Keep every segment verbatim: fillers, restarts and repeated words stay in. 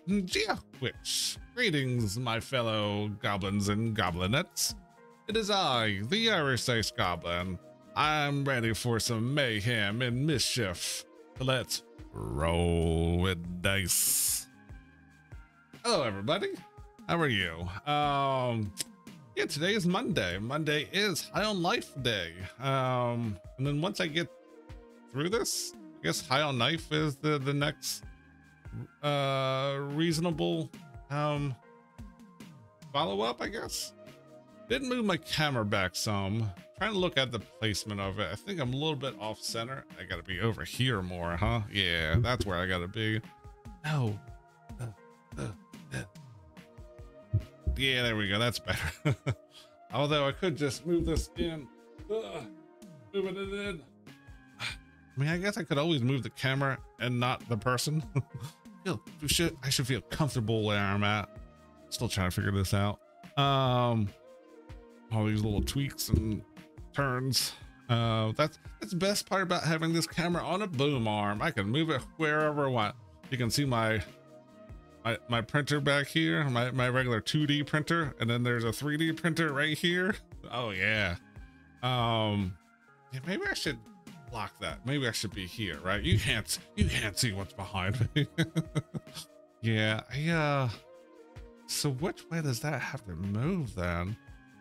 Geowitch. Greetings, my fellow goblins and goblinettes. It is I, the Irish Ice Goblin. I'm ready for some mayhem and mischief. Let's roll with dice. Hello, everybody. How are you? Um, yeah, today is Monday. Monday is High on Life Day. Um, and then once I get through this, I guess High on Life is the the next uh reasonable um follow up, I guess. Didn't move my camera back some. Trying to look at the placement of it. I think I'm a little bit off center. I gotta be over here more, huh? Yeah, that's where I gotta be. No. Uh, uh, uh. Yeah, there we go. That's better. Although I could just move this in. Uh, moving it in. I mean, I guess I could always move the camera and not the person. Feel, should, I should feel comfortable where I'm at. Still trying to figure this out. Um, all these little tweaks and turns. Uh, that's that's the best part about having this camera on a boom arm. I can move it wherever I want. You can see my my my printer back here, my my regular two D printer, and then there's a three D printer right here. Oh yeah. Um, yeah, maybe I should block that. Maybe I should be here, right? You can't you can't see what's behind me. Yeah, I uh so which way does that have to move then?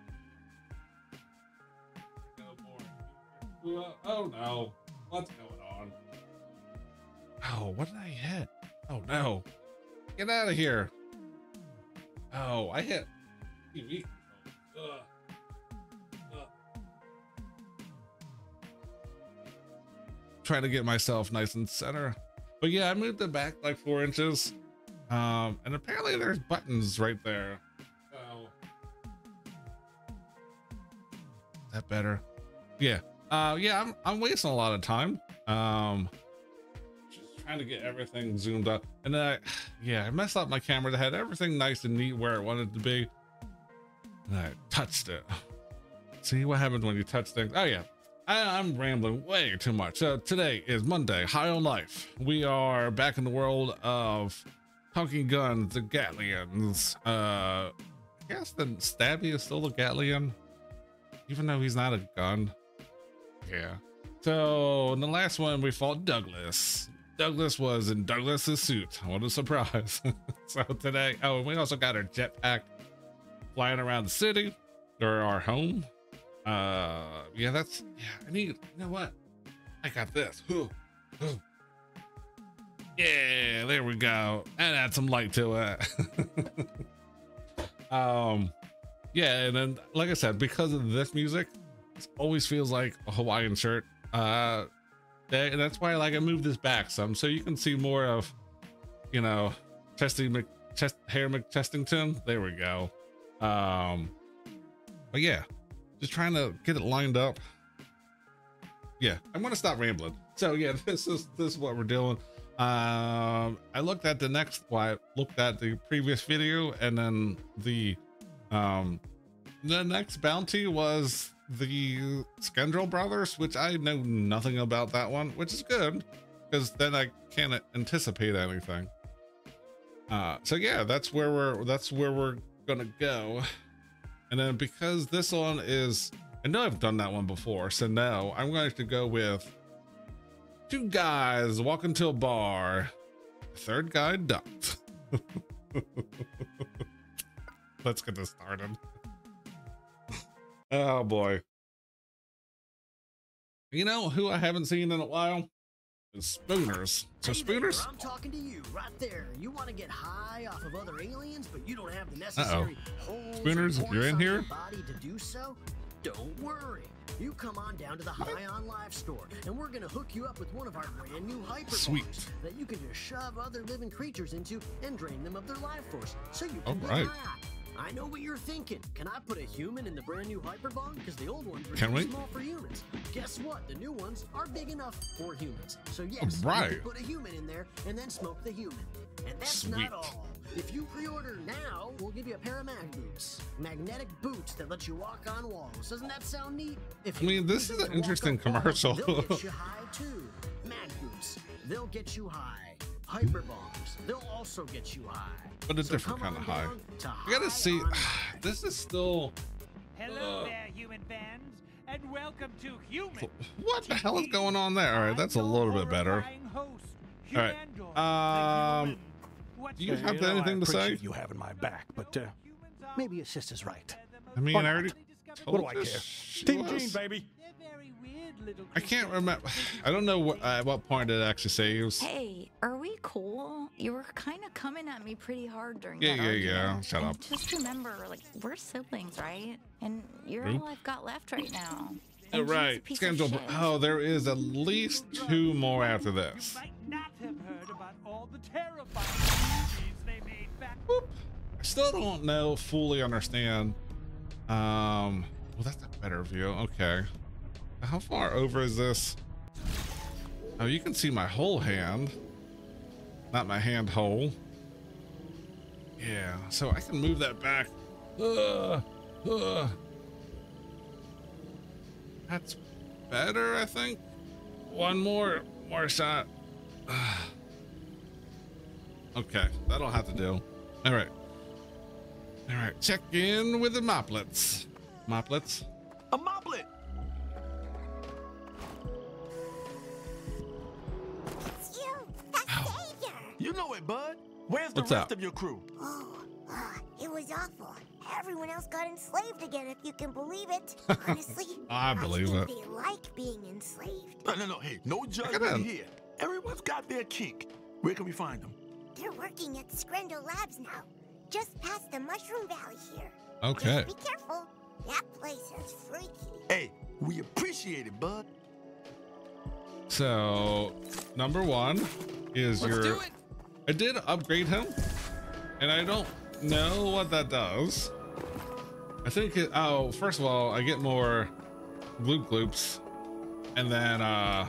Oh no, what's going on? Oh, what did I hit? Oh no, get out of here. Oh, I hit T V control. Ugh. Ugh. Trying to get myself nice and center, but yeah, I moved it back like four inches. Um, and apparently there's buttons right there. Oh, is that better? Yeah. Uh, yeah, I'm, I'm wasting a lot of time. Um, just trying to get everything zoomed up. And then I, yeah, I messed up my camera. I had everything nice and neat where it wanted to be. And I touched it. See what happens when you touch things? Oh yeah, I, I'm rambling way too much. So today is Monday, High on Life. We are back in the world of honking guns, the Gatlians. Uh, I guess the Stabby is still a Gatlian, even though he's not a gun. Yeah. So in the last one we fought Douglas. Douglas was in Douglas's suit. What a surprise. So today, oh, and we also got our jetpack flying around the city or our home. Uh, yeah, that's, yeah, I need, you know what? I got this. Ooh, ooh. Yeah, there we go. And add some light to it. um, yeah, and then, like I said, because of this music, it always feels like a Hawaiian shirt. Uh, and that's why I like I moved this back some, so you can see more of, you know, Chesty Mc, Chest, Hair McChestington. There we go. Um, but yeah, just trying to get it lined up. Yeah, I'm gonna stop rambling. So yeah, this is this is what we're doing. Um, I looked at the next, well, I looked at the previous video, and then the um, the next bounty was the Skendrel brothers, which I know nothing about that one, which is good because then I can't anticipate anything. Uh, so yeah, that's where we're that's where we're gonna go. And then because this one is, I know I've done that one before, so now I'm going to go with two guys walk into a bar. Third guy ducked. Let's get this started. Oh boy. You know who I haven't seen in a while? Is Spooners. So hey Spooners? There, I'm talking to you right there. You want to get high off of other aliens, but you don't have the necessary holes Spooners, you're in here? Body to do so? Don't worry. You come on down to the High on Life store, and we're gonna hook you up with one of our brand new hyper Sweet. that you can just shove other living creatures into and drain them of their life force, so you All can right. get high. I know what you're thinking. Can I put a human in the brand new Hyperbong? Because the old ones were Can too we? small for humans. Guess what? The new ones are big enough for humans. So yes, All right. you can put a human in there and then smoke the human. And that's Sweet. not all. If you pre-order now, we'll give you a pair of mag boots. Magnetic boots that let you walk on walls. Doesn't that sound neat? If I mean, this use is them an to walk interesting up walls, commercial. They'll get you high too. Mag boots. They'll get you high. hyper bombs. They'll also get you high. But a So different come kind of on high. down to You gotta High see, on this is still. Hello Uh, there, human fans, and welcome to Human. What the hell is going on there? All right, that's a little bit better. All right. Um, do you have know, anything I to say? appreciate you having my back, but uh, maybe your sister's right. I mean, Or I not. already What told do I you care? she Team was. Gene, baby. I can't remember. I don't know what, at what point it actually saves. Hey, are we cool? You were kind of coming at me pretty hard during Yeah, that yeah, yeah. argument. Shut And up. Just remember, like, we're siblings, right? And you're Nope. all I've got left right now. You're And he's a right. piece of Schedule. shit. Oh, there is at least two more after this. You might not have heard about all the terrifying movies they made back. I still don't know, fully understand. Um, well, that's a better view. Okay. How far over is this? Oh, you can see my whole hand. Not my hand hole. Yeah, so I can move that back. Uh, uh. That's better, I think. One more, more shot. Okay, that'll have to do. All right. All right, check in with the moplets. Moplets. A moblet. It's you, the savior. You know it, bud. Where's What's the rest up? of your crew? Oh, uh, it was awful. Everyone else got enslaved again, if you can believe it. Honestly, I believe think it. they like being enslaved. No, no, no. Hey, no judgment gotta- here. Everyone's got their kink. Where can we find them? They're working at Screndel Labs now, just past the Mushroom Valley here. Okay. Just be careful. That place is freaky. Hey, we appreciate it, bud. So, number one is Let's your. do it. I did upgrade him, and I don't know what that does. I think it. Oh, first of all, I get more gloop gloops, and then uh.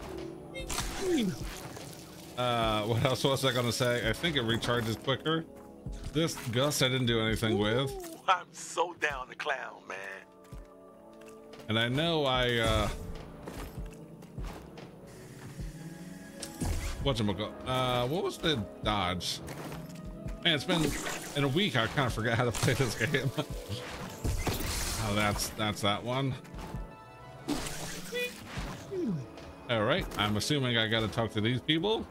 Uh, what else was I gonna say? I think it recharges quicker. This Gus I didn't do anything with, Ooh, I'm so down to clown, man. and I know I uh. Whatchamacallit? Uh, what was the dodge? Man, it's been in a week. I kind of forgot how to play this game. Oh, that's that's that one. All right, I'm assuming I got to talk to these people.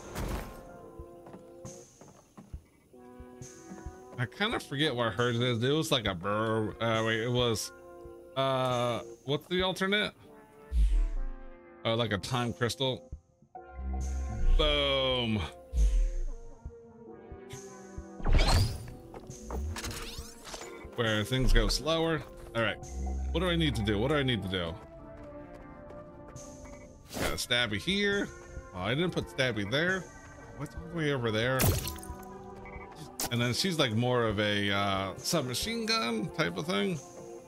I kind of forget what hers is. It was like a burr. Uh, wait, it was. Uh, what's the alternate? Oh, like a time crystal. Boom. Where things go slower. All right. What do I need to do? What do I need to do? Got a stabby here. Oh, I didn't put stabby there. What's all the way over there? And then she's like more of a uh, submachine gun type of thing.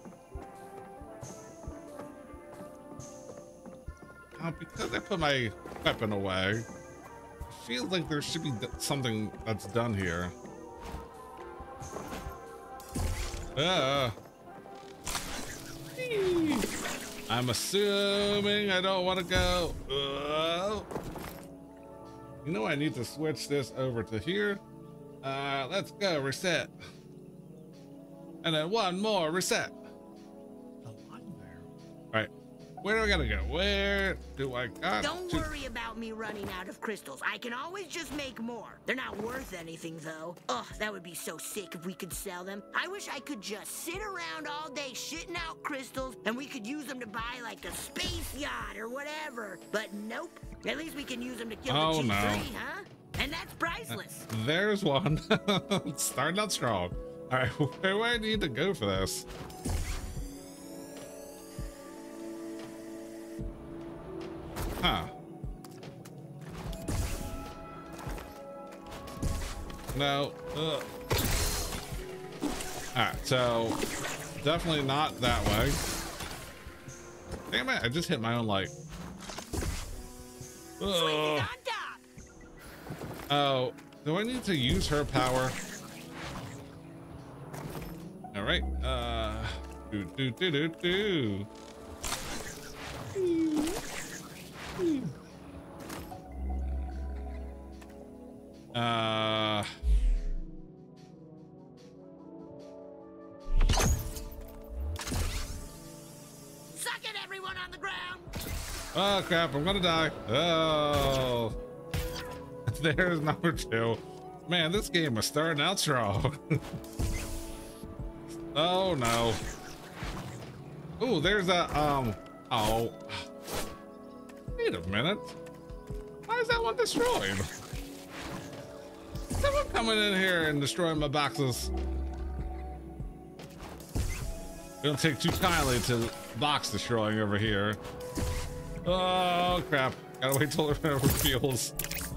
Uh, because I put my weapon away, it feels like there should be d- something that's done here. Ah. I'm assuming I don't want to go. Uh, you know, I need to switch this over to here. Uh, let's go reset. And then one more reset. All right. Where do I gotta go? Where do I got Don't to? worry about me running out of crystals. I can always just make more. They're not worth anything, though. Ugh, that would be so sick if we could sell them. I wish I could just sit around all day shitting out crystals and we could use them to buy, like, a space yacht or whatever. But nope. At least we can use them to kill Oh, the G three, no. huh? And that's priceless. There's one. Starting out strong. All right, where do I need to go for this? Huh. No. Ugh. All right, so definitely not that way. Damn it, I just hit my own light. Swing Ugh. it on top. Oh, do I need to use her power? All right. Uh, do do do do do. Suck it, everyone on the ground! Oh crap, I'm gonna die. Oh. There's number two. Man, this game is starting out strong. Oh no. Oh, there's a, um, oh. Wait a minute. Why is that one destroyed? Someone coming in here and destroying my boxes. We don't take too kindly to box destroying over here. Oh crap. Gotta wait till it reveals.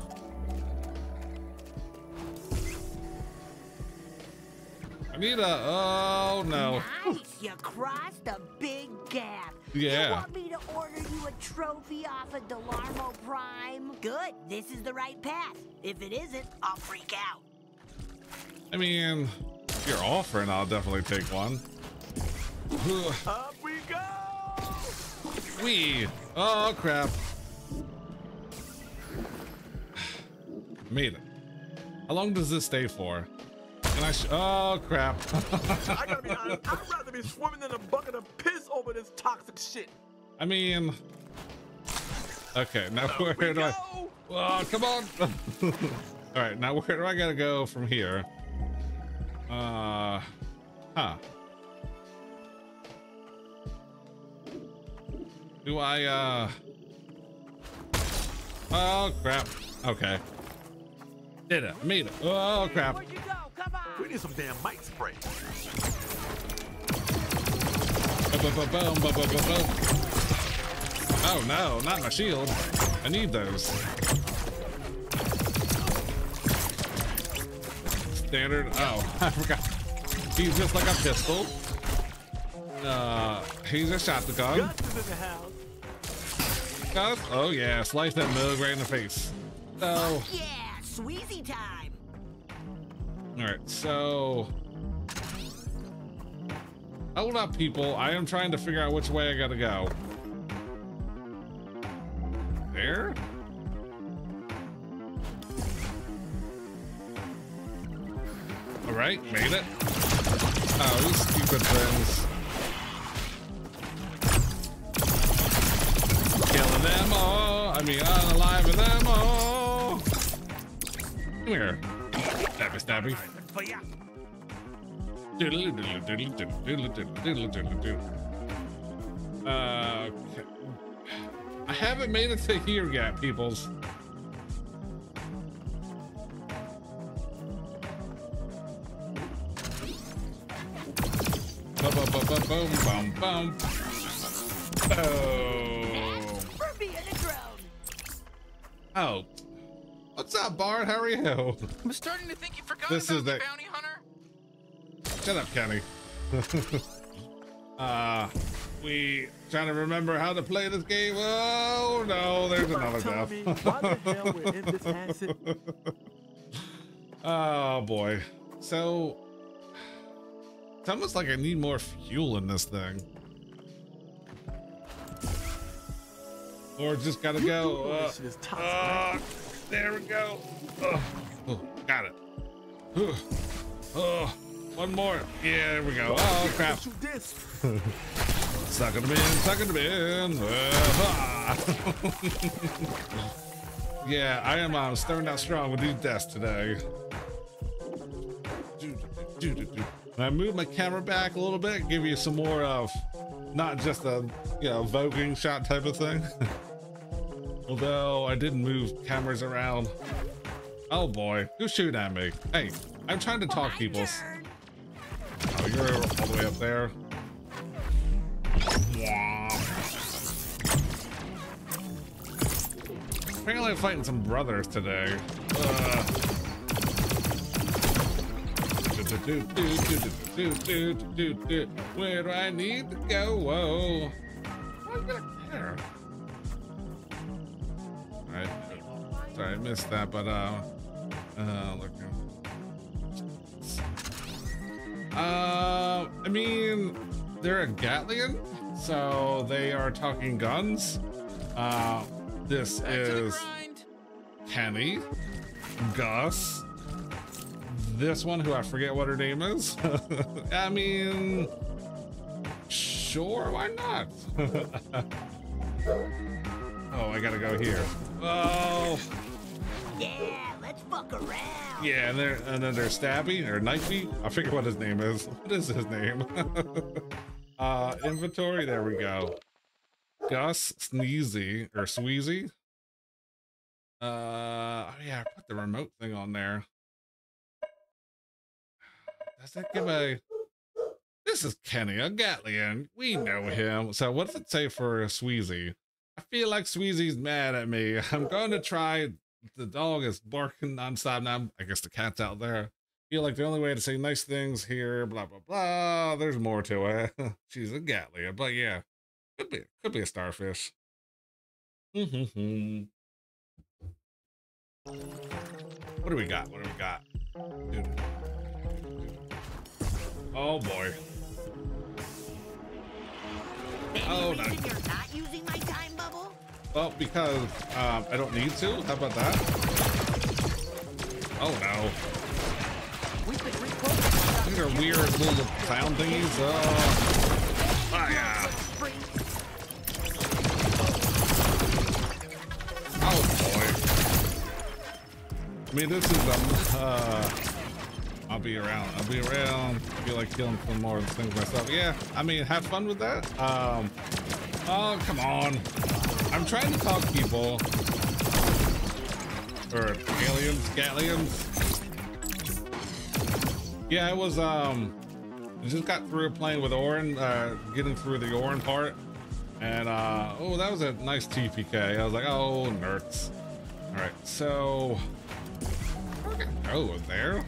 I need a, oh no. Nice, you crossed a big gap. Yeah. You want me to order you a trophy off of Delarmo Prime? Good, this is the right path. If it isn't, I'll freak out. I mean, if you're offering, I'll definitely take one. Up we go! Wee. Oh crap. Made it. How long does this stay for? Can I sh oh crap. I gotta be honest, I'd rather be swimming in a bucket of piss over this toxic shit. I mean, okay, now Up where we do I, go! oh come on. All right, now where do I gotta go from here? Uh, huh. Do I, uh, oh crap. Okay. Did it, made it. Oh crap. Where'd you go? Come on! We need some damn mic spray. Boom, boom, boom, boom, boom, boom, boom. Oh no, not my shield. I need those. Standard. Oh, I forgot. He's just like a pistol. Uh, he's a shotgun. Gus is in the house. Gus? Oh yeah, slice that mug right in the face. So, Yeah, Sweezy time. all right, so. Hold up, people. I am trying to figure out which way I gotta go. There? All right, made it. Oh, these stupid things. Killing them all. I mean, unaliving them all. Come here. Stabby, stabby. For ya. Doodle, doodle, doodle, doodle, doodle, doodle, doodle, doodle. Uh, okay. I haven't made it to here yet, peoples. Boom, boom, boom, boom, boom, boom, boom. Boom. For being a drone. Oh. What's up, Bart? How are you? I'm starting to think you forgot This about is me, the- bounty hunter. Shut up, Kenny. uh, we trying to remember how to play this game. Oh no, there's You another might tell death. me why the hell we're in this acid? Oh boy. So it's almost like I need more fuel in this thing. Or just gotta go. doing Uh, this shit is toxic, uh, there we go. Oh, oh, got it. Oh, oh, one more. Yeah, there we go. Oh crap. Shoot this. Sucking them in, sucking them in. Uh, yeah, I am uh, starting out strong with these deaths today. I move my camera back a little bit, give you some more of not just a you know voguing shot type of thing. Although I did move cameras around. Oh boy, who's shooting at me? Hey, I'm trying to talk, My peoples. turn. Oh, you're all the way up there. Apparently I'm fighting some brothers today. Uh. Where do I need to go? Whoa. Why you got a care? Alright. Sorry, I missed that, but uh uh look. Uh I mean they're a Gatlian, so they are talking guns. Uh this Back to the is grind. Kenny, Gus, this one who I forget what her name is. I mean, Sure, why not? Oh, I gotta go here. Oh. Yeah, let's fuck around. Yeah, and, there, and then there's Stabby or Knifey. I forget what his name is. What is his name? uh, inventory. There we go. Gus, Sneezy or Sweezy. Uh, oh yeah, I put the remote thing on there. Does that give a? This is Kenny, a Gatlian. We know him. So what does it say for Sweezy? I feel like Sweezy's mad at me. I'm going to try. The dog is barking nonstop now. I guess the cat's out there. Feel like the only way to say nice things here, blah, blah, blah. There's more to it. She's a Gatlian, but yeah, could be, could be a starfish. What do we got? What do we got? Dude. Oh boy. Any Oh, reason nice. you're not using my time bubble? Well, because um, I don't need to. How about that? Oh no. These are weird little sound thingies. Oh, oh yeah. Oh boy. I mean, this is um. Uh, I'll be around. I'll be around. I feel like killing some more things myself. Yeah. I mean, have fun with that. Um. Oh, come on. I'm trying to talk people. Or aliens, Gatlians. Yeah, I was, um, I just got through playing with Orin, uh, getting through the Orin part. And, uh, oh, that was a nice T P K. I was like, oh, nerds. All right, so, oh, there.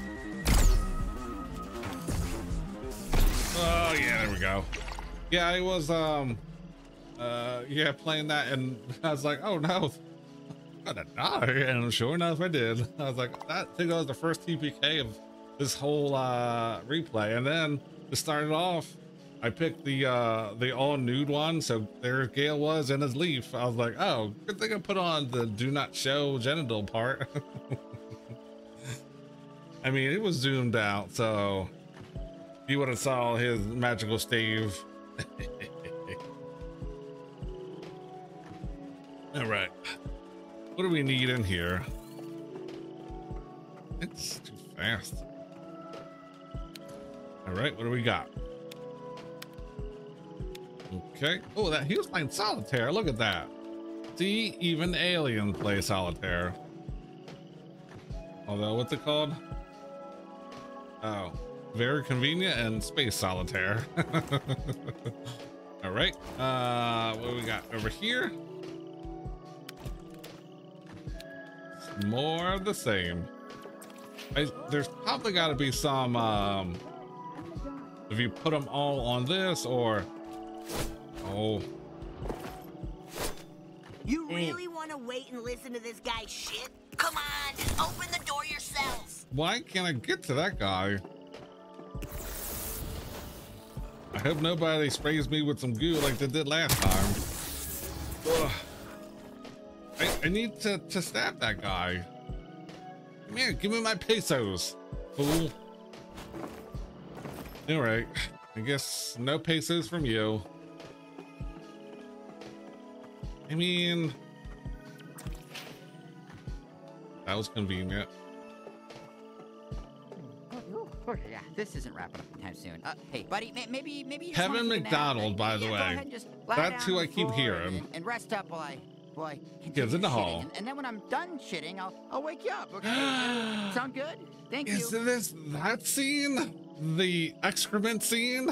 Oh, yeah, there we go. Yeah, I was, um, uh, yeah, playing that, and I was like, oh no, I'm gonna die. And sure enough, I did. I was like, that, I think that was the first T P K of this whole uh, replay. And then to start it off, I picked the uh, the all nude one. So there Gale was in his leaf. I was like, oh, good thing I put on the do not show genital part. I mean, it was zoomed out, so you would have saw his magical stave. All right, what do we need in here? It's too fast. All right, what do we got? Okay. Oh, that he was playing solitaire. Look at that. See, even aliens play solitaire. Although, what's it called? Oh, very convenient and space solitaire. All right. Uh, what do we got over here? More of the same. I, there's probably got to be some. Um, if you put them all on this, or oh, You really want to wait and listen to this guy's shit? Come on, just open the door yourselves. why can't I get to that guy? I hope nobody sprays me with some goo like they did last time. Ugh. I, I need to, to stab that guy. Come here, give me my pesos, fool. All right, I guess no pesos from you. I mean, that was convenient. Oh, yeah, this isn't wrapping up anytime soon. Uh, hey, buddy, may maybe maybe you just Kevin wanna take a nap. McDonald, Uh, by the yeah, go way. ahead and just lie That's down who on I the keep floor hearing. and, and rest up while I while I Kids continue in the shitting. hall. And, and then when I'm done shitting, I'll I'll wake you up. Okay? Sound good? Thank Is you. this that scene? The excrement scene?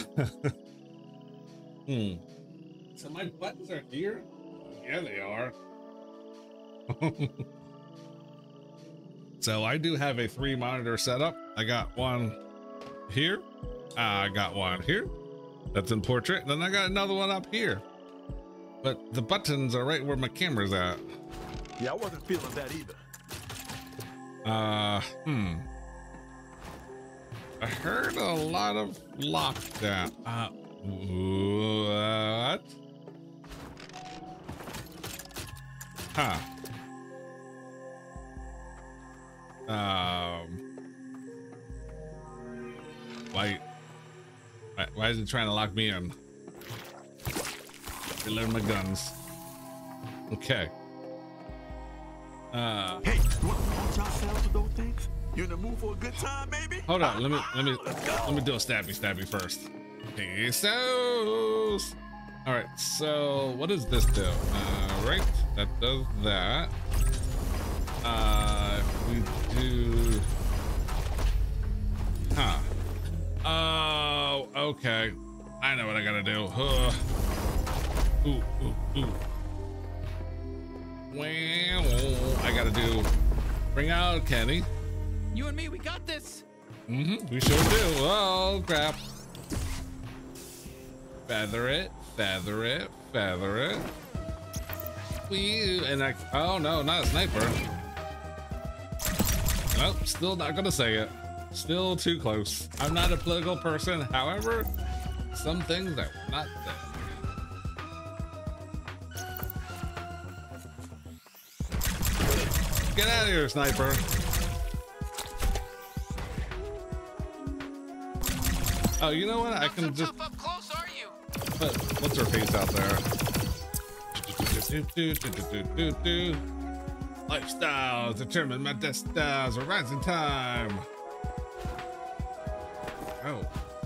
Hmm. So my buttons are here? Yeah, they are. So I do have a three monitor setup. I got one here. Uh, I got one here. That's in portrait. Then I got another one up here. But the buttons are right where my camera's at. Yeah, I wasn't feeling that either. Uh, hmm. I heard a lot of lockdown. Uh, what? Huh. Um. Why? Why, why is it trying to lock me in? to learn my guns. Okay. Uh, Hey, you want to launch ourselves with those things? You in the mood for a good time, baby? hold on. Let me let me let me do a stabby stabby first. Pesos. All right. So what does this do? Uh, right. That does that. Uh, we do. Huh. Oh, okay. I know what I gotta do. Uh, ooh, ooh, ooh. Well, I gotta do. Bring out Kenny. You and me, we got this. Mm-hmm. We sure do. Oh crap! Feather it, feather it, feather it. We and I. Oh no, not a sniper. Nope. Still not gonna say it. Still too close. I'm not a political person. However, some things are not there. Get out of here, sniper. Oh, you know what? I can Not so just tough up close, are you? put what's her face out there. Lifestyles determine my destinies. A rising time. Oh.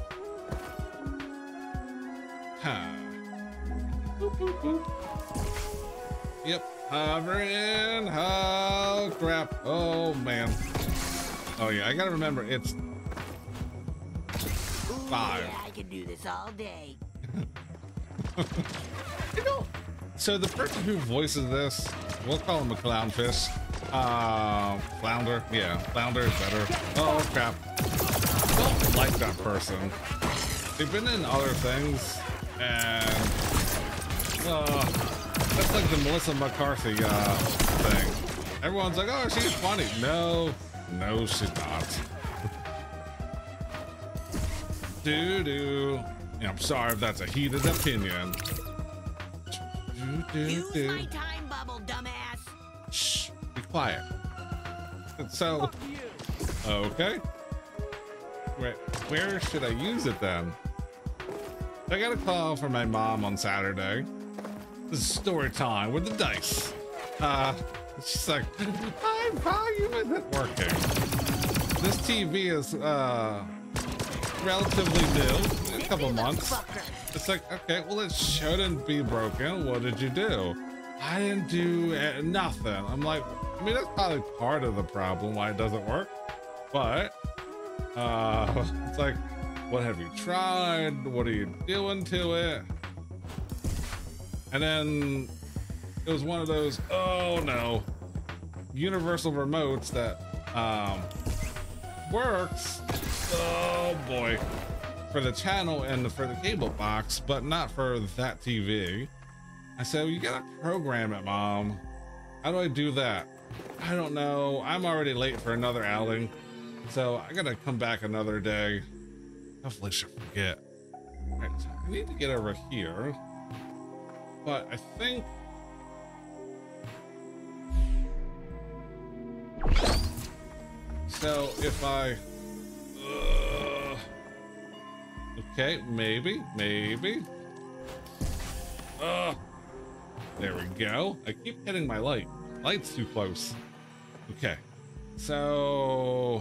Huh. Boop, boop, boop. Yep. Hovering. Oh crap. Oh man. Oh yeah. I gotta remember it's Ooh, five. yeah, I can do this all day. You know, so the person who voices this, we'll call him a clownfish. Uh, flounder. Yeah, flounder is better. Oh crap. I don't like that person. They've been in other things, and uh, that's like the Melissa McCarthy uh, thing. Everyone's like, oh, she's funny. No, no, she's not. Do do. Yeah, I'm sorry if that's a heated opinion. Do, do, Use do. my time bubble, dumbass. Shh, be quiet. So, okay. Wait, where should I use it then? I got a call from my mom on Saturday. This is story time with the dice. Uh, she's like, my volume isn't working. This T V is uh relatively new, a couple months. It's like, okay, well, it shouldn't be broken. What did you do? I didn't do uh, nothing. I'm like, I mean, that's probably part of the problem why it doesn't work. But uh, it's like, what have you tried? What are you doing to it? And then it was one of those, oh no, universal remotes that um, works. Oh boy, for the channel and for the cable box, but not for that T V. I said, well, you gotta program it, Mom. How do I do that? I don't know. I'm already late for another outing, so I gotta come back another day. Hopefully she'll forget. All right, so I need to get over here, but I think so. If I uh, okay, maybe, maybe. Uh, there we go. I keep hitting my light. Light's too close. Okay, so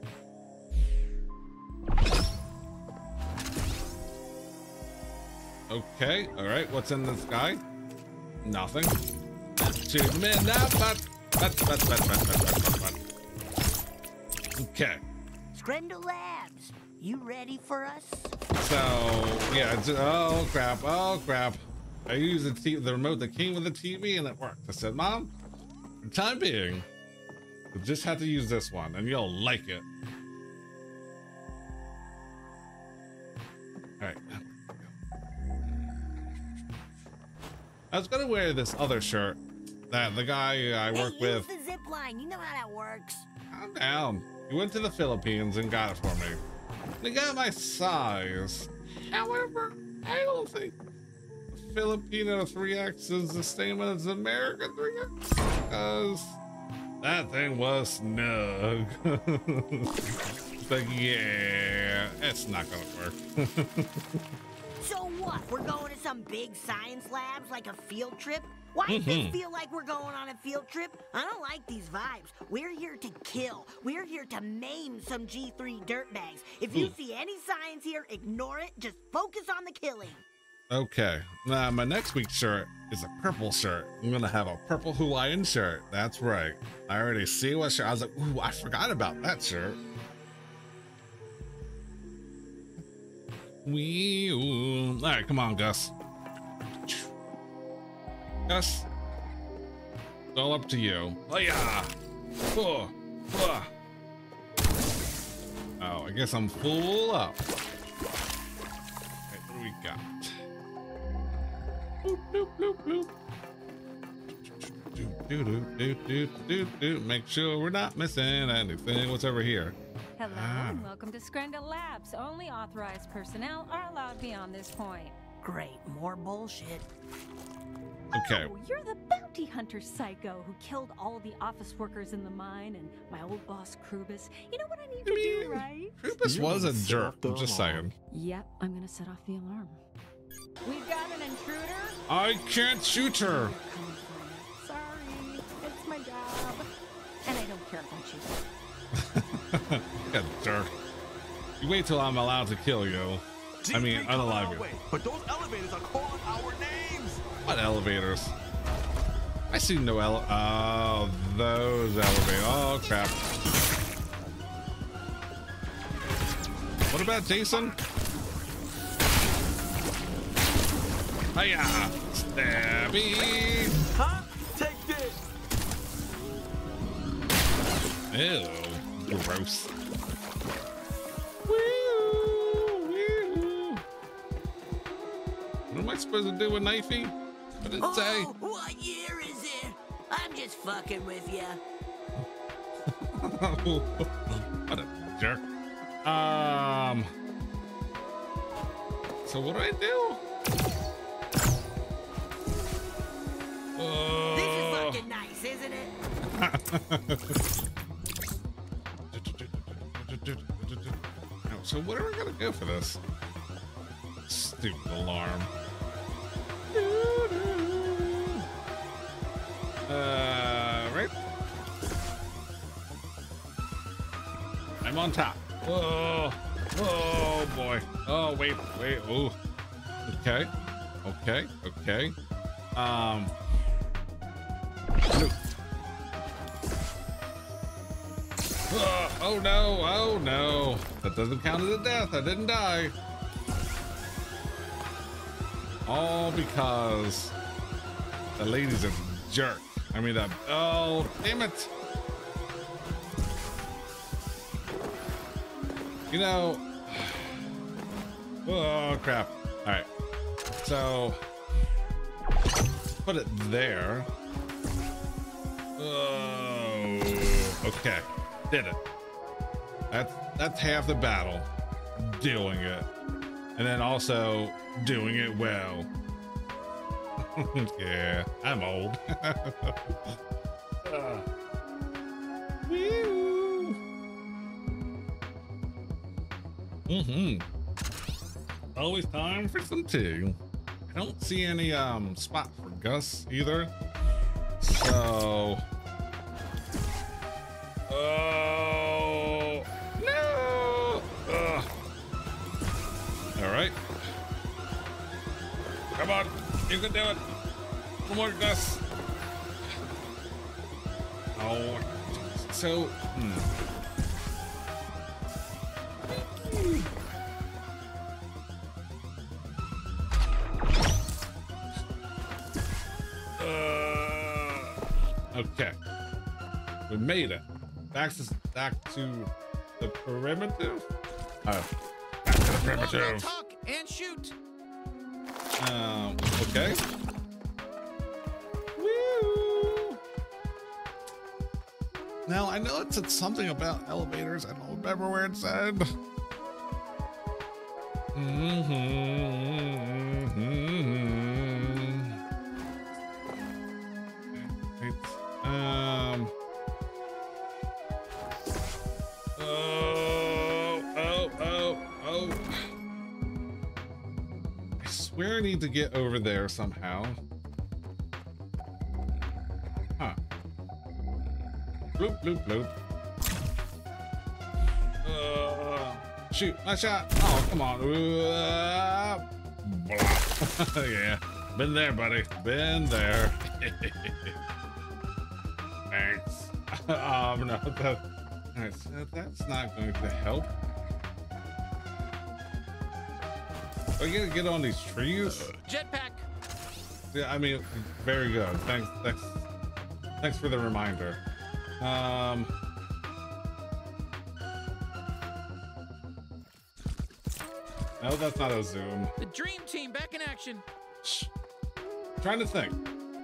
okay, all right. What's in this guy? Nothing. Achievement. Not, but, but, but, but, but, but, but, but. Okay. Screndel Labs, you ready for us? So yeah. It's, oh crap. Oh crap. I used the, t the remote that came with the T V and it worked. I said, Mom, for the time being, you just have to use this one and you'll like it. All right. I was gonna wear this other shirt that the guy I work hey, with. Use the zip line. You know how that works. Calm down. He went to the Philippines and got it for me. They got my size. However, I don't think the Filipino three X is the same as the American three X because that thing was snug. It's like, yeah, it's not gonna work. So what? We're going to some big science labs like a field trip? Why does this feel like we're going on a field trip? I don't like these vibes. We're here to kill. We're here to maim some G three dirtbags. If you see any science here, ignore it. Just focus on the killing. Okay. Now, my next week's shirt is a purple shirt. I'm gonna have a purple Hawaiian shirt. That's right. I already see what shirt. I was like, ooh, I forgot about that shirt. Wee ooh. All right, come on, Gus. Gus, it's all up to you. Oh yeah. Oh, oh. Oh, I guess I'm full up. Okay, what do we got? Boop, boop, bloop, bloop. Do, do, do, do, do, do, do. Make sure we're not missing anything. What's over here? Hello Ah. and welcome to Screnda Labs. Only authorized personnel are allowed beyond this point. Great, more bullshit. Okay. Oh, you're the bounty hunter psycho who killed all the office workers in the mine and my old boss Krubus. You know what I need to do, right? Krubus was a jerk. I'm just saying. Yep, I'm gonna set off the alarm. We've got an intruder. I can't shoot her. Sorry, it's my job. And I don't care about you. Yeah, jerk. You wait till I'm allowed to kill you. I mean, unalive you. But those elevators are calling our names. What elevators? I see no ele- Oh, those elevators. Oh, crap. What about Jason? Hiya! Stabby! Huh? Take this. Ew. Gross. What am I supposed to do with knifey? What did it say? Oh, what year is it? I'm just fucking with ya. What a jerk. Um. So what do I do? Uh, This is fucking nice, isn't it? So what are we gonna go for this? Stupid alarm. Uh, right. I'm on top. Whoa. Oh boy. Oh wait, wait. Oh. Okay. Okay. Okay. Um. Oh, oh no. Oh no. That doesn't count as a death. I didn't die. All because the lady's a jerk. I mean that. Oh, damn it. You know. Oh, crap. All right. So put it there. Oh, okay. Did it. That's, that's half the battle. Doing it. And then also doing it well. Yeah, I'm old. uh. Mm-hmm. Always time for some tea. I don't see any um spot for Gus either. So oh no. Ugh. All right. Come on, you can do it. Come on, Gus. Oh, so. Hmm. Uh, okay, we made it. Back to back to the perimeter. Oh, back to the perimeter. Talk and shoot. Um, okay. Woo. Now, I know it said something about elevators. I don't remember where it said. Mm-hmm, mm-hmm. It's, um. Oh, oh, oh, oh. I swear swear I need to get over there somehow. Huh. Bloop, bloop, bloop. Uh, shoot, my shot. Oh, come on. Uh, yeah. Been there, buddy. Been there. Thanks. um, no, that, all right, so that's not going to help. I gotta get on these trees. Jetpack. Yeah, I mean, very good. Thanks, thanks, thanks for the reminder. Um, no, that's not a zoom. The dream team back in action. Shh. Trying to think.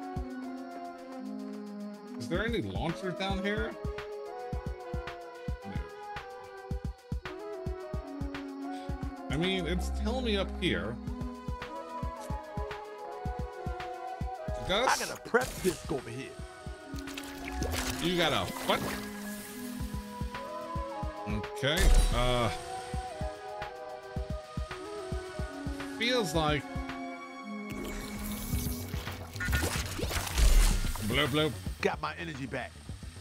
Is there any launchers down here? No. I mean, it's telling me up here. Gus, I got a prep disc over here. you got a what? Okay. Uh, feels like. Bloop bloop. Got my energy back.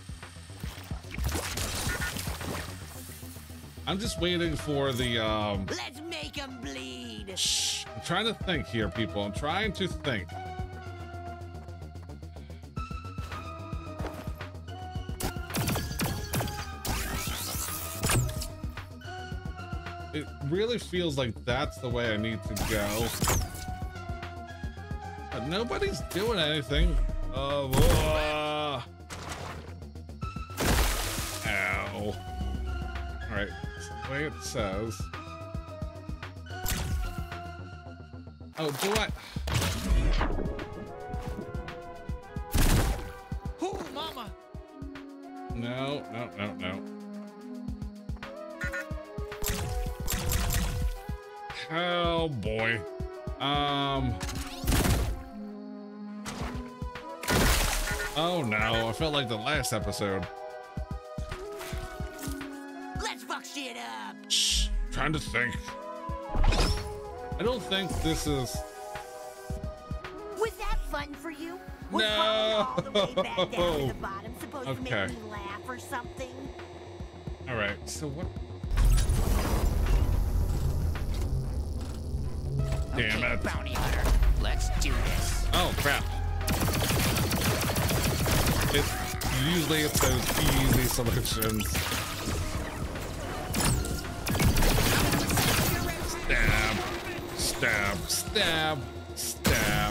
I'm just waiting for the um. Let's make him bleed. Shh. I'm trying to think here, people. I'm trying to think. It really feels like that's the way I need to go. But nobody's doing anything. Uh, uh, ow. Alright, the way it says. Oh, do I? Ooh, mama. No, no, no, no. Oh boy. Um. Oh no, I felt like the last episode. Let's fuck shit up. Shh, trying to think. I don't think this is. Was that fun for you? Was No. falling all the way back down to the bottom supposed Okay. to make me laugh or something? All right, so what? Damn Okay, it. bounty hunter. Let's do this. Oh crap. It usually it's those easy solutions. Stab, stab, stab, stab,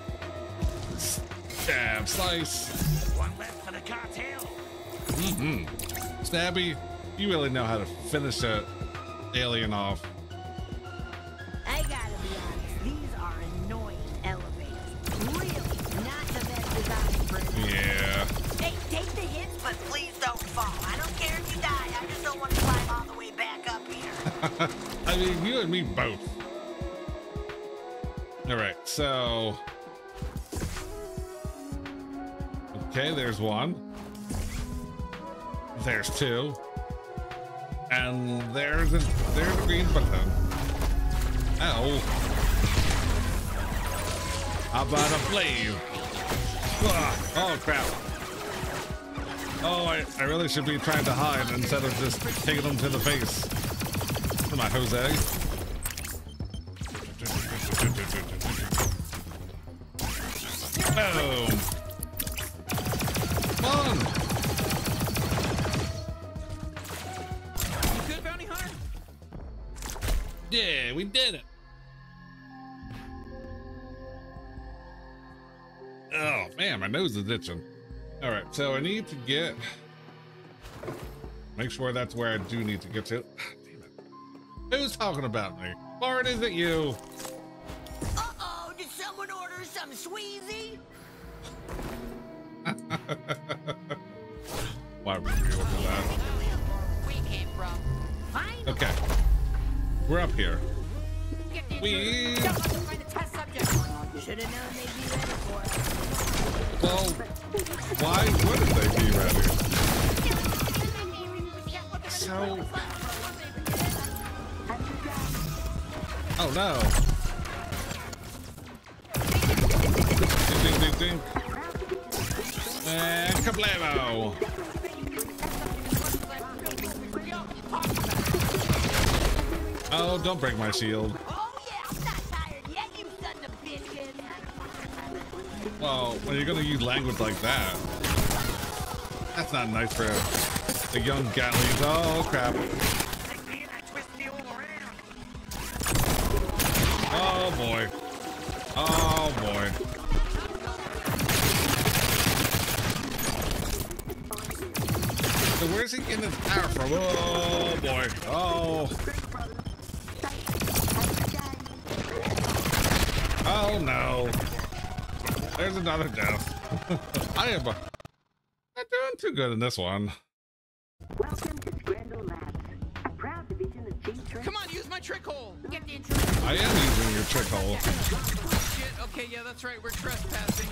stab, slice. One left for the cartel. Mm-hmm. Stabby, you really know how to finish a alien off. I gotta be honest, these are annoying elevators. Really, not the best design for an Yeah. Hey, take the hits, but please don't fall. I don't care if you die, I just don't want to climb all the way back up here. I mean, you and me both. All right, so. Okay, there's one. There's two. And there's a there's a green button. Ow. How about a flame? Ah, oh crap. Oh, I, I really should be trying to hide instead of just taking them to the face. Come on, Jose. Boom. Come on. You good, bounty hunter? Yeah, we did it. Oh man, my nose is itching. All right, so I need to get. Make sure that's where I do need to get to. Damn it. Who's talking about me? Bart, is it you? Uh-oh, did someone order some sweezy? Why would we order that? Where you came from? Fine. Okay, we're up here. Get the We. Don't let them find the test subject. Should have known they'd be ready for it. Well, why wouldn't they be ready? So. Oh no. ding, ding, ding. And kablamo! Oh, don't break my shield. Well, when you're gonna use language like that, that's not nice for the young Gatlians. Oh, crap. Oh, boy. Oh, boy. So where's he getting his power from? Oh, boy. Oh. Oh, no. There's another death. I am uh, not doing too good in this one. Welcome to Scrandle Labs, a proud division of G Trek. Come on, use my trick hole. Get the intro. I am using your trick hole. Shit. Okay, yeah, that's right. We're trespassing.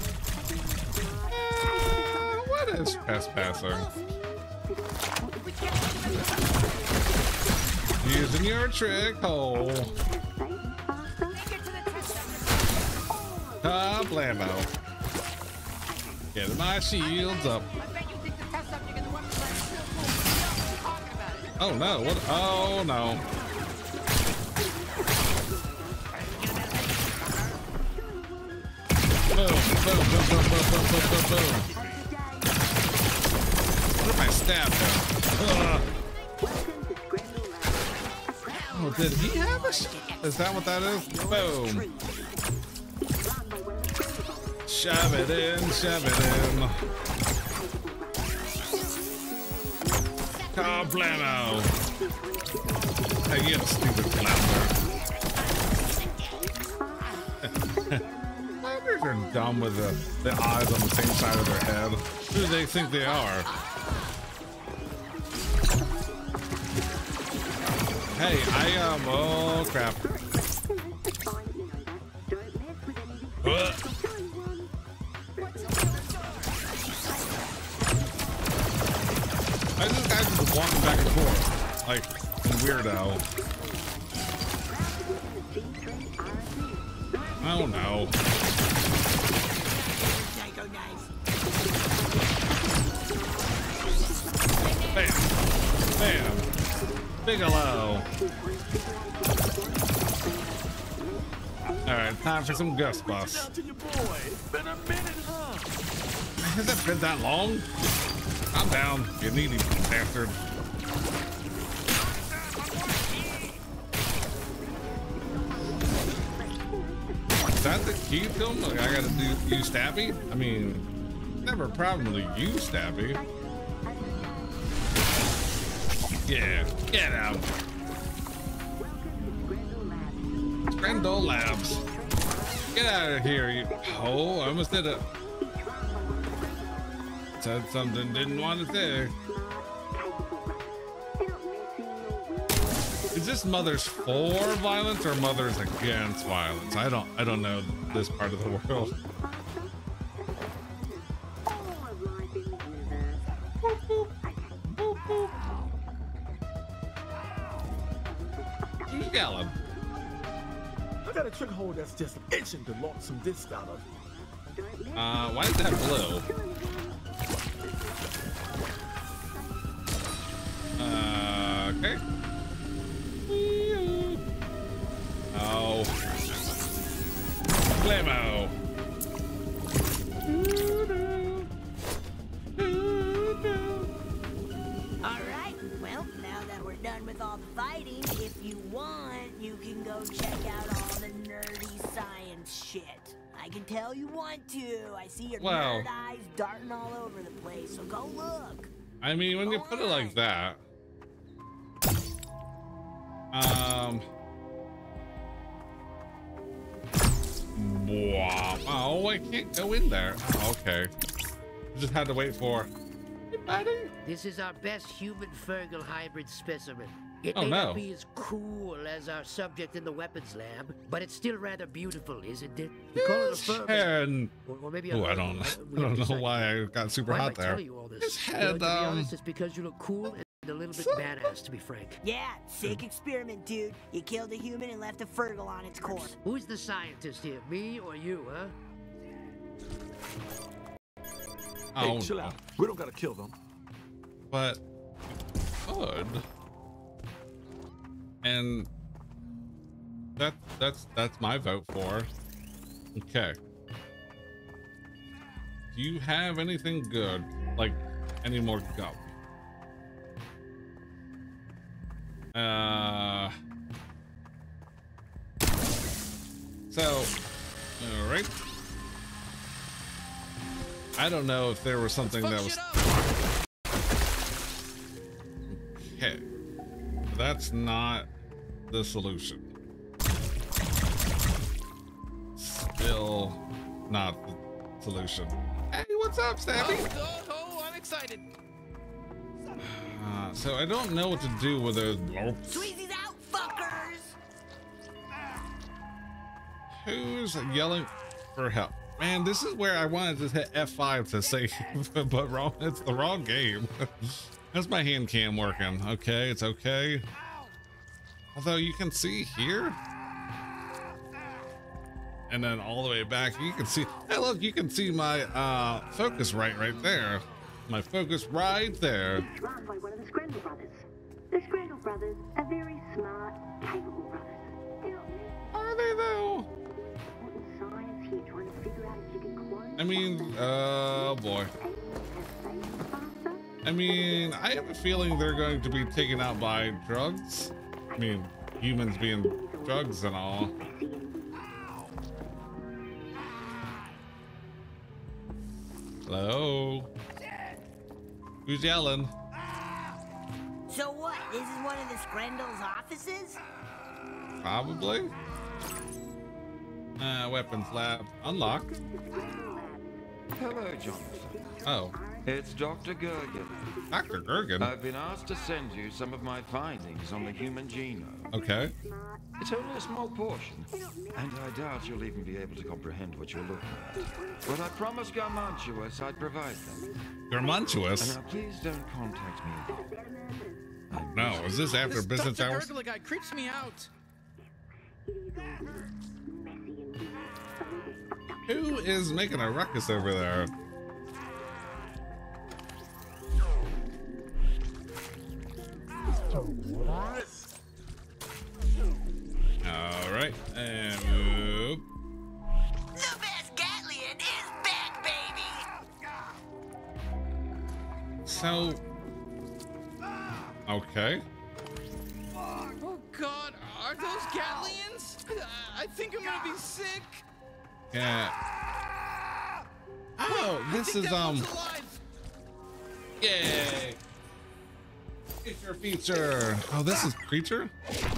Uh, what is trespassing? Using your trick hole. Ah, blammo. Getting my shields up. Oh no, what? Oh no. Boom, boom, boom, boom, boom, boom, boom, boom, boom. What if I stab him? Ugh. Oh, did he have a sh- Is that what that is? Boom. Shove it in, shove it in. Kablamo! Hey, you stupid flounder. Flounders are dumb with the, the eyes on the same side of their head. Who do they think they are? Hey, I um, oh crap. Ugh. Why is this guy just walking back and forth? Like, a weirdo. Oh no. Bam. Bam. Bigelow. Alright, time for some Gust Bus. Has that been that long? I'm down, you needy bastard. Is that the key to him? Like I gotta do use Stabby? I mean, never a problem to use Stabby. Yeah, get out. Scrandle Labs. Get out of here, you. Oh, I almost did it. Said something didn't want to say. Is this mothers for violence or mothers against violence? I don't I don't know this part of the world. Who's yelling? I got a trick hole that's just itching to launch some disc out of. Uh, why is that blue? Uh, okay. Oh. Blammo. Alright, well, now that we're done with all the fighting, if you want, you can go check out all the nerdy science shit. I can tell you want to. I see your Well, nerd eyes darting all over the place, so go look. I mean, when you put it like that. Um. Wow. Oh, I can't go in there. Oh, okay. I just had to wait for. Hey, buddy. This is our best human Fergal hybrid specimen. It Oh, may no. not be as cool as our subject in the weapons lab, but it's still rather beautiful, isn't it? You call it a fur, And or, or maybe oh, a I don't, uh, I we have don't know decided. why I got super Why am hot I there. telling you all this? His You know, head, to be um, honest, it's because you look cool and a little bit badass, to be frank. Yeah, sick experiment, dude. You killed a human and left a Fergal on its core. Who's the scientist here, me or you, huh? Oh, Hey, chill out. We don't gotta kill them. but good. And that that's that's my vote for. Okay. Do you have anything good? Like any more gum? Uh so all right. I don't know if there was something that was okay. That's not the solution. Still not the solution. Hey, what's up, Stabby? Oh, oh, oh, I'm excited. Uh, so I don't know what to do with those. Sweezy's out, fuckers! Who's yelling for help? Man, this is where I wanted to hit F five to save, but wrong. It's the wrong game. How's my hand cam working? Okay, it's okay. Although you can see here. And then all the way back, you can see, hey look, you can see my uh, focus right right there. My focus right there. It's run by one of the Scrandle brothers. The Scrandle brothers are very smart, capable brothers. You know, are they though? Science here trying to figure out if you can clone. I mean, oh boy. I mean, I have a feeling they're going to be taken out by drugs. I mean, humans being drugs and all. Hello? Who's yelling? So what? This is one of the Scrandle's offices? Probably. Uh, weapons lab unlocked. Hello, Jonathan. Oh. It's Doctor Gergen. Doctor Gergen? I've been asked to send you some of my findings on the human genome. Okay. It's only a small portion, and I doubt you'll even be able to comprehend what you're looking at. But I promised Garmantuous I'd provide them. Garmantuous? And now please don't contact me again. No, is this after This business Doctor hours? Gurgler guy creeps me out. Who is making a ruckus over there? All right, and move. The best Gatlian is back, baby! So, okay. Oh God, are those Gatlians? I think I'm gonna be sick. Yeah. Oh, this is um. Yay! Feature, feature. Oh, this is creature.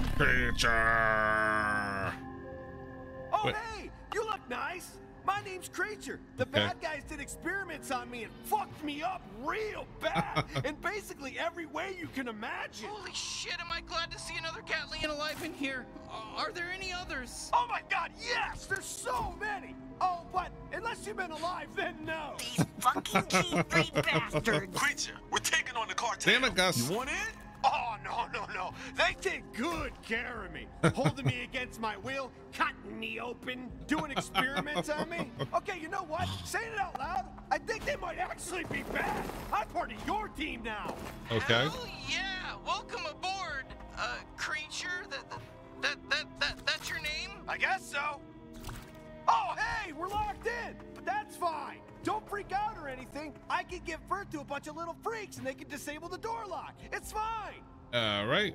Creature. Oh, Wait. hey, you look nice. My name's Creature. The Okay. bad guys did experiments on me and fucked me up real bad in basically every way you can imagine. Holy shit, am I glad to see another Gatlian alive in here. Uh, are there any others? Oh my god, yes! There's so many! Oh, but unless you've been alive, then no. These fucking cheap bastards. Creature, we're taking on the cartel. Damn it, Gus. You want in? Oh, no, no, no. They take good care of me. Holding me against my will, cutting me open, doing experiments on me. Okay, you know what? Saying it out loud, I think they might actually be bad. I'm part of your team now. Okay. Hell yeah! Welcome aboard, uh, Creature. That, that, that, that, that's your name? I guess so. Oh, hey, we're locked in. But that's fine. Don't freak out or anything. I can give birth to a bunch of little freaks and they can disable the door lock. It's fine. All right.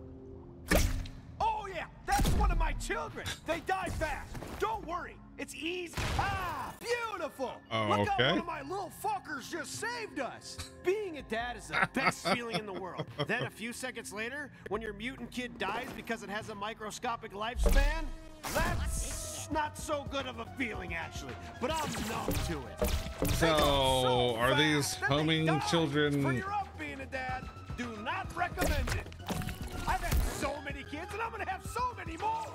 Oh, yeah, that's one of my children. They die fast. Don't worry. It's easy. Ah, beautiful. Oh, Look how okay. one of my little fuckers just saved us. Being a dad is the best feeling in the world. Then a few seconds later, when your mutant kid dies because it has a microscopic lifespan, that's not so good of a feeling, actually. But I'm numb to it. So, are these homing For children? your up being a dad, do not recommend it. I've had so many kids, and I'm gonna have so many more.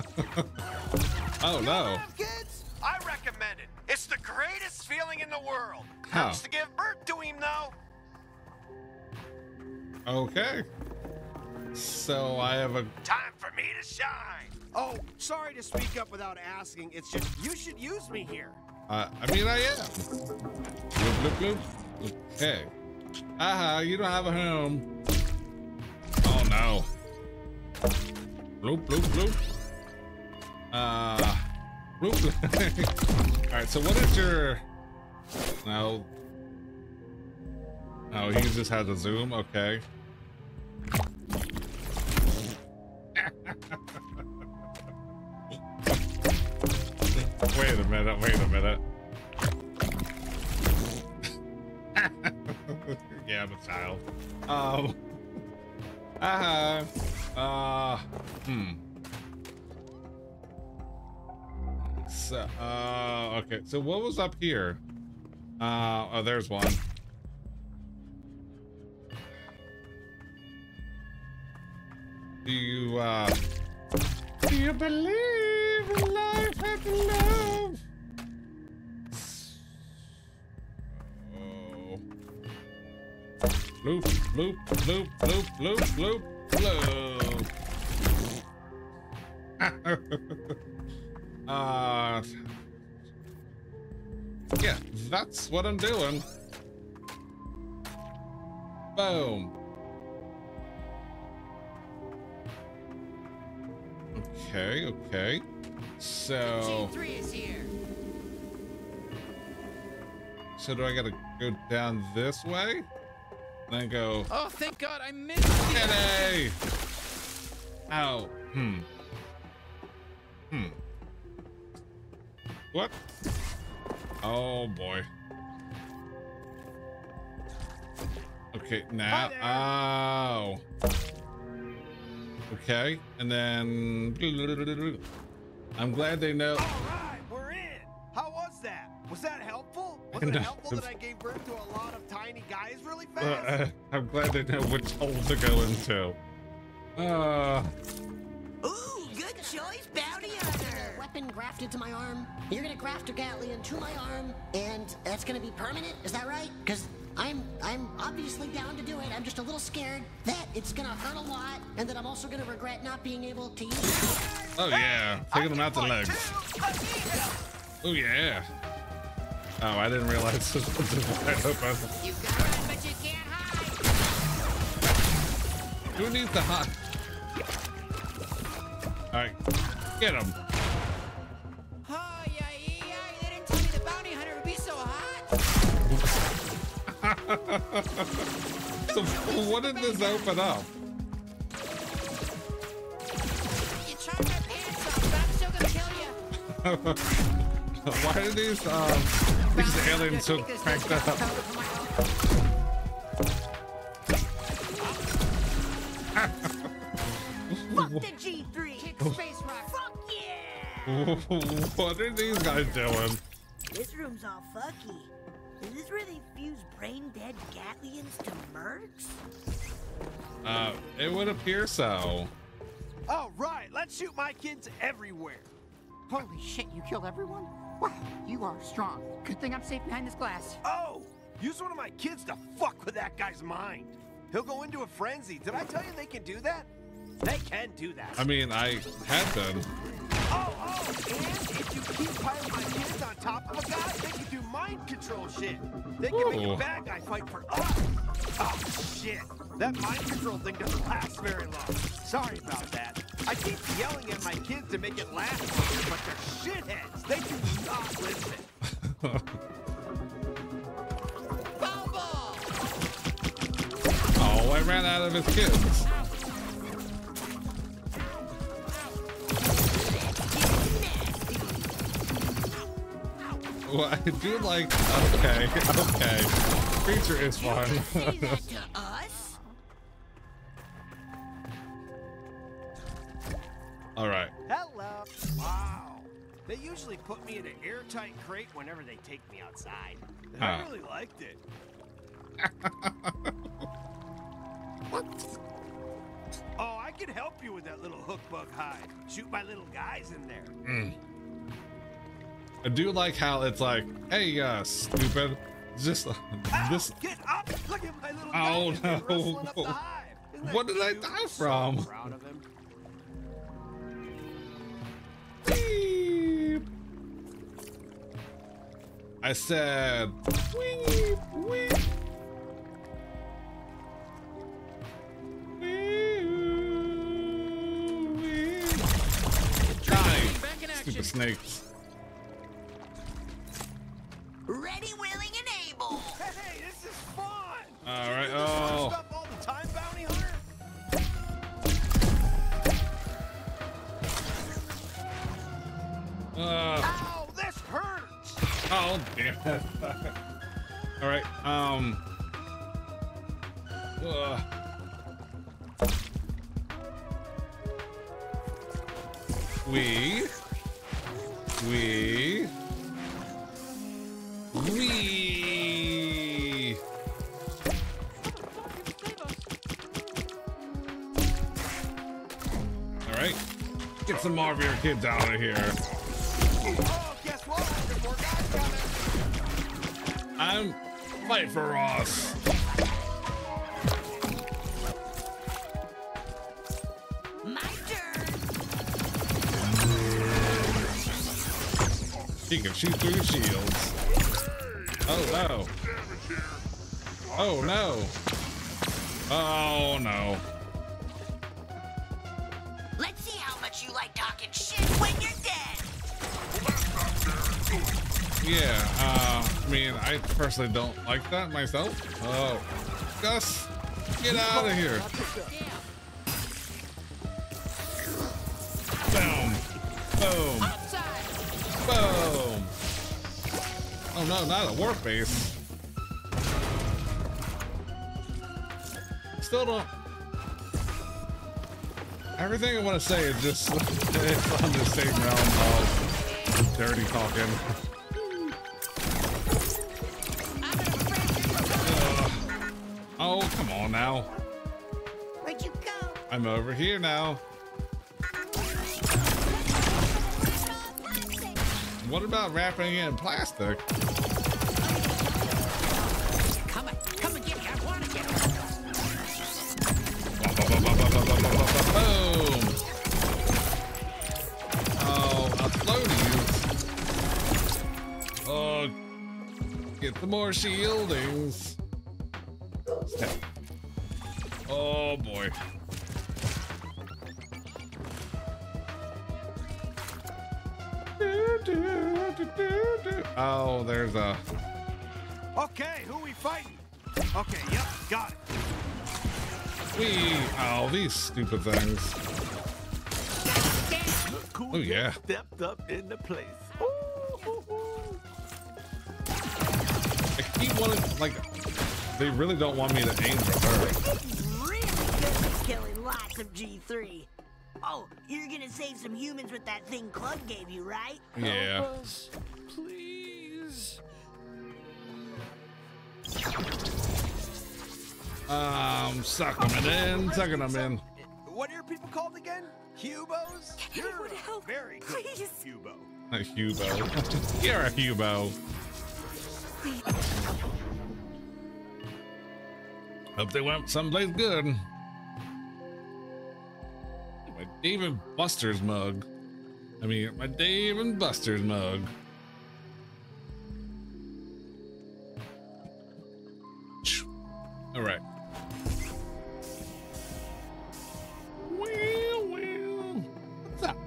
Oh You no. wanna have kids? I recommend it. It's the greatest feeling in the world. How? Hurts to give birth to him, though. Okay. So I have a. Time for me to shine. Oh, sorry to speak up without asking. It's just you should use me here. Uh, I mean, I am. Bloop, bloop, bloop. Okay. Aha, you don't have a home. Oh no. Bloop, bloop, bloop. Uh, bloop, bloop. All right, so what is your... No. Oh, he just has a zoom? Okay. Wait a minute, wait a minute. Yeah, I'm a child. Um. Uh, uh, hmm. So, uh, okay. So what was up here? Uh, oh, there's one. Do you, uh, do you believe in life after love? Oh. Bloop, bloop, bloop, bloop, bloop, bloop, bloop. uh, yeah, that's what I'm doing. Boom. Okay, okay. So... G three is here. So do I gotta go down this way? And then go... Oh, thank God, I missed it! Yay! Ow. Hmm. Hmm. What? Oh, boy. Okay, now... Oh. Okay, and then... I'm glad they know... All right, we're in. How was that? Was that helpful? Was it helpful that I gave birth to a lot of tiny guys really fast? Uh, I'm glad they know which hole to go into. Uh... Ooh, good choice, bounty hunter. Weapon grafted to my arm. You're gonna graft a Gatlian to my arm, and that's gonna be permanent. Is that right? Because I'm I'm obviously down to do it. I'm just a little scared that it's gonna hurt a lot, and that I'm also gonna regret not being able to use it. Oh yeah, taking them out the legs. Oh yeah. Oh, I didn't realize this was wide open. You got it, but you can't hide. Who needs to hide? All right, get him. Oh, yeah, yeah, they didn't tell me the bounty hunter would be so hot. So what did this open up? You tried my pants off, but I'm still gonna kill you. Why are these um these aliens so cranked up? Fuck the G three. Kick space rock. Fuck yeah. What are these guys doing? This room's all fucky. Is this where they fuse brain-dead Gatlians to mercs? Uh, it would appear so. All right, let's shoot my kids everywhere. Holy shit, you killed everyone? Wow, you are strong. Good thing I'm safe behind this glass. Oh, use one of my kids to fuck with that guy's mind. He'll go into a frenzy. Did I tell you they can do that? They can do that. I mean, I had been. Oh, oh, and if you keep piling my kids on top of a guy, they can do mind control shit. They can make Ooh. a bad guy fight for us. Oh, shit. That mind control thing doesn't last very long. Sorry about that. I keep yelling at my kids to make it last longer, but they're shitheads. They do not listen. Oh, I ran out of his kids. Well, I do like, okay, okay. Creature is fun. Say that to us? All right. Hello. Wow. They usually put me in an airtight crate whenever they take me outside. And I Huh. really liked it. Oh, I can help you with that little hook bug hide. Shoot my little guys in there. Mm. I do like how it's like, hey, uh, stupid. Just uh, this. Get up! Look at my little Oh guy. They're rustling up the no. hive. Isn't that What did I cute? die So from? proud of him. Beep. I said, wee, wee. Stupid snakes. Ready, willing, and able. Hey, this is fun. All right. Oh. Stuff all the time, bounty hunter. Uh, Ow, this hurts. oh damn it. All right. Um. Uh. We. We. We. All right. Get some more of your kids out of here. Oh, guess what? There's more guys coming. I'm fight for Ross. My turn. He can shoot through shields. Oh no. Oh no. Oh no. Let's see how much you like talking shit when you're dead. Yeah, uh, I mean, I personally don't like that myself. Oh, Gus, get out of here. Boom. Boom. Boom. Oh no, not a warp base. Still don't. Everything I want to say is just it's on the same realm of dirty talking. Uh, oh, come on now. Where'd you go? I'm over here now. What about wrapping it in plastic? Come on, come and get me. I want to get me. Boom! Oh, uploadies. Oh, get the more shieldings. Step. Oh boy. Oh, there's a. Okay, who we fighting? Okay, yep, got it. We. Oh, these stupid things. Cool Oh yeah. Stepped up into place. I keep wanting, like, they really don't want me to aim for her. Really good at killing lots of G three. Oh, you're gonna save some humans with that thing Club gave you, right? Yeah. Help us, please. Um, sucking them in, sucking them in. What are your people called again? Hubos? You're a help, very good please. Hubo. A Hubo. You're a Hubo. Hope they went someplace good. My Dave and Buster's mug. I mean, my Dave and Buster's mug. All right. Well, well. What's up?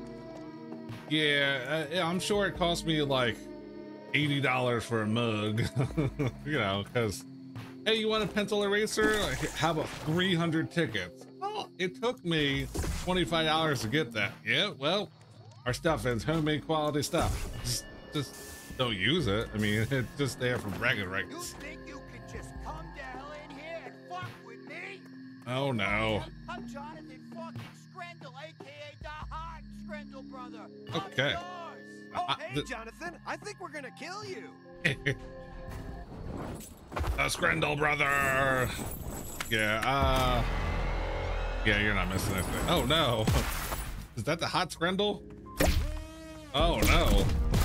Yeah, uh, I'm sure it cost me like eighty dollars for a mug. You know, because, hey, you want a pencil eraser? How about three hundred tickets? Well, it took me twenty-five dollars to get that. Yeah, well, our stuff is homemade quality stuff. Just, just don't use it. I mean, it's just there for bragging rights. You think you could just come to hell in here and fuck with me? Oh no. I'm Jonathan fucking Screndel, aka the Hot Screndel brother. Okay. Oh, Uh, hey, the- Jonathan, I think we're gonna kill you. The Screndel brother. Yeah, uh yeah, you're not missing anything. Oh no. Is that the Hot Screndel? Oh no.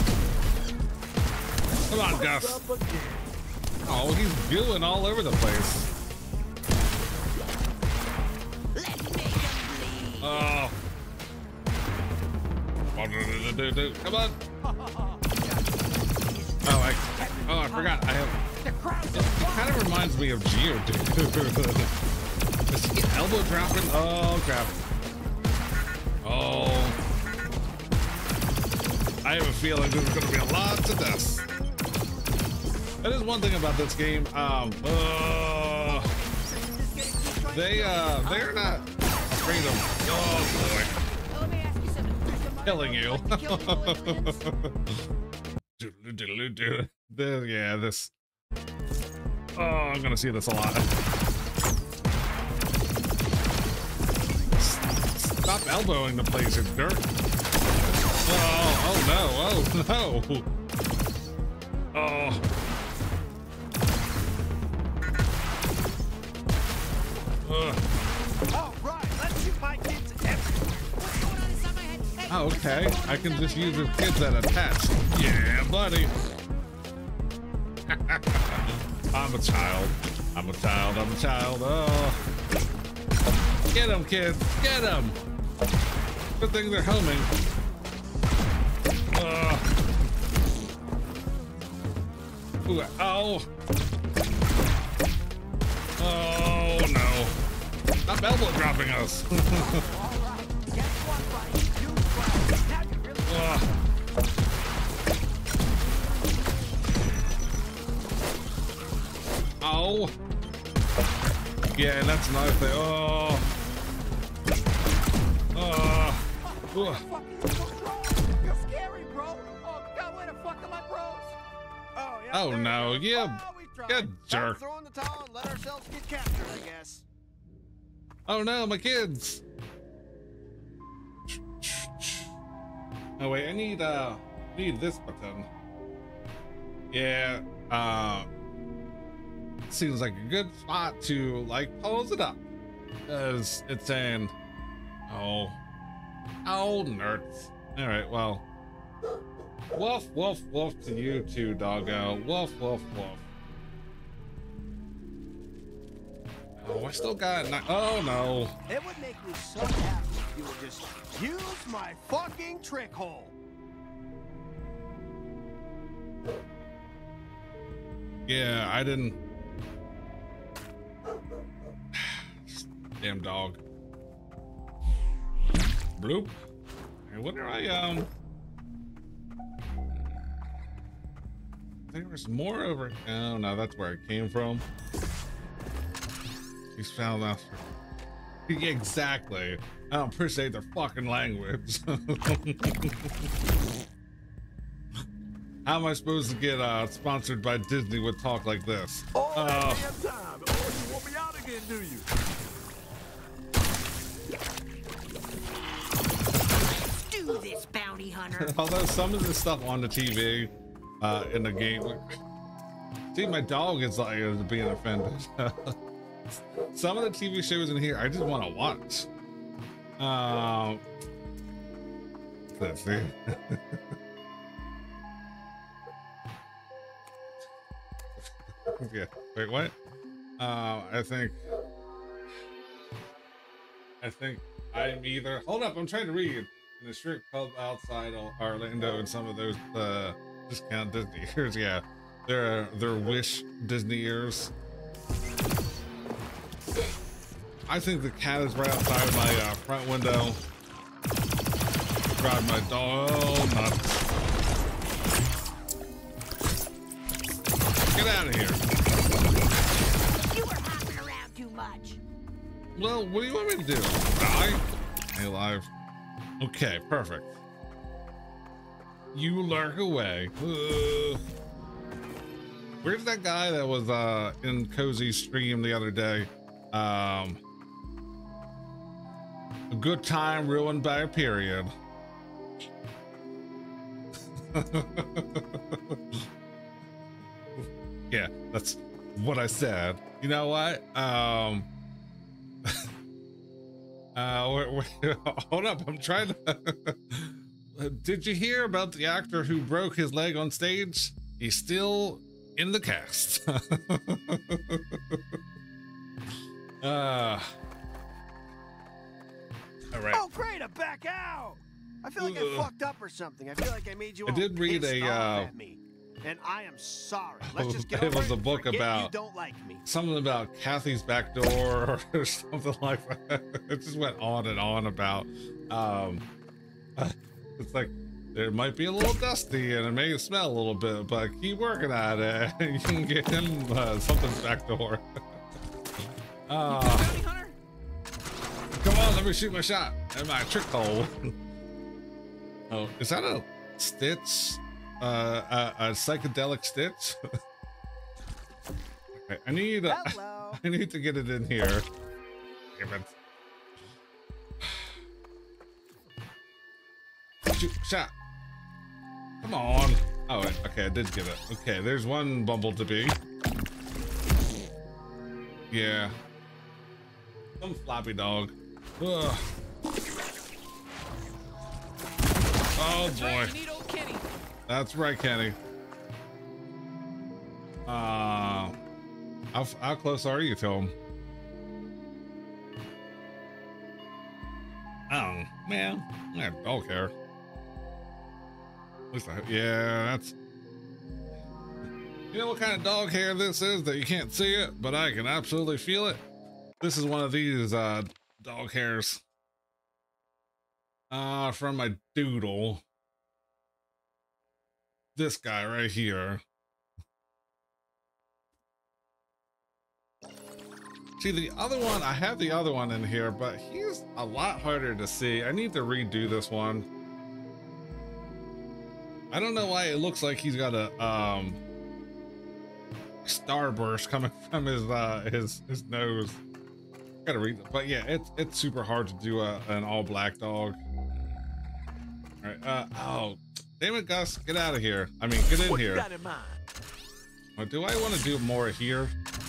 Come on, Gus. Oh, he's gooing all over the place. Oh. Come on. Oh, I, oh, I forgot. I have. It, it kind of reminds me of Geodude. Is he elbow dropping? Oh crap! Oh, I have a feeling there's going to be a lot to this. That is one thing about this game. Um, uh, they uh, they're not afraid of. Oh boy! Killing you. The, yeah, this. Oh, I'm gonna see this a lot. Stop elbowing the place in dirt. Oh, oh no, oh no. Oh. Ugh. Oh, right, let's shoot my kids everywhere. What's going on inside my head? Hey, Oh, okay. I can just use the kids that attach. Yeah, buddy. I'm a child. I'm a child. I'm a child. Oh. Get them, kids. Get them. Good thing they're homing. Uh. Ooh, oh. Oh, no. Stop elbow dropping us. uh. Oh. Yeah, that's another thing. Oh. Oh. You're scary, bro. Oh, God, where the fuck are my bros? Oh, yeah. Oh no, yeah. Good jerk. Throw in the towel and let ourselves get captured, I guess. Oh no, my kids. Oh wait, I need uh need this button. Yeah, uh seems like a good spot to like pose it up. Cause it's saying oh oh nerds. Alright, well. Woof woof woof to you too, doggo. Woof woof woof. Oh, I still got ni- oh no. It would make me so happy if you would just use my fucking trick hole. Yeah, I didn't. Damn dog. Bloop. I wonder I um. There was more over. Oh no, that's where it came from. He's found out. Yeah, exactly. I don't appreciate their fucking language. How am I supposed to get uh, sponsored by Disney with talk like this? All uh, that damn time. Oh, you want me out again, do you? Do this, bounty hunter. Although some of the stuff on the T V uh, in the game, see, my dog is like is being offended. Some of the T V shows in here, I just want to watch. Um, let's see. Yeah. Wait, what? Uh, I think. I think I'm either. Hold up, I'm trying to read. In a strip club outside Orlando, and some of those uh, discount Disney ears. Yeah, they're they're Wish Disney ears. I think the cat is right outside my uh, front window. Drive my dog oh, nuts. Get out of here. You were hopping around too much. Well, what do you want me to do? Die? Stay alive. Okay, perfect. You lurk away. Uh, where's that guy that was uh, in Cozy's stream the other day? Um, a good time ruined by a period. Yeah, that's what I said. You know what? Um, uh, we're, we're, hold up, I'm trying to. Did you hear about the actor who broke his leg on stage? He's still in the cast. uh, all right. Oh, great! I'm back out. I feel like I Ugh. fucked up or something. I feel like I made you. I all did read pissed a off uh, at me. and I am sorry. Let's just get It over was a and book forget about you don't like me. something about Kathy's back door or something like that. It just went on and on about, um, it's like, it might be a little dusty and it may smell a little bit, but keep working at it and you can get in uh, something's back door. uh, come on, let me shoot my shot and my trick hole. Oh, is that a Stitch? Uh, a, a psychedelic Stitch? Okay, I need, uh, I need to get it in here. Damn it. Shoot, shot. Come on. Oh, wait, okay, I did get it. Okay, there's one Bumblebee. Yeah. Some floppy dog. Ugh. Oh boy. That's right, Kenny. Uh, how, how close are you to him? Oh, man. I don't care. At least I, yeah, that's... You know what kind of dog hair this is that you can't see it, but I can absolutely feel it? This is one of these uh, dog hairs. Uh, from my doodle. This guy right here. See, the other one, I have the other one in here, but he's a lot harder to see. I need to redo this one. I don't know why it looks like he's got a um, starburst coming from his uh, his his nose. Gotta read, but yeah, it's it's super hard to do a, an all black dog. All right. Uh, oh, damn it, Gus, get out of here. I mean, get in What here. you got in mind? Or do I want to do more here?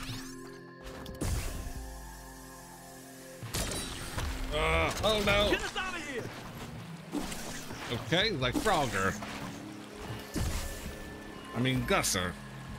Uh, oh no. Get us out of here. Okay, like Frogger. I mean Gusser.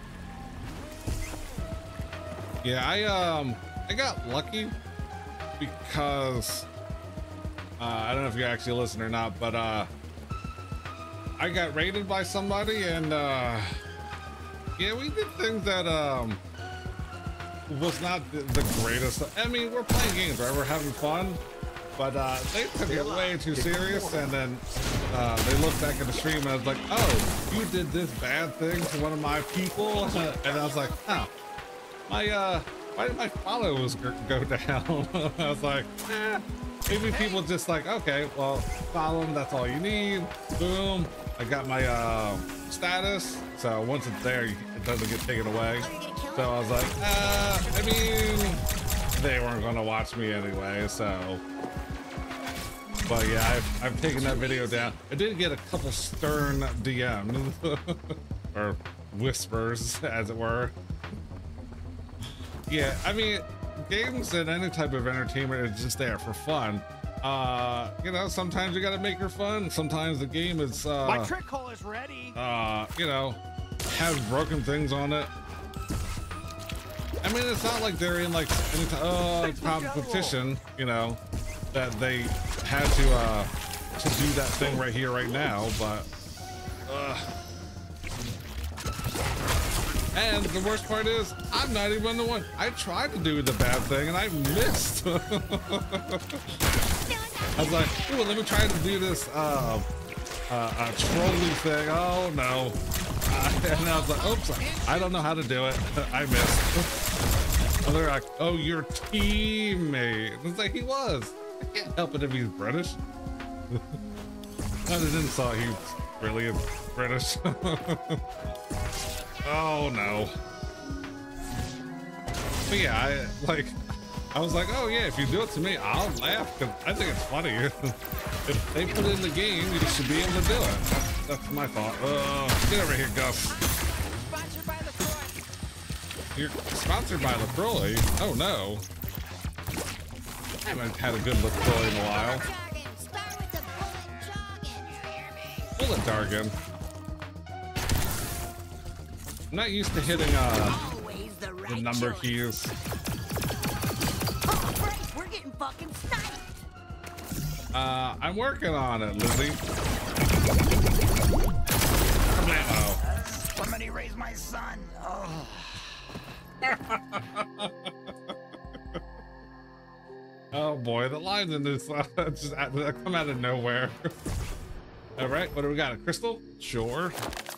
Yeah, I um I got lucky because uh, I don't know if you actually listen or not, but uh I got raided by somebody and uh yeah, we did things that um was not the, the greatest. I mean, we're playing games, right? We're having fun. But uh, they took it way too serious, and then uh, they looked back at the stream and I was like, oh, you did this bad thing to one of my people? And I was like, oh, my, uh, why did my followers go down? I was like, eh, maybe people just like, okay, well, follow them, that's all you need. Boom, I got my uh, status. So once it's there, it doesn't get taken away. So I was like, uh, I mean, they weren't gonna watch me anyway, so. But yeah, I've, I've taken that video down. I did get a couple stern D Ms, or whispers, as it were. Yeah, I mean, games and any type of entertainment is just there for fun. Uh, you know, sometimes you gotta make her fun. Sometimes the game is, uh... My trick hole is ready! Uh, you know, has broken things on it. I mean, it's not like they're in, like, any uh, competition, you know, that they had to uh to do that thing right here right now, but uh and the worst part is I'm not even the one. I tried to do the bad thing and I missed. I was like, ooh, let me try to do this uh uh, uh trolling thing. Oh no. Uh, and I was like, oops, I don't know how to do it. I missed. And they're like, oh, your teammate. It's like, he was. I can't help it if he's British. I didn't saw he's really British. Oh no. But yeah, I like I was like, oh yeah, if you do it to me, I'll laugh because I think it's funny. If they put it in the game, you should be able to do it. That's, that's my thought. Uh, get over here, Gus. You're sponsored by LaCroix? Oh no. I haven't had a good LaCroix in a while. Bullet Dargan. I'm not used to hitting uh, the number keys. Oh, Christ, we're getting fucking sniped. Uh, I'm working on it, Lizzie. Oh. Somebody raise my son. Oh. Oh boy, the lines in this uh, just uh, come out of nowhere. All right, what do we got? A crystal? Sure.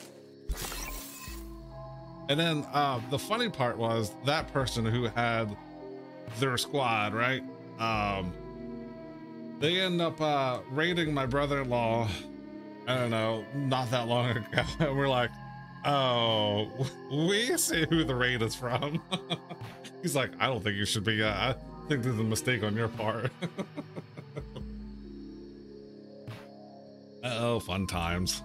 And then uh, the funny part was that person who had their squad, right? Um, they end up uh, raiding my brother-in-law. I don't know, not that long ago, and we're like, "Oh, we see who the raid is from." He's like, "I don't think you should be. Uh, I think there's a mistake on your part." Uh-oh, fun times.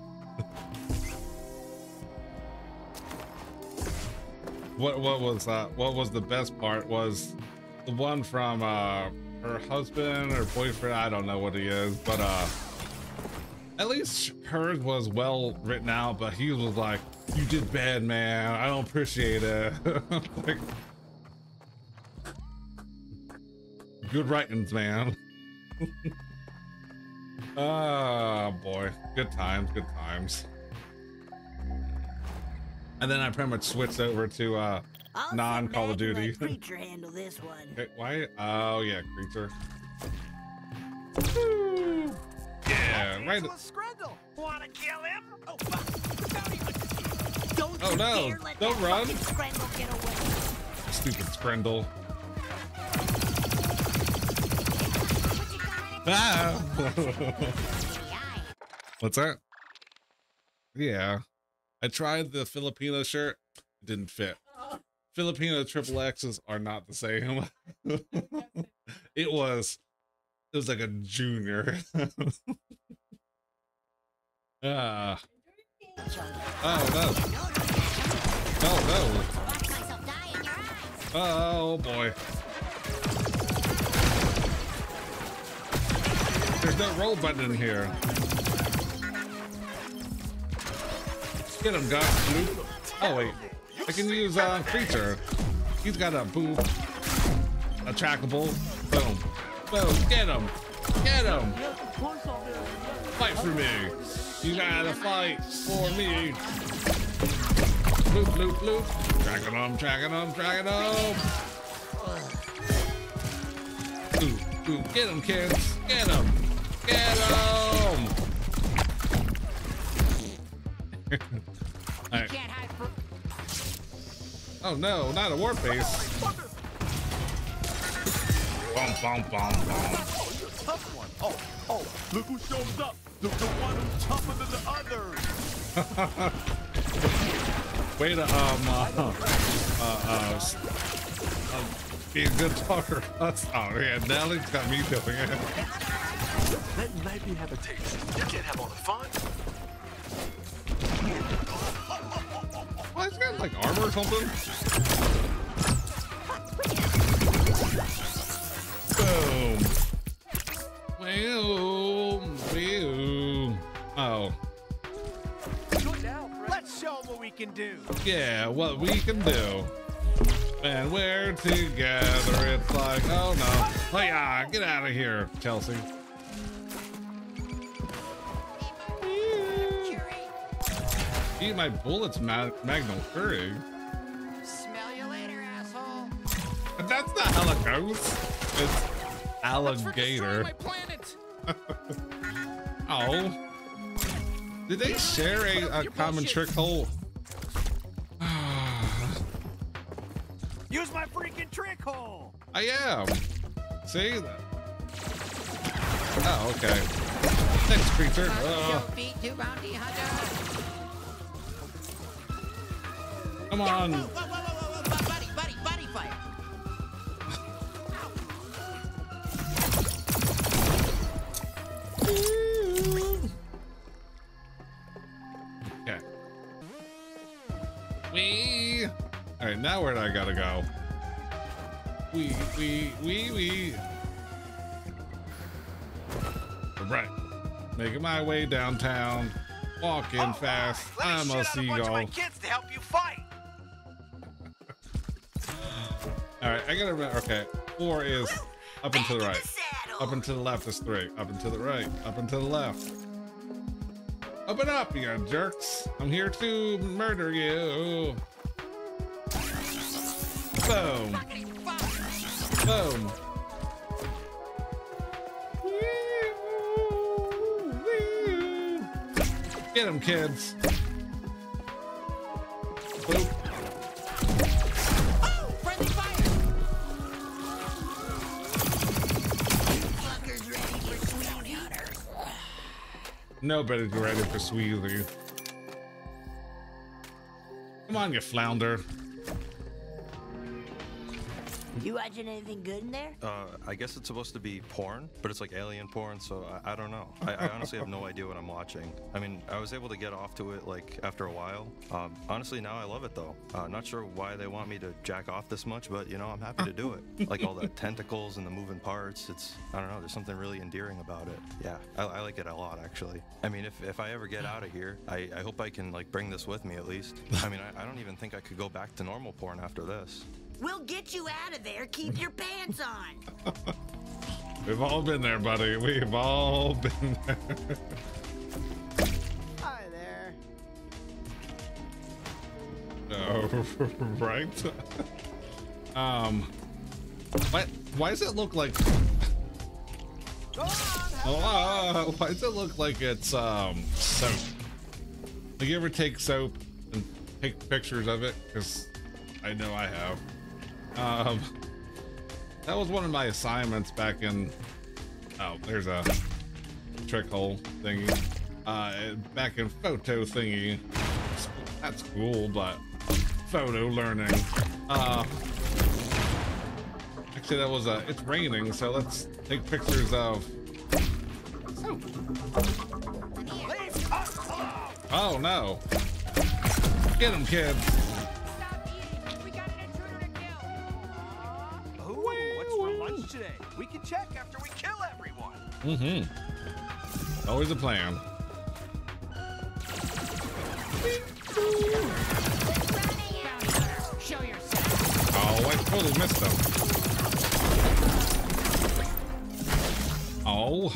What what was that? What was the best part was the one from uh, her husband or boyfriend. I don't know what he is, but uh, at least hers was well written out. But he was like, "You did bad, man. I don't appreciate it." Like, good writings, man. Oh boy, good times, good times. And then I pretty much switched over to uh, non Call of Duty. Creature handle this one. Okay, why? Oh yeah, creature. Woo. Yeah, right. Scrandle. Wanna kill him? Oh, Don't oh no! dare let Don't that run! Scrandle get away. Stupid Scrandle. Ah! What's that? Yeah. I tried the Filipino shirt. It didn't fit. Filipino triple X's are not the same. It was, it was like a junior. Ah. Oh no. Oh no. Oh boy. There's no roll button in here. Get him, Gus. Oh wait, I can use uh, creature. He's got a boop, a trackable. Boom, boom. Get him, get him. Fight for me. You gotta fight for me. Bloop, bloop, bloop. Tracking him, tracking him, tracking him. Ooh, ooh. Get him, kids. Get him. Get him. Right. Oh no, not a war base. Bum, bum, bum, bum. Tough one. Oh, oh, look who shows up. The, the one who's tougher than the others. Way to, um, uh, uh, uh, uh, be a good talker. That's, oh yeah, Nellie's got me doing it. Let maybe have a taste. You can't have all the fun. Oh, he's got like armor or something. Boom. Boom. Boom. Oh. Let's show them what we can do. Yeah, what we can do. And we're together. It's like, oh no. Oh yeah, get out of here, Chelsea. Eat my bullets, Ma Magnum Curry. Smell you later, asshole. But that's not how it goes. It's alligator. My planet. Oh. Did they share a, a common trick hole? Use my freaking trick hole. I am. See that? Oh, okay. Thanks, creature. Uh, come on. Whoa, whoa, whoa, whoa, whoa, buddy, buddy, buddy fight. Okay. We. All right, now where do I gotta go? We, we, we, we. All right, making my way downtown, walking oh, fast. Let I'm me a shit out a bunch of seagull. my kids to help you fight. All right, I gotta remember. Okay, four is up and to the right. Up and to the left is three. Up and to the right. Up and to the left. Open up, you jerks. I'm here to murder you. Boom. Boom. Get him, kids. Boop. Oh, friendly fire! Fuckers ready for sweetie. Nobody's ready for Sweezy. Come on, you flounder. You watching anything good in there? Uh, I guess it's supposed to be porn, but it's like alien porn, so I, I don't know. I, I honestly have no idea what I'm watching. I mean, I was able to get off to it like after a while. Um, honestly, now I love it though. Uh, not sure why they want me to jack off this much, but you know, I'm happy to do it. Like all the tentacles and the moving parts. It's, I don't know, there's something really endearing about it. Yeah, I, I like it a lot actually. I mean, if, if I ever get out of here, I, I hope I can like bring this with me at least. I mean, I, I don't even think I could go back to normal porn after this. We'll get you out of there. Keep your pants on. We've all been there, buddy. We've all been there. Hi there. Oh, right. um, what? Why does it look like? Oh, why does it look like it's um soap? Like you ever take soap and take pictures of it? Because I know I have. Um, that was one of my assignments back in. Oh, there's a trick hole thingy. Uh, back in photo thingy. That's cool, but photo learning. Uh, actually, that was a. It's raining, so let's take pictures of. Oh no! Get him, kids. Today. We can check after we kill everyone. Mm-hmm. Always a plan. Show yourself. Oh, I totally missed them. Oh.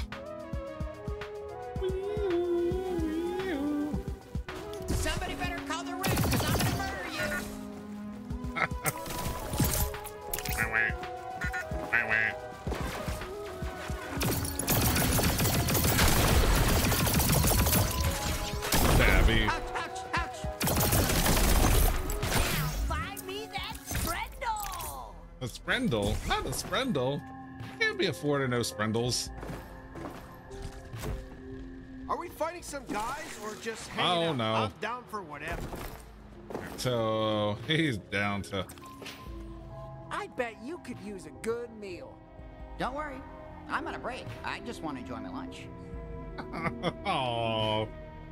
Somebody better call the rest, because I'm gonna murder you. Babby. Ouch, ouch, ouch. Now find me that Sprendel. A Sprendel? Not a Sprendel. Can't be afforded no Sprendels. Are we fighting some guys or just hanging Oh out? no. I'm down for whatever. So he's down to. I bet you could use a good meal. Don't worry. I'm on a break. I just want to enjoy my lunch. Oh.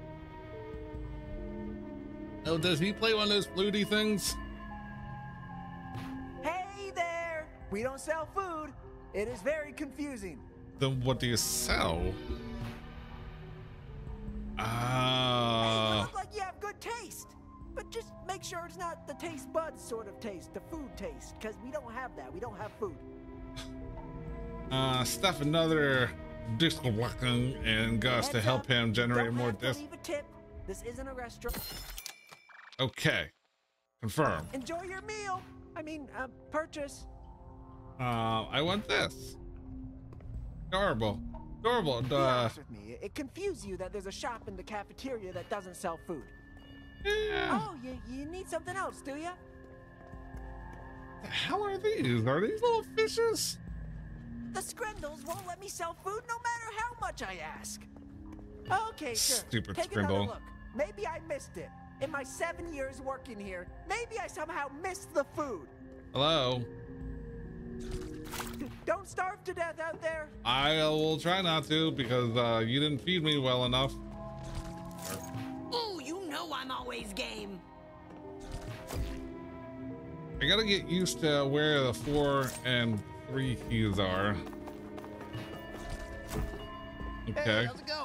Oh, does he play one of those fluty things? Hey there! We don't sell food. It is very confusing. Then what do you sell? Ah. You Uh, look like you have good taste. But just make sure it's not the taste buds sort of taste, the food taste, because we don't have that. We don't have food. uh, stuff another disc and Gus to help him generate Don't more have to disc. leave a tip. This isn't a restaurant. Okay. Confirm. Enjoy your meal. I mean, uh, purchase. Uh, I want this. Adorable. Adorable. Be Uh, honest with me. It confuses you that there's a shop in the cafeteria that doesn't sell food. Yeah. Oh, you, you need something else, do you? the hell are these? Are these little fishes? The Screndels won't let me sell food no matter how much I ask. Okay, sure. Stupid Take Screndel. another look. Maybe I missed it. In my seven years working here, maybe I somehow missed the food. Hello. Don't starve to death out there. I will try not to because uh, you didn't feed me well enough. Ooh, you know I'm always game. I gotta get used to where the four and three keys are. Okay. Hey, how's it going?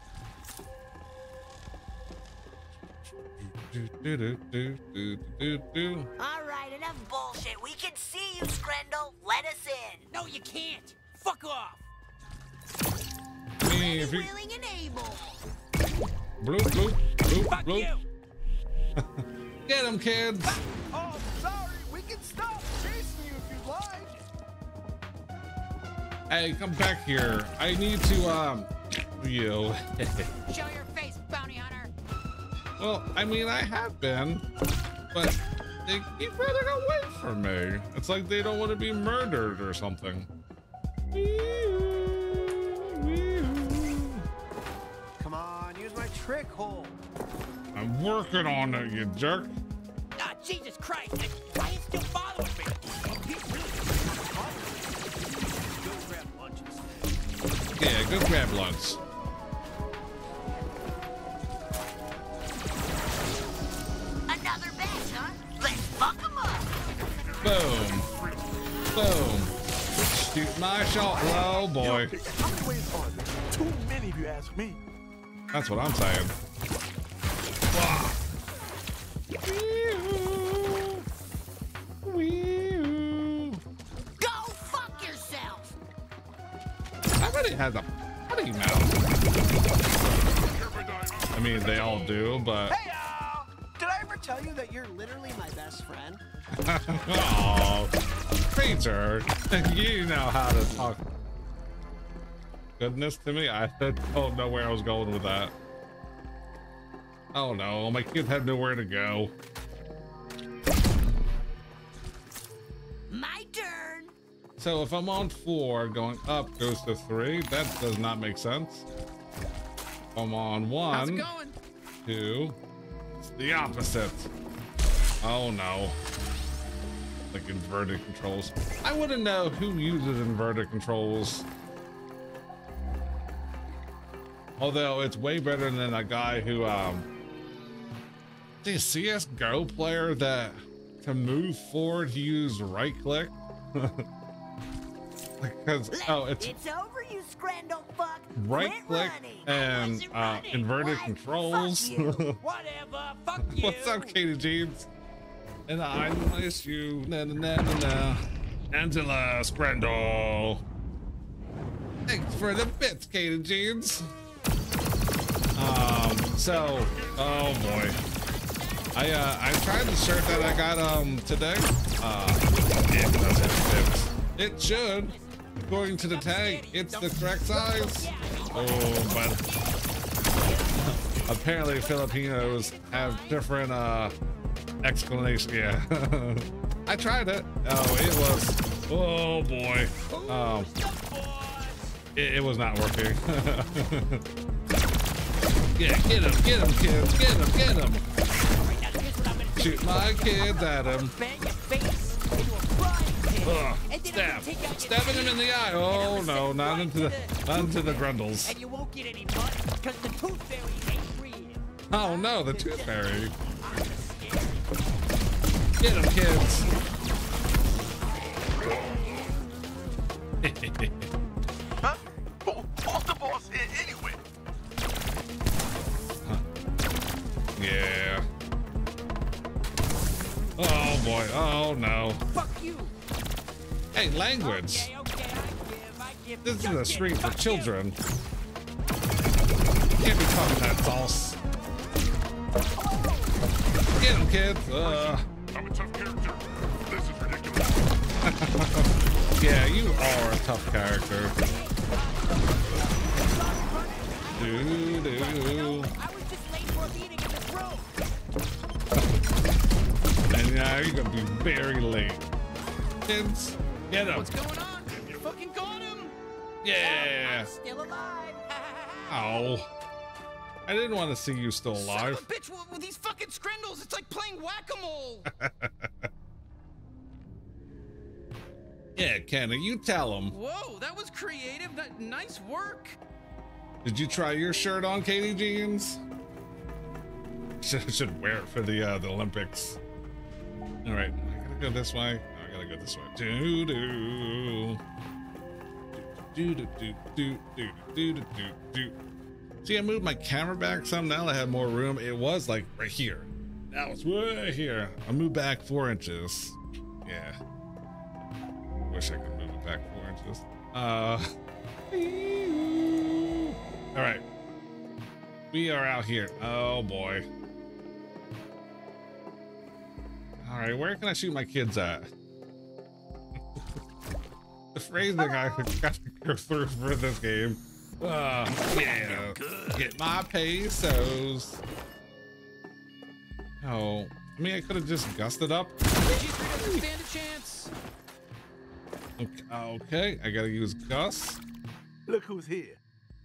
Do, do, do, do, do, do, do. All right, enough bullshit. We can see you, Screndel. Let us in. No, you can't. Fuck off. I mean, if you, Willing and able. Bloop, bloop, bloop, bloop. Get him, kids. Oh, sorry. We can stop chasing you if you'd like. Hey, come back here. I need to, um, you. Show your face, bounty hunter. Well, I mean, I have been, but they keep running away from me. It's like they don't want to be murdered or something. Come on, use my trick hole. I'm working on it, you jerk. Ah, Jesus Christ! Why are you still following me? Go grab lunches. Yeah, go grab lunch. Another batch, huh? Let's fuck 'em up. Boom. Boom. Shoot my shot, low boy. How many ways are there? Too many if you ask me. That's what I'm saying. Wow. Go fuck yourself. Somebody has a potty mouth. I mean, they all do, but. Hey, uh, did I ever tell you that you're literally my best friend? Oh, Peter, you know how to talk goodness to me. I don't know where I was going with that. Oh no, my kid had nowhere to go. My turn. So if I'm on four, going up goes to three. That does not make sense. If I'm on one, How's it going? two, it's the opposite. Oh no. Like inverted controls. I wouldn't know who uses inverted controls. Although it's way better than a guy who, um, the C S G O player that to move forward he used right click. Because oh, it's It's over, you scrandle fuck. right Quit click running. and uh, running. inverted What? controls. Fuck you. Whatever. Fuck you. What's up, Katie Jeans? And I miss you. Na na na na na. Angela Scrandle. Thanks for the bits, Katie Jeans. Um, so, oh boy. I uh I tried the shirt that I got um today. Uh it doesn't fit. It should. According to the tag, it's the correct size. Oh, but apparently Filipinos have different uh explanation. Yeah. I tried it. Oh, it was oh boy. Um it, it was not working. Yeah, get him, get him, kids, get him, get him. Shoot my kids at him. Ugh, stab. Stabbing him in the eye. Oh no, not into the not into the grundles. And you won't get any blood because the tooth fairy ain't real. Oh no, the tooth fairy. Get him, kids. Huh? Who- Who's the boss here anyway? Yeah. Oh boy. Oh no. Fuck you. Hey, language. Okay, okay, I give, I give. This is Just a kidding. stream for Fuck children. Can't be talking that sauce. Get him, kids. Uh. I'm a tough character. This is ridiculous. Yeah, you are a tough character. Do do. I was just late for a meeting in this room. And now you're gonna be very late. Kids, get him. What's going on? You fucking got him. Yeah. I'm still alive. Oh. I didn't want to see you still Son alive. of a bitch with, with these fucking scrindles. It's like playing whack-a-mole. Yeah, Kenny, you tell him. Whoa, that was creative. That nice work. Did you try your shirt on, Katie Jeans? Should, should wear it for the uh, the Olympics. All right, I gotta go this way. No, I gotta go this way. Do do do do do do do do do do. See, I moved my camera back some. Now I have more room. It was like right here. Now it's right here. I moved back four inches. Yeah. Wish I could move it back four inches. Uh. All right. We are out here. Oh boy. All right, where can I shoot my kids at? The phrasing I gotta go through for this game. Uh, yeah, get my pesos. Oh, I mean, I could have just gusted up. G three doesn't stand a chance. Okay, okay, I gotta use Gus. Look who's here.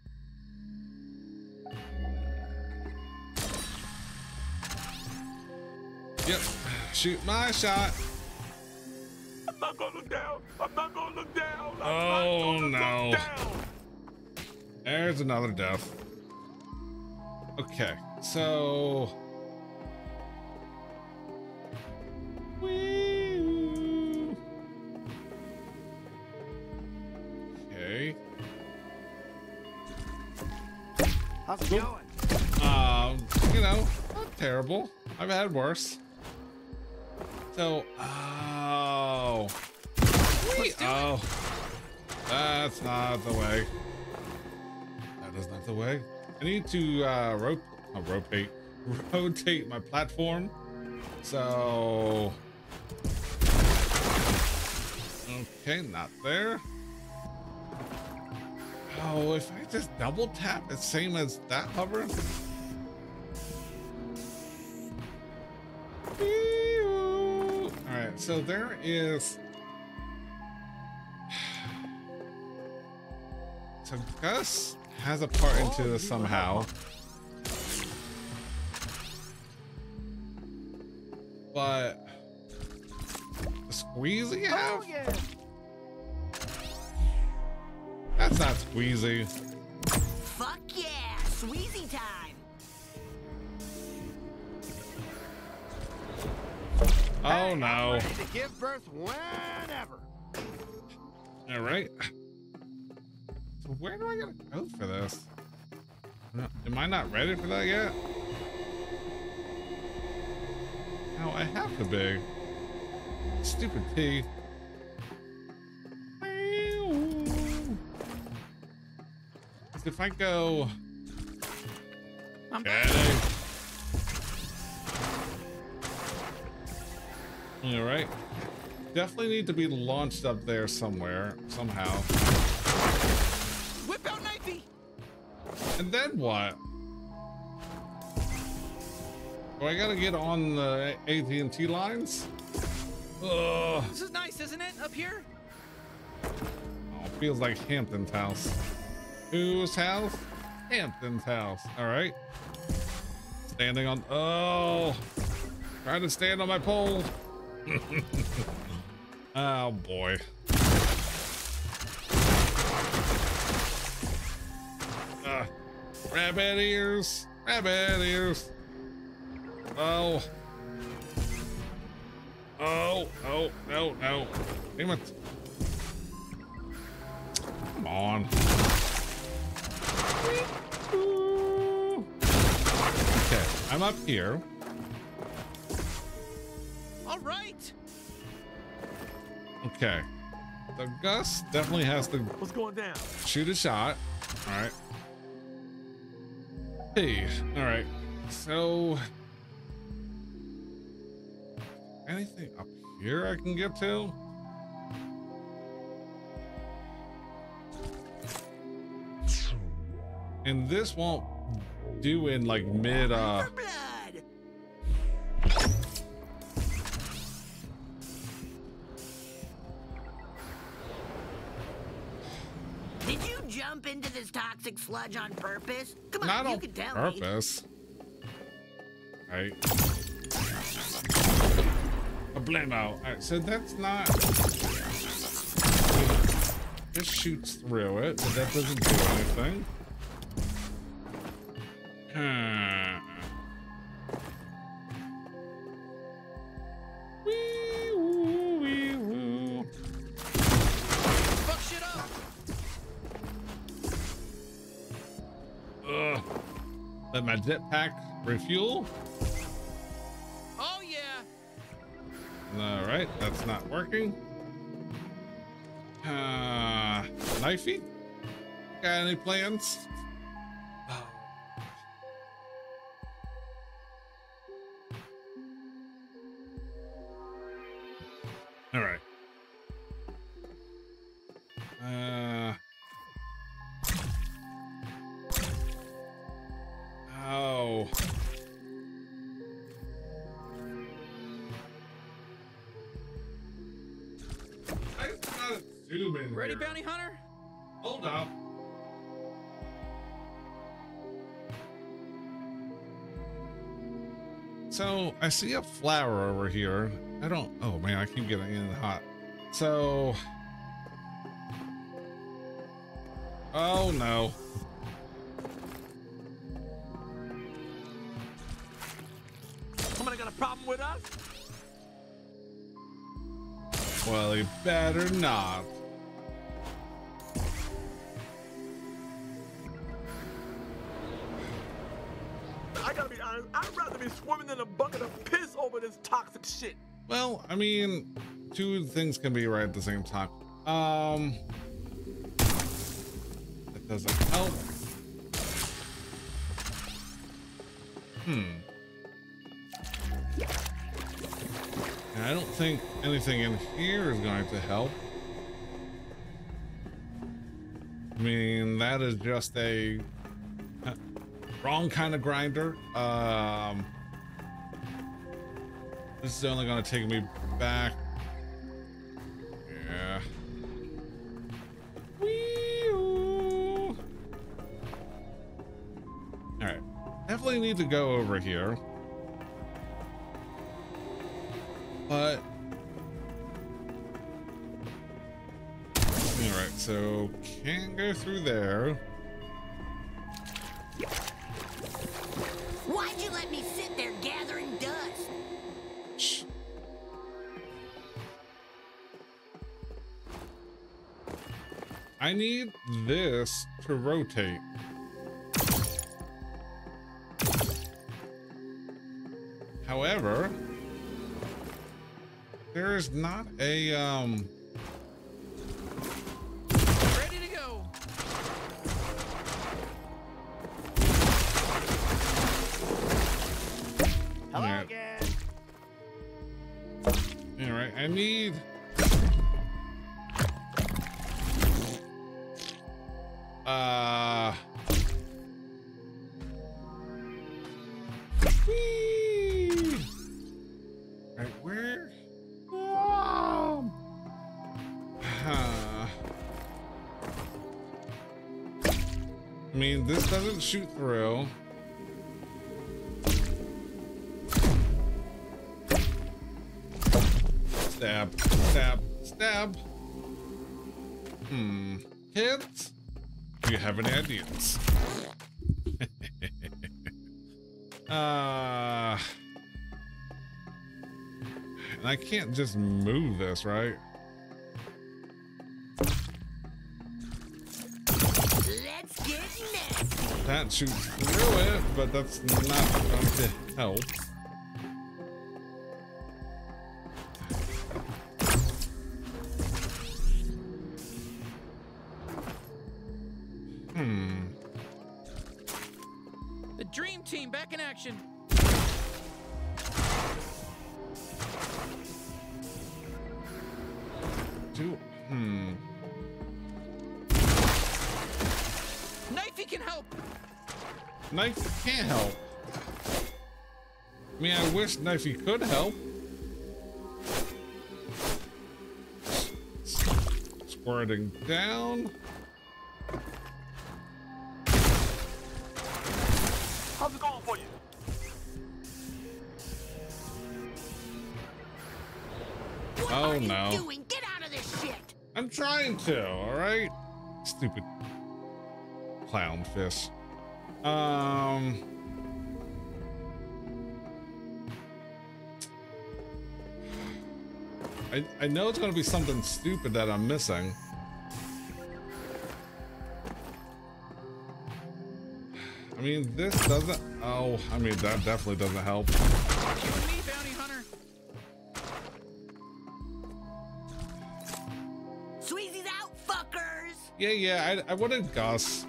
Yep, shoot my shot. I'm not gonna look down. I'm not gonna look down. I'm Oh not gonna no. look down. There's another death. Okay, so Whee! Okay. How's it going? Um, you know, not terrible. I've had worse. So, oh, Whee! Oh, that's not the way. That is not the way. I need to uh, ro uh, rotate, rotate my platform. So, okay, not there. Oh, if I just double tap, it's same as that hover. All right, so there is. So Gus has a part into this somehow. But the squeezy have? Oh, yeah. That's not squeezy. Fuck yeah, Sweezy time. Oh no. Ready to give birth whenever. All right. So where do I gotta go for this? No, am I not ready for that yet? No, I have to be. Stupid P. If I go, okay. All right. Definitely need to be launched up there somewhere, somehow. Whip out knifey. And then what? Do I gotta get on the A T and T lines? Ugh. This is nice, isn't it? Up here? Oh, feels like Hampton's house. Whose house? Hampton's house. All right. Standing on. Oh, trying to stand on my pole. Oh boy. Uh, rabbit ears. Rabbit ears. Oh. Oh. Oh. No. No. Damn it. Come on. Okay, I'm up here. All right. Okay. So Gus definitely has to What's going down? shoot a shot. All right. Hey, all right. So anything up here I can get to? And this won't do in like mid uh Did you jump into this toxic sludge on purpose? Come on, not you on can tell purpose. All right. A blame out. All right, so that's not. This shoots through it, but that doesn't do anything. Hmm. Wee woo, wee woo. Fuck shit up. Ugh. Let my jetpack refuel. Oh yeah. All right, that's not working. Uh, knifey? Got any plans? All right. Uh. Oh. I gotta zoom in. Ready, here. bounty hunter? Hold up. So I see a flower over here. I don't. Oh man, I keep getting in hot. So. Oh no. Somebody got a problem with us? Well, he better not. I gotta be honest, I'd rather be swimming in a bucket of piss over this toxic shit. Well, I mean, two things can be right at the same time. Um, that doesn't help. Hmm. And I don't think anything in here is going to help. I mean, that is just a uh, wrong kind of grinder. Um, this is only going to take me back. Yeah. Wee-oo. All right. Definitely need to go over here. But all right, so can't go through there. Why'd you let me sit there gathering dust? Shh. I need this to rotate. However, there is not a um Ready to go. Hello Alright. again. All right, I need uh whee! Right, where? Um, huh. I mean, this doesn't shoot through. Stab, stab, stab. Hmm. Kids, do you have any ideas? uh, and I can't just move this, right? Let's get next. That shoots through it, but that's not going to help. Hmm. The dream team back in action. Do hmm. Knifey can help. Knife can't help. I mean, I wish Knifey could help. Squirting down. How's it going for you? What Oh are no. you doing? Get out of this shit. I'm trying to, alright? Stupid clownfish. Um I I know it's gonna be something stupid that I'm missing. I mean, this doesn't. Oh, I mean, that definitely doesn't help. You and me, bounty hunter. Sweezy's out, fuckers. Yeah, yeah, I, I wanted Gus.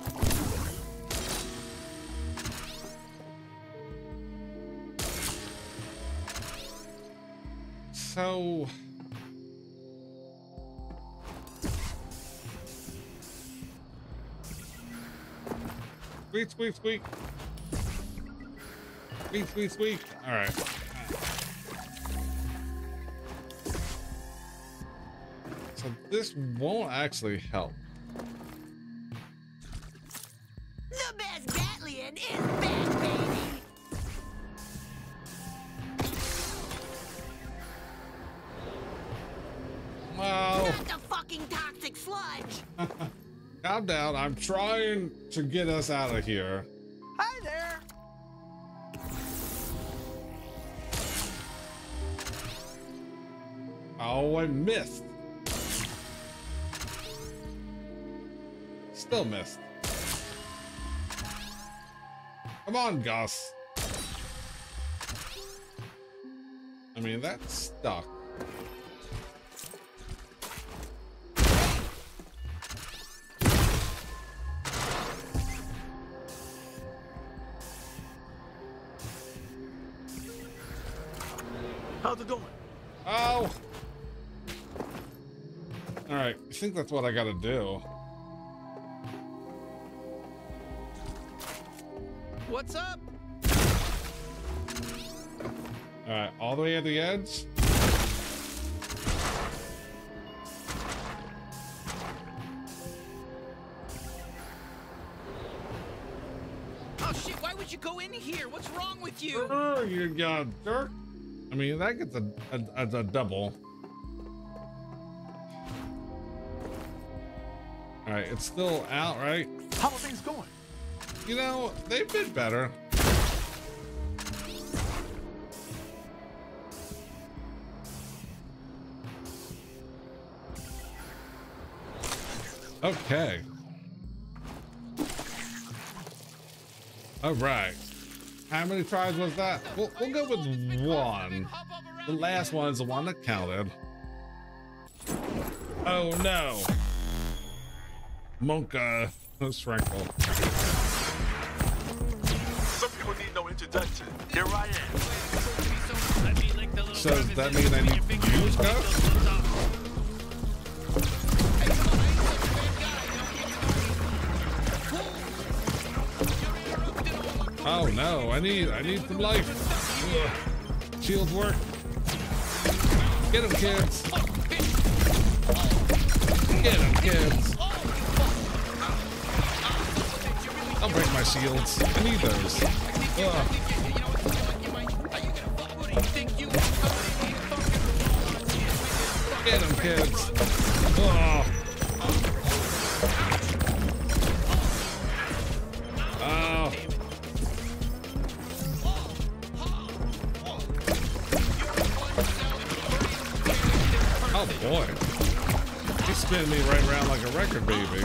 So, Squeak, squeak, squeak. Squeak, squeak, squeak. All right. So this won't actually help. The best Gatlian is back, baby. Wow. Not the fucking toxic sludge. Calm down. I'm trying to get us out of here. Hi there. Oh, I missed. Still missed. Come on, Gus. I mean, that's stuck. How's it going? Oh. All right, I think that's what I gotta do. What's up? All right, all the way at the edge. Oh shit, why would you go in here? What's wrong with you? Oh, you got jerk. I mean, that gets a, a, a, a double. All right, it's still out, right? How are things going? You know, they've been better. Okay. All right. How many tries was that? We'll, we'll go with one. The last one is the one that counted. Oh no. Monka Sprinkle. Some people need no introduction. Here I am. So does that mean I need to use Gus? Oh no, I need I need some life. Ugh. Shields work. Get him, kids. Get him, kids. I'll break my shields. I need those. Ugh. Get him, kids. Ugh. Oh. Oh boy. He's spinning me right around like a record baby.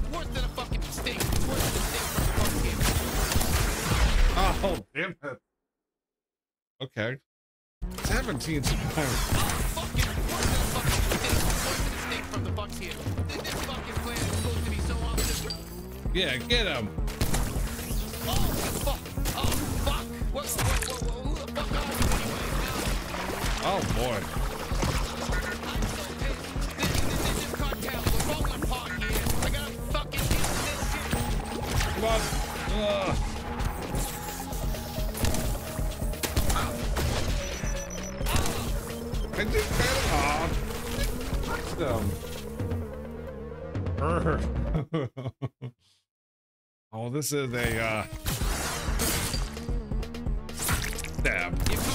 Oh, damn it. Okay. seventeen times. Yeah, get him. Oh boy. Come on. Ugh. I just got it off. Them. Oh, this is a uh stab.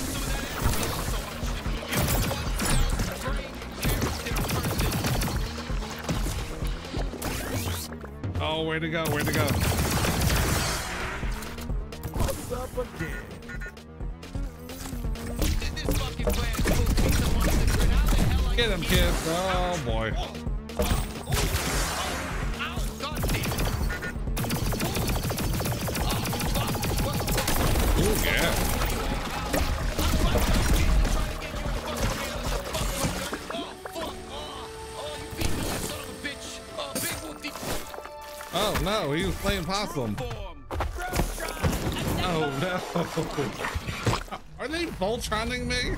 Oh, way to go, way to go. What's up again? Get him, kids. Oh boy. Ooh, yeah. Oh no, he was playing possum. Oh no. Are they Voltroning me?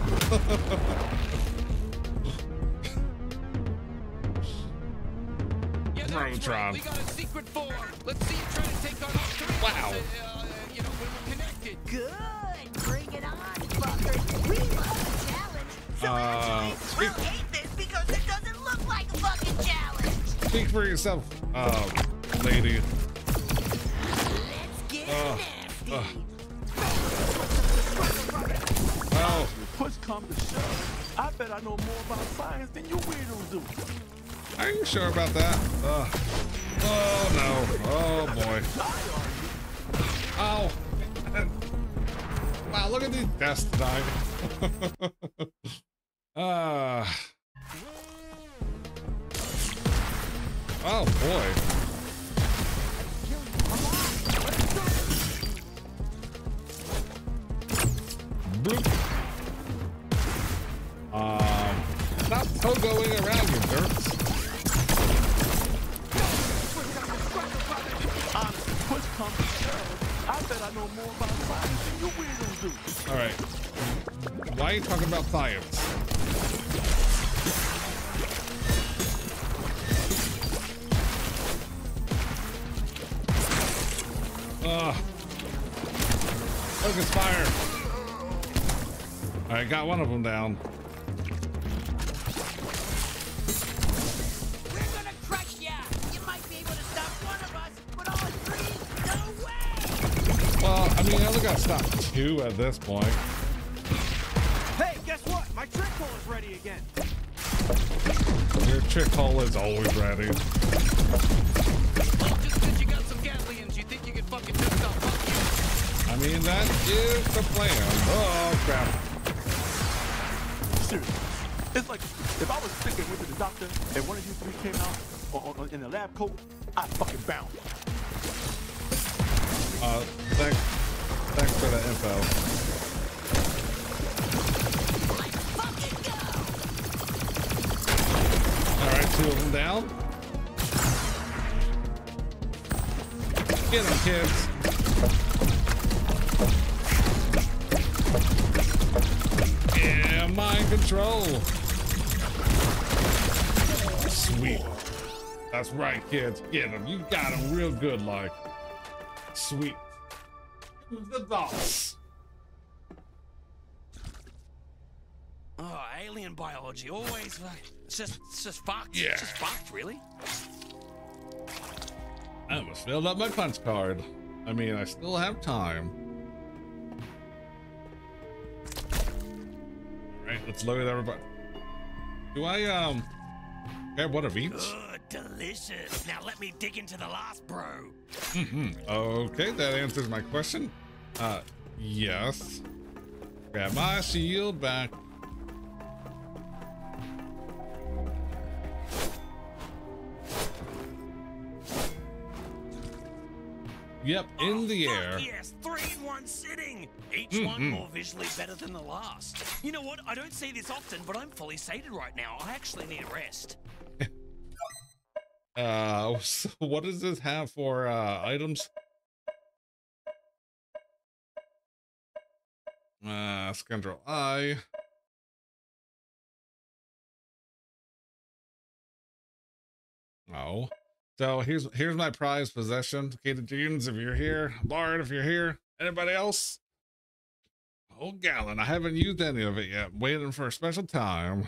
Voltron. liquid form. Let's see you try to take on all three. Wow. Uh, uh, you know, when we're connected. Good. Bring it on, fuckers. We love a challenge. So Uh, actually, we'll hate this because it doesn't look like a fucking challenge. Speak for yourself, uh, lady. Let's get Uh, nasty. uh. Oh. Push come to shove, I bet I know more about science than you weirdos do. Are you sure about that? Uh, oh no. Oh boy. Oh. Wow, look at these deaths tonight. uh. Oh boy. Bloop. Um, stop pogoing around, you jerks. Honestly, push come to shove, I bet I know more about science than you weirdos do. All right. Why are you talking about science? Ugh. Focus fire. All right, got one of them down. We're gonna crush ya. You might be able to stop one of us, but all three, no way. Well, I mean, I only got stopped two at this point. Hey, guess what? My trick hole is ready again. Your trick hole is always ready. Well, just because you got some Gatlians, you think you can fucking just stop fuck you? I mean, that is the plan. Oh, crap. Seriously, it's like if I was sick and went to the doctor and one of you three came out or, or, in the lab coat, I'd fucking bounce. Uh, thanks, thanks for the info. All right, two of them down. Get them, kids. Yeah, mind control. Sweet. That's right, kids. Get them. You got them real good, like. Sweet. Who's the boss? Oh, alien biology, always, like, it's just, it's just fucked. Yeah. It's just fucked, really. I almost filled up my punch card. I mean, I still have time. All right, let's load everybody. Do I, um, grab one of each? Good, delicious. Now let me dig into the last bro. Mm-hmm. Okay, that answers my question. Uh, yes. Grab my shield back. Yep, in the air. Yes, three in one sitting. Each Mm-hmm. one more visually better than the last. You know what? I don't see this often, but I'm fully sated right now. I actually need a rest. Uh, so what does this have for uh items? Uh, Control I. Oh, so here's here's my prized possession. Katie Jeans, if you're here, Bard, if you're here, anybody else? Oh, Gallon, I haven't used any of it yet. Waiting for a special time.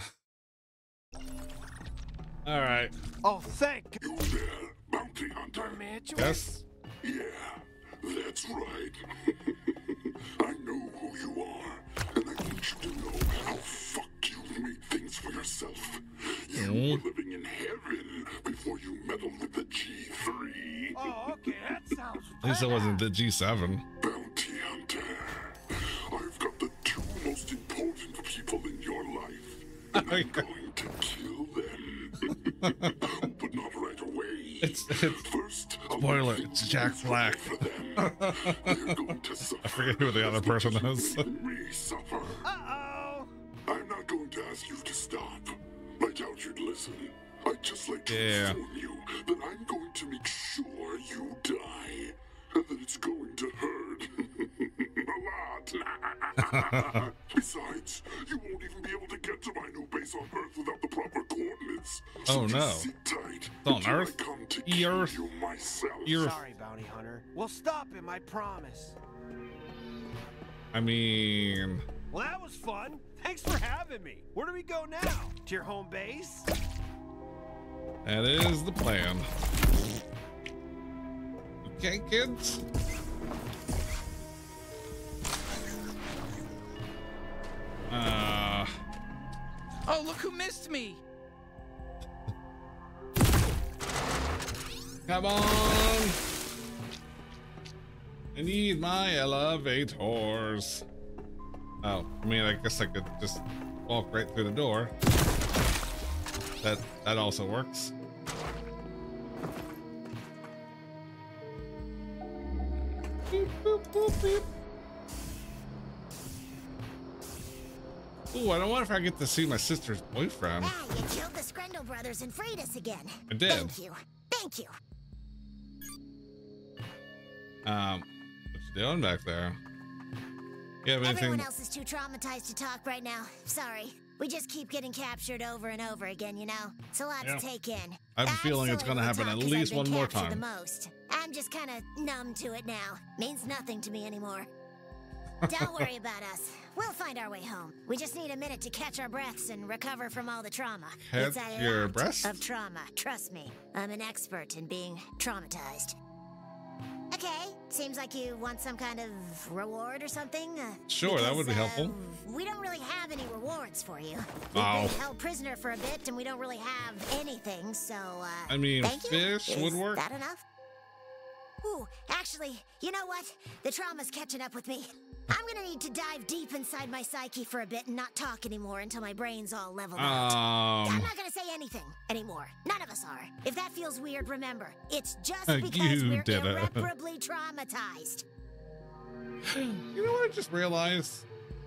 All right. Oh, thank You there, bounty hunter? Yes. Yeah, that's right. I know who you are, and I want you to know how fucked you've made things for yourself. You Mm. were living in heaven before you meddled with the G three. Oh, okay, that sounds At least it wasn't the G seven. Bounty hunter. I've got the two most important people in your life, and I'm going to kill them. But not right away. It's, it's First, spoiler. It's Jack Black. I forget who the other person is. me suffer. Uh-oh. I'm not going to ask you to stop. I doubt you'd listen. I'd just like to Yeah. inform you that I'm going to make sure you die. And that it's going to hurt. A lot. Besides, you won't even be able to get to my new base on Earth without the proper coordinates. So Oh just no. sit tight It's on until I Earth? come to E-Earth? kill you myself. You're- Sorry, bounty hunter. We'll stop him, I promise. I mean, Well, that was fun. Thanks for having me. Where do we go now? To your home base? that is the plan. Okay, kids. Uh, Oh, look who missed me! come on. I need my elevators. Oh, I mean, I guess I could just walk right through the door. That that also works. Beep, boop, boop, beep. Ooh, I don't wonder if I get to see my sister's boyfriend. Ah, you killed the Screndel brothers and freed us again. I did. Thank you. Thank you. Um, what you doing back there? You have anything? Everyone else is too traumatized to talk right now. Sorry. We just keep getting captured over and over again, you know? It's a lot Yeah. to take in. I have a feeling it's gonna happen at least one more The time. most. I'm just kind of numb to it now. Means nothing to me anymore. Don't worry about us. We'll find our way home. We just need a minute to catch our breaths and recover from all the trauma. Catch it's a your lot breaths? of trauma. Trust me. I'm an expert in being traumatized. Okay, seems like you want some kind of reward or something. Uh, Sure, that would be because, helpful. uh, we don't really have any rewards for you. We've Oh. been held prisoner for a bit, and we don't really have anything. So, uh, I mean, thank you? fish would Is work. that enough? Ooh, actually, you know what? The trauma's catching up with me. I'm gonna need to dive deep inside my psyche for a bit and not talk anymore until my brain's all leveled out. I'm Um, not gonna say anything anymore. None of us are. If that feels weird, remember, it's just Uh, because you we're did it. irreparably traumatized. you know what I just realized?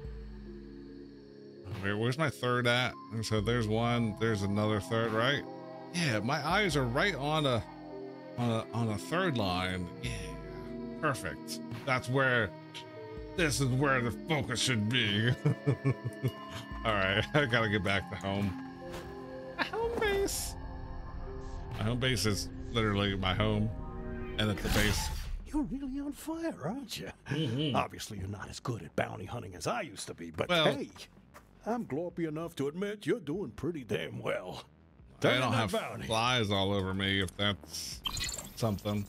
Where, where's my third at? And so there's one, there's another third, right? Yeah, my eyes are right on a on a on a third line. Yeah, perfect. That's where this is where the focus should be. All right, I gotta get back to home. My home base. My home base is literally my home, and at the base. You're really on fire, aren't you? Mhm. Obviously, you're not as good at bounty hunting as I used to be, but Well- hey, I'm glorpy enough to admit you're doing pretty damn well. I Turn in don't that have bounty. flies all over me, if that's something.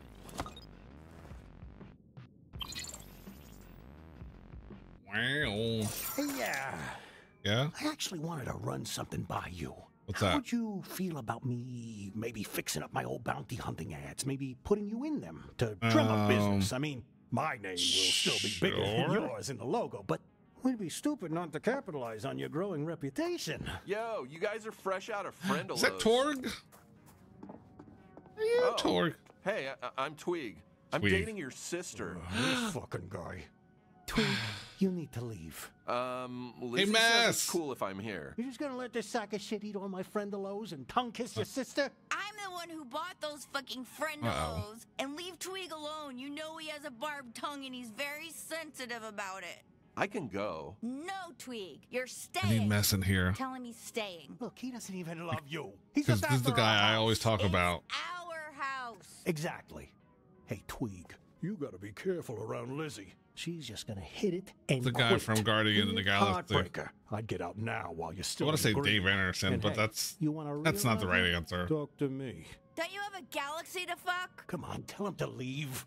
Wow. Yeah. Yeah? I actually wanted to run something by you. What's How that? would you feel about me maybe fixing up my old bounty hunting ads? Maybe putting you in them to drum up business? Um, I mean, my name will still be bigger than sure. yours in the logo, but we'd be stupid not to capitalize on your growing reputation. Yo, you guys are fresh out of Friendalos. Is that Torg? Yeah, Oh. Torg. Hey, I- I'm Twig. I'm Twig. dating your sister. This fucking guy. Tweed, you need to leave. Um, Lizzie says Mass. it's cool if I'm here. You're just gonna let this sack of shit eat all my friendalos and tongue kiss your sister? I'm the one who bought those fucking friendalos. Uh-oh. And leave Twig alone. You know he has a barbed tongue and he's very sensitive about it. I can go. No, Twig, you're I staying. need mess in here. Tell him he's staying. Look, he doesn't even love you. He's Because just this is the after our guy I house. always talk about. Our house. Exactly. Hey, Tweeg, you gotta be careful around Lizzie. She's just gonna hit it and The guy quit. from Guardian of the Galaxy. Heartbreaker. I'd get out now while you're I still want to say in green. Dave Anderson, And but hey, that's you want a that's real not the right lover? answer. Talk to me. Don't you have a galaxy to fuck? Come on, tell him to leave.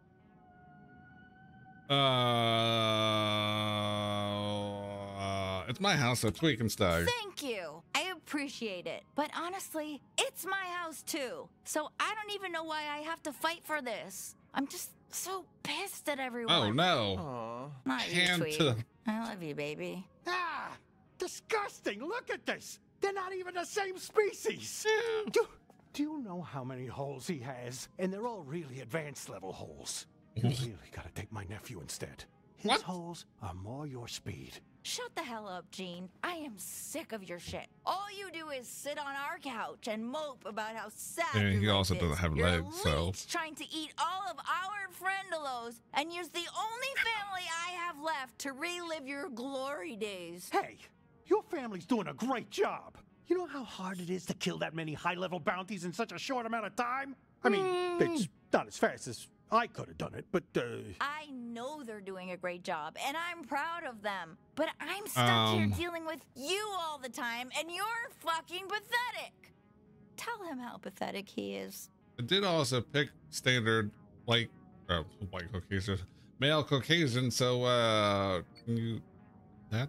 Uh, it's my house, so Tweak can stay. Thank you. I appreciate it. But honestly, it's my house too. So I don't even know why I have to fight for this. I'm just so pissed at everyone. Oh no! Aw. Not you, Hand Tweak. to- I love you, baby. Ah, disgusting! Look at this. They're not even the same species. Do, do you know how many holes he has? And they're all really advanced level holes. You really gotta take my nephew instead. His What? holes are more your speed. Shut the hell up, Gene. I am sick of your shit. All you do is sit on our couch and mope about how sad And your he life also is. doesn't have You're legs, a so- leech trying to eat all of our friendalos and use the only family I have left to relive your glory days. Hey, your family's doing a great job. You know how hard it is to kill that many high-level bounties in such a short amount of time? I mean, it's not as fast as I could have done it, but, uh... I know they're doing a great job, and I'm proud of them. But I'm stuck Um. here dealing with you all the time, and you're fucking pathetic. Tell him how pathetic he is. I did also pick standard white, uh, white Caucasian, male Caucasian. So, uh, can you that?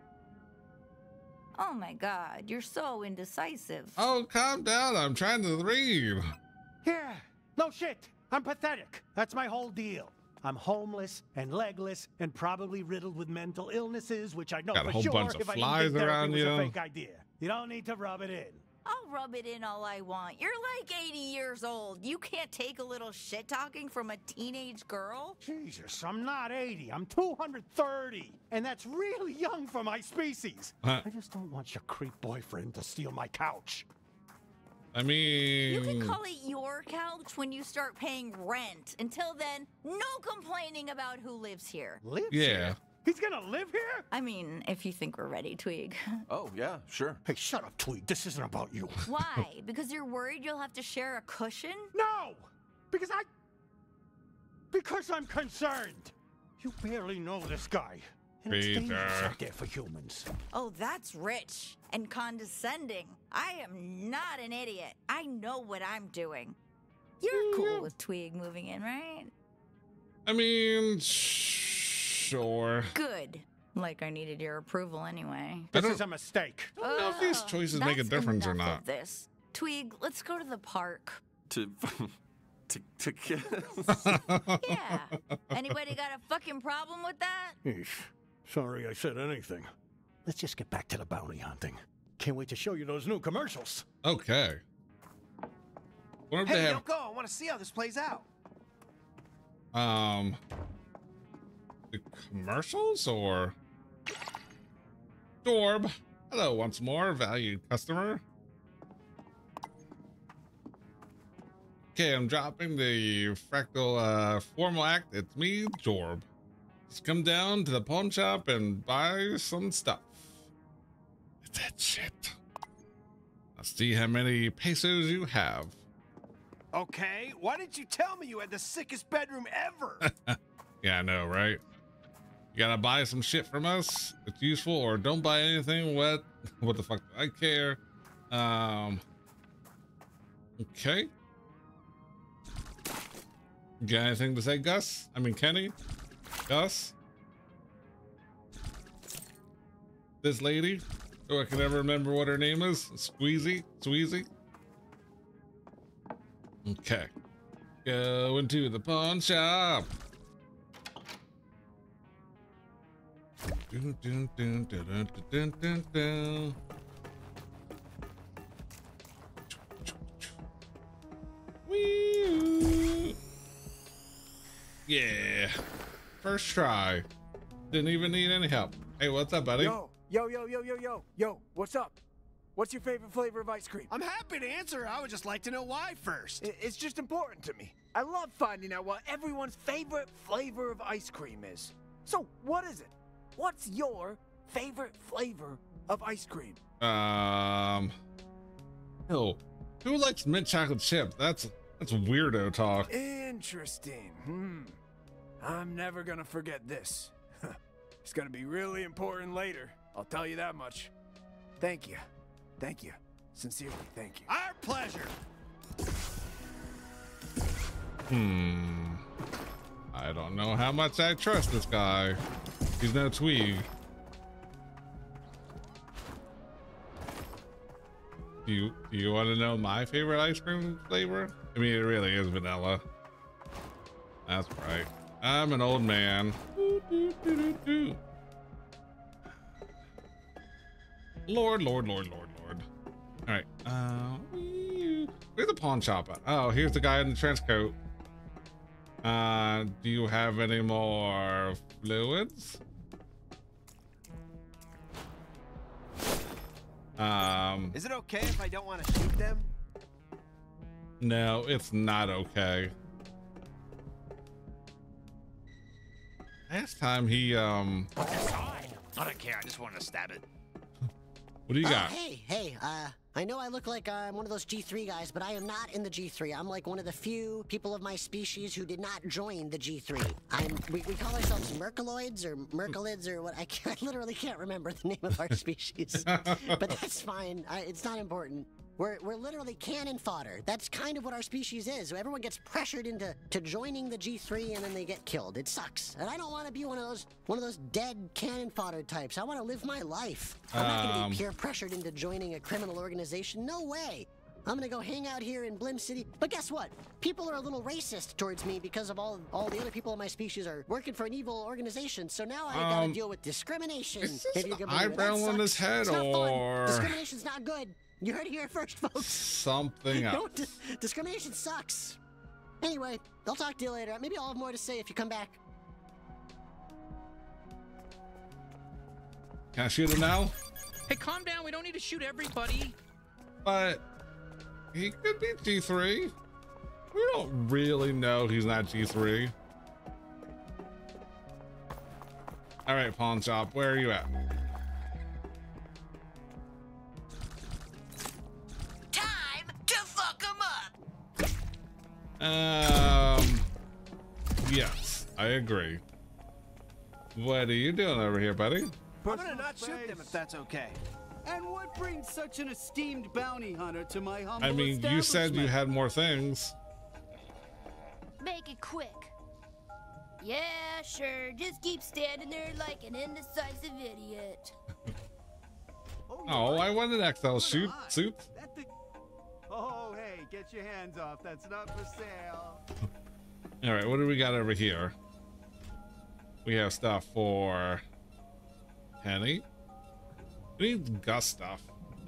Oh my God, you're so indecisive. Oh, calm down. I'm trying to read. Yeah, no shit. I'm pathetic. That's my whole deal. I'm homeless and legless and probably riddled with mental illnesses, which I know Got a for whole sure bunch of if I flies didn't think around therapy was you. a fake idea. You don't need to rub it in. I'll rub it in all I want. You're like eighty years old. You can't take a little shit talking from a teenage girl? Jesus, I'm not eighty. I'm two hundred thirty. And that's really young for my species. Huh. I just don't want your creep boyfriend to steal my couch. I mean, You can call it your couch when you start paying rent. Until then, no complaining about who lives here. Lives Yeah. here? He's gonna live here? I mean, if you think we're ready, Tweeg. Oh, yeah, sure. Hey, shut up, Tweed. This isn't about you. Why? Because you're worried you'll have to share a cushion? No! Because I... Because I'm concerned. You barely know this guy. And it's Peter. dangerous out there for humans. Oh, that's rich and condescending. I am not an idiot. I know what I'm doing. You're cool with Tweeg moving in, right? I mean, sure. Good. Like I needed your approval anyway. This is a mistake. I don't know if these Ugh, choices make a that's difference or enough not. of this. Tweeg, let's go to the park. To, to, to kiss. Yeah. Anybody got a fucking problem with that? Eesh. Sorry I said anything. Let's just get back to the bounty hunting. Can't wait to show you those new commercials. Okay. What if Hey, they yo, have, go. I want to see how this plays out. um, the commercials or Dorb? Hello, once more, valued customer. Okay, I'm dropping the fractal uh, formal act. It's me, Dorb. Just come down to the pawn shop and buy some stuff. It's that shit. I'll see how many pesos you have. Okay, why didn't you tell me you had the sickest bedroom ever? Yeah, I know, right? You gotta buy some shit from us. It's useful, or don't buy anything. What? What the fuck do I care? Um. Okay. Got anything to say, Gus? I mean, Kenny? Gus? This lady? Oh, I can never remember what her name is. Squeezy? Squeezy? Okay. Go into the pawn shop. Dun, dun, dun, dun, dun, dun, dun, dun. Whee! Yeah. First try. Didn't even need any help. Hey, what's up, buddy? Yo, yo, yo, yo, yo, yo, yo, what's up? What's your favorite flavor of ice cream? I'm happy to answer. I would just like to know why first. I- It's just important to me. I love finding out what everyone's favorite flavor of ice cream is. So, what is it? What's your favorite flavor of ice cream? Um. Ew. Who likes mint chocolate chip? That's that's weirdo talk. Interesting. Hmm. I'm never gonna forget this. It's gonna be really important later. I'll tell you that much. Thank you. Thank you. Sincerely, thank you. Our pleasure. Hmm. I don't know how much I trust this guy. He's no Tweeg. Do you do you want to know my favorite ice cream flavor? I mean, it really is vanilla. That's right. I'm an old man. Doo, doo, doo, doo, doo. Lord, Lord, Lord, Lord, Lord. All right. Uh, where's the pawn shop at? Oh, here's the guy in the trench coat. Uh, do you have any more fluids? Um, Is it okay if I don't want to shoot them? no, it's not okay. Last time he, um, I don't care. I just want to stab it. What do you Uh, got? hey, hey, uh, I know I look like uh, I'm one of those G three guys, but I am not in the G three. I'm like one of the few people of my species who did not join the G three. I'm, we, we call ourselves Merkaloids or Merkalids or what, I, can't, I literally can't remember the name of our species. But that's fine, I, it's not important. We're, we're literally cannon fodder. That's kind of what our species is. Everyone gets pressured into to joining the G three and then they get killed. It sucks. And I don't want to be one of those one of those dead cannon fodder types. I want to live my life. I'm not going to Um. be peer pressured into joining a criminal organization. No way. I'm going to go hang out here in Blim City. But guess what? People are a little racist towards me because of all all the other people in my species are working for an evil organization. So now I got Um, to deal with discrimination. is if this you an can believe it. That eyebrow on sucks. his head, It's not fun. or- Discrimination's not good. You heard it here first, folks. Something else. Don't, dis- discrimination sucks. Anyway, I'll talk to you later. Maybe I'll have more to say if you come back. Can I shoot him now? Hey, calm down. We don't need to shoot everybody. But he could be G three. We don't really know he's not G three. All right, pawn shop, where are you at? Time to fuck 'em up. Um, yes, I agree. What are you doing over here, buddy? I'm gonna not shoot them if that's okay. And what brings such an esteemed bounty hunter to my humble I mean, you said you had more things. Make it quick. Yeah, sure. Just keep standing there like an indecisive idiot. Oh, I want an X L shoot suit. That thing... Oh, hey, get your hands off. That's not for sale. All right, what do we got over here? We have stuff for Penny. We need Gus stuff.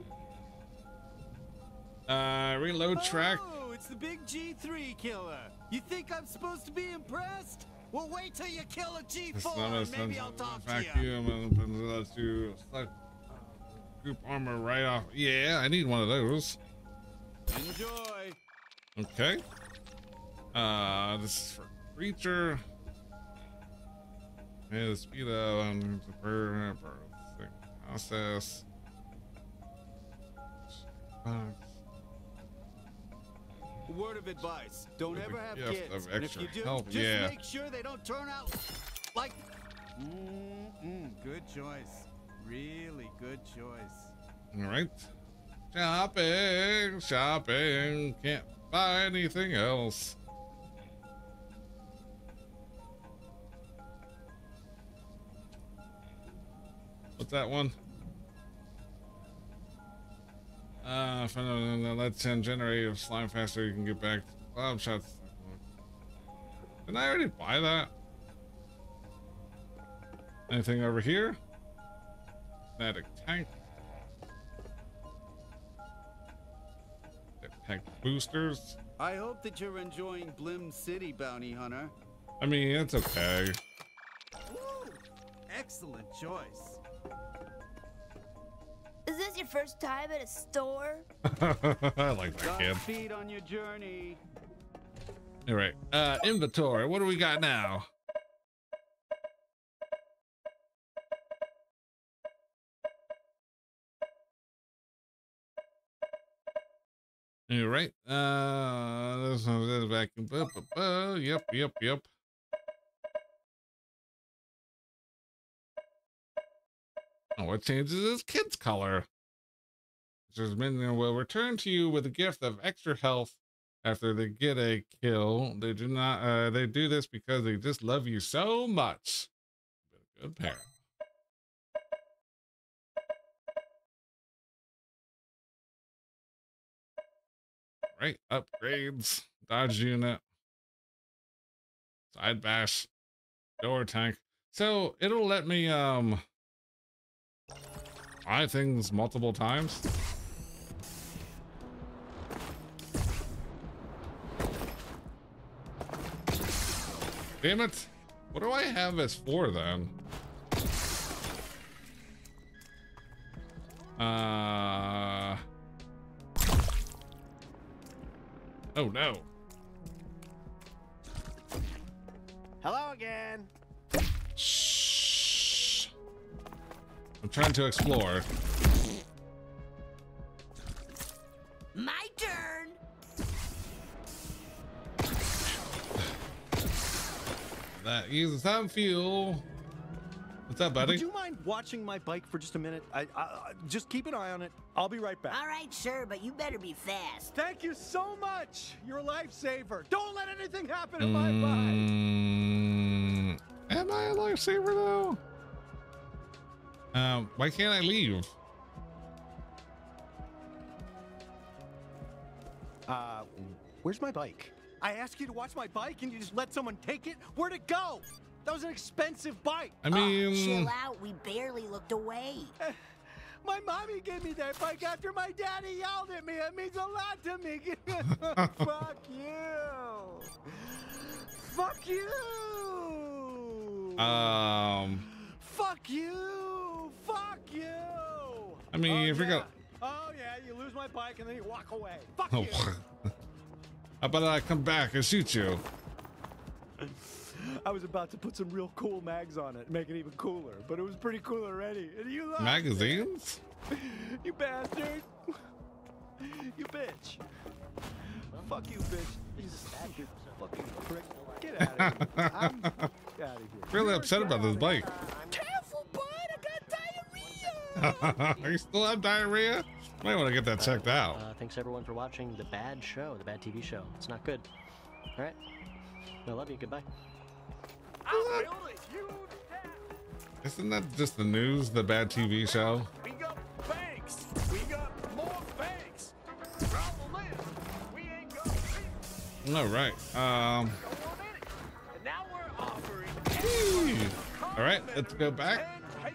Uh, reload track. Oh, it's the big G three killer. You think I'm supposed to be impressed? Well, wait till you kill a G four and maybe I'll talk to you. Vacuum and let you select group armor right off. Yeah, I need one of those. Enjoy. Okay. Uh, this is for creature. Yeah, the speed of um, the per process. Word of advice: don't With ever the have gift kids. of And if extra you do, help, just yeah. make sure they don't turn out like. Mm-mm, good choice. Really good choice. All right. Shopping, shopping. Can't buy anything else. What's that one? Uh, let's send generator slime faster. You can get back to cloud shots. Didn't I already buy that? Anything over here? Static tank. Tank boosters. I hope that you're enjoying Blim City, Bounty Hunter. I mean, it's okay. Ooh, excellent choice. Is this your first time at a store? I like that kid. Godspeed on your journey. All right. Uh, inventory. What do we got now? All right. Uh, this one is vacuum. Bu- bu- bu. Yep, yep, yep. Oh, it changes his kid's color. Just minion will return to you with a gift of extra health after they get a kill. They do not. Uh, they do this because they just love you so much. Good parent. Right, upgrades, dodge unit, side bash, door tank. So it'll let me um buy things multiple times. Damn it! What do I have as for then? Uh. Oh no. Hello again. Shh. I'm trying to explore. My turn. That uses some fuel. What's up, buddy? Would you mind watching my bike for just a minute? I, I, I just keep an eye on it. I'll be right back. All right, sure, but you better be fast. Thank you so much. You're a lifesaver. Don't let anything happen to my Mm, am I a lifesaver though? Um, why can't I leave? bike. Uh, where's my bike? I asked you to watch my bike and you just let someone take it? Where'd it go? That was an expensive bike. I mean, oh, chill out. We barely looked away. My mommy gave me that bike after my daddy yelled at me. It means a lot to me. Fuck you. Fuck you. Um. Fuck you. Fuck you. I mean, oh, if you're yeah. gonna. Oh yeah, you lose my bike and then you walk away. Fuck Oh. you. How about I come back and shoot you? I was about to put some real cool mags on it, make it even cooler, but it was pretty cool already. And you lost Magazines? it. You bastard. You bitch. Fuck you, bitch. You stupid fucking prick. Get out of here. I'm out of here. Really upset about this bike. Careful, bud. I got diarrhea. You still have diarrhea? Might want to get that checked out. Uh, thanks everyone for watching the bad show, the bad T V show. It's not good. All right. I love you. Goodbye. Isn't that just the news, the bad T V show? We got banks. We got more banks. Problem is, we ain't got people. All right. Um. And now we're offering. All right. Let's go back.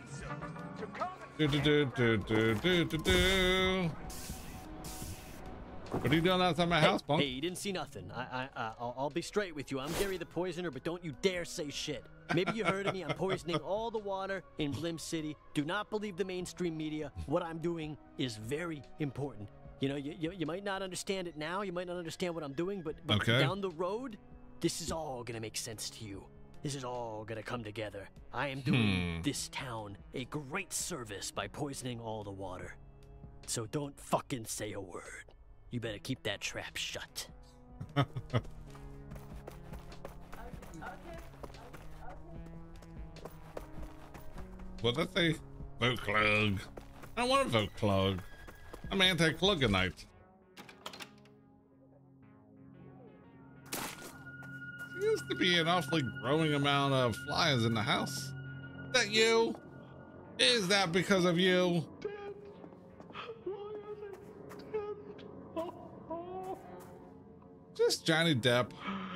Do do do do do do do do. What are you doing outside my hey, house, Punk? Hey, you didn't see nothing. I, I, I, I'll, I'll be straight with you. I'm Gary the Poisoner, but don't you dare say shit. Maybe you heard of me. I'm poisoning all the water in Blim City. Do not believe the mainstream media. What I'm doing is very important. You know, you, you, you might not understand it now. You might not understand what I'm doing, but, but Okay. down the road, this is all gonna make sense to you. This is all gonna come together. I am doing Hmm. this town a great service by poisoning all the water. So don't fucking say a word. You better keep that trap shut. What did I say? Vote Klug. I don't want to vote Klug. I'm anti-Kluganite. Seems to be an awfully growing amount of flies in the house. Is that you? Is that because of you? Just Johnny Depp.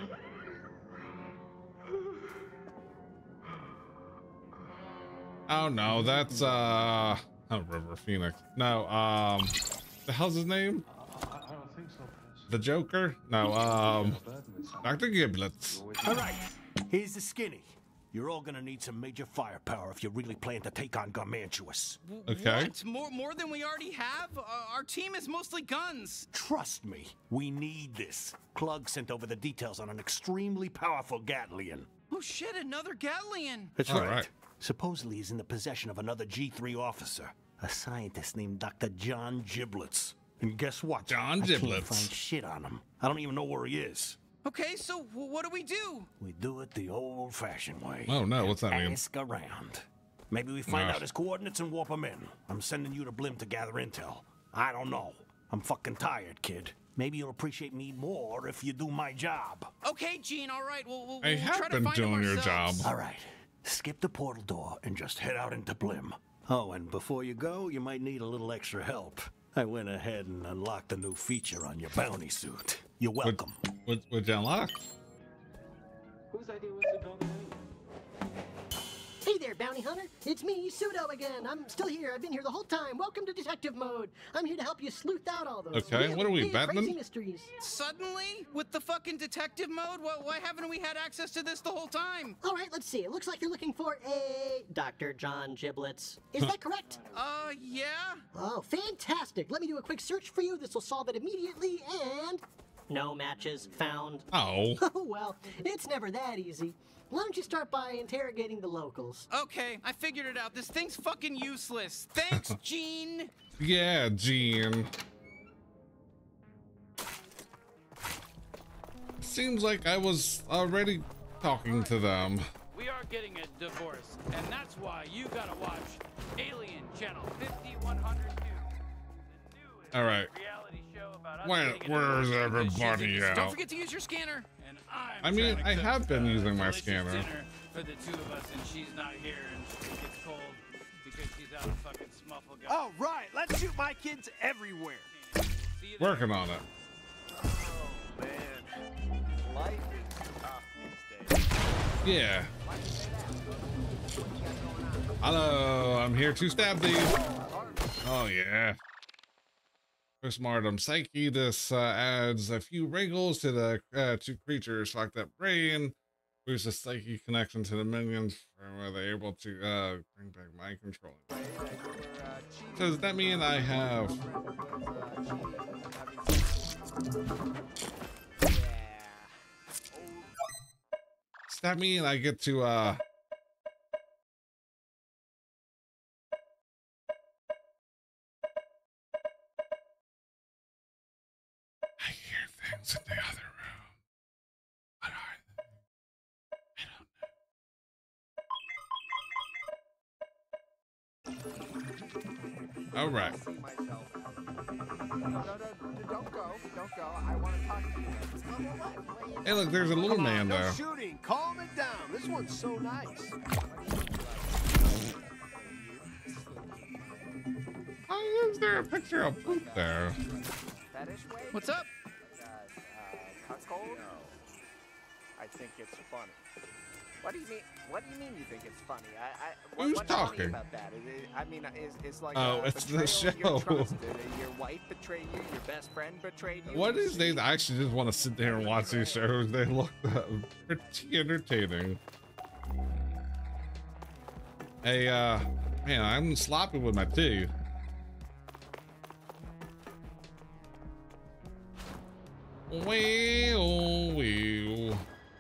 Oh no, that's uh oh, River Phoenix. No, um the hell's his name? I don't think so. The Joker? No, um Doctor Giblets. All right, here's the skinny. You're all gonna need some major firepower if you really plan to take on Garmantuous. Okay. What? More, more than we already have? Uh, our team is mostly guns. Trust me, we need this. Klug sent over the details on an extremely powerful Gatlian. Oh shit, another Gatlian. That's All right. right. Supposedly he's in the possession of another G three officer, a scientist named Doctor John Giblets. And guess what? John I Giblets. can't find shit on him. I don't even know where he is. Okay, so w- what do we do? We do it the old-fashioned way. Oh no, what's that mean? Ask around. Maybe we find Ugh. out his coordinates and warp him in. I'm sending you to Blim to gather intel. I don't know. I'm fucking tired, kid. Maybe you'll appreciate me more if you do my job. Okay, Gene, all right, we'll, we'll, I we'll have try been to find him doing your ourselves. job. All right. Skip the portal door and just head out into Blim. Oh, and before you go, you might need a little extra help. I went ahead and unlocked a new feature on your bounty suit. You're welcome. What what you unlock? Whose idea was to build it anyway? Hey there, bounty hunter. It's me, Pseudo again. I'm still here. I've been here the whole time. Welcome to detective mode. I'm here to help you sleuth out all those Okay, really what are we, big, Batman? crazy mysteries. Suddenly? With the fucking detective mode? Why, why haven't we had access to this the whole time? All right, let's see. It looks like you're looking for a Doctor John Giblets. Is that correct? Uh, yeah? Oh, fantastic. Let me do a quick search for you. This will solve it immediately and... No matches found. Oh. Oh, well, it's never that easy. Why don't you start by interrogating the locals? Okay, I figured it out. This thing's fucking useless. Thanks, Gene. Yeah, Gene. seems like I was already talking to them. We are getting a divorce, and that's why you gotta watch Alien Channel fifty-one hundred two. All right. Where, where's everybody at? Don't forget to use your scanner. And I'm I mean, I have been using my scanner. For the two of us, and she's not here, and she gets cold because she's out of fucking smuffle. Oh, right. Let's shoot my kids everywhere. Working on it. Oh, man. Life is tough these days. Yeah. Hello, I'm here to stab thee. Oh, yeah. Postmortem Psyche. This uh, adds a few wrinkles to the uh, two creatures' fucked up brain. Boosts the psyche connection to the minions, where they're able to uh, bring back mind control. So does that mean I have? Does that mean I get to? Uh... I hear things in the other room. What are they? All right. Don't go, don't go. I want to talk to you. Hey, look, there's a little Come man on, no there. shooting. Calm it down. This one's so nice. Why is there a picture of poop there? What's up? Cuckold? No. I think it's funny. What do you mean? What do you mean you think it's funny? I, I, what, Who's what's talking? funny about that? Is it, I mean, is it's like Oh, a it's the betrayal of your show. trust. Did your wife betray you? Your best friend betrayed you? What is they? I actually just want to sit there and watch these shows. They look uh, pretty entertaining. Hey, uh, man, I'm sloppy with my tea. Well, well.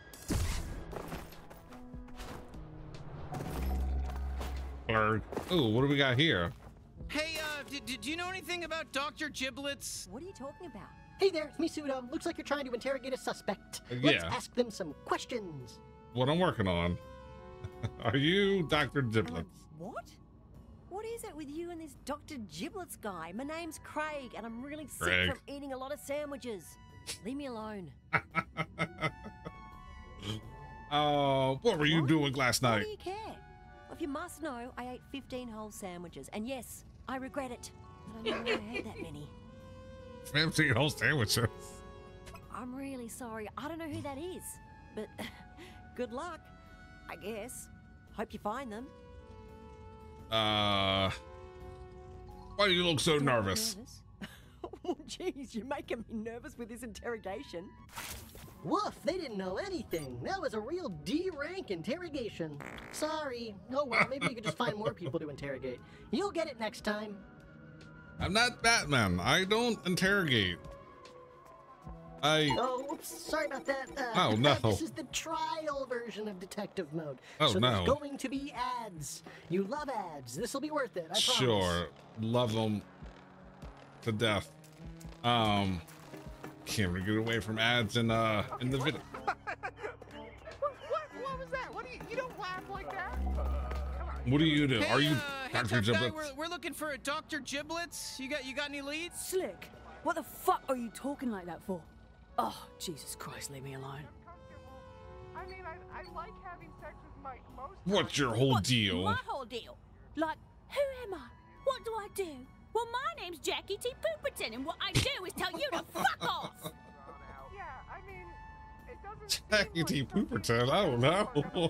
Blurg. Ooh, what do we got here? Hey, uh, did, did you know anything about Doctor Giblets? What are you talking about? Hey there, it's me, Pseudo. Looks like you're trying to interrogate a suspect. Uh, Let's yeah. ask them some questions. What I'm working on. Are you Doctor Giblets? What? What is it with you and this Doctor Giblets guy? My name's Craig, and I'm really Craig. sick from eating a lot of sandwiches. Leave me alone. Oh, what were you doing last Why night? do you care? Well, if you must know, I ate fifteen whole sandwiches, and yes, I regret it. I don't know why I ate that many. fifteen whole sandwiches. I'm really sorry. I don't know who that is, but good luck, I guess. Hope you find them. Uh, why do you look so nervous? Oh, jeez, you're making me nervous with this interrogation. Woof, they didn't know anything. That was a real D-rank interrogation. Sorry. Oh well, maybe we could just find more people to interrogate. You'll get it next time. I'm not Batman. I don't interrogate. I. Oh, oops, sorry about that. Uh, Oh, no. This is the trial version of detective mode. Oh, so no. there's going to be ads. You love ads. This will be worth it, I promise. Sure, love them to death. Um, can't really get away from ads in uh in the video. What, what, what was that? What do you, you don't laugh like that? What do you do? Hey, Are you uh, hey, Doctor tough guy, Giblets? we're, we're looking for a Doctor Giblets. You got you got any leads? Slick, what the fuck are you talking like that for? Oh, Jesus Christ, leave me alone. I mean, I, I like having sex with my most. What's your whole deal? My whole deal? Like, who am I? What do I do? Well, my name's Jackie T. Pooperton, and what I do is tell you to fuck off! Yeah, I mean, it doesn't. Jackie T. Pooperton. I don't know.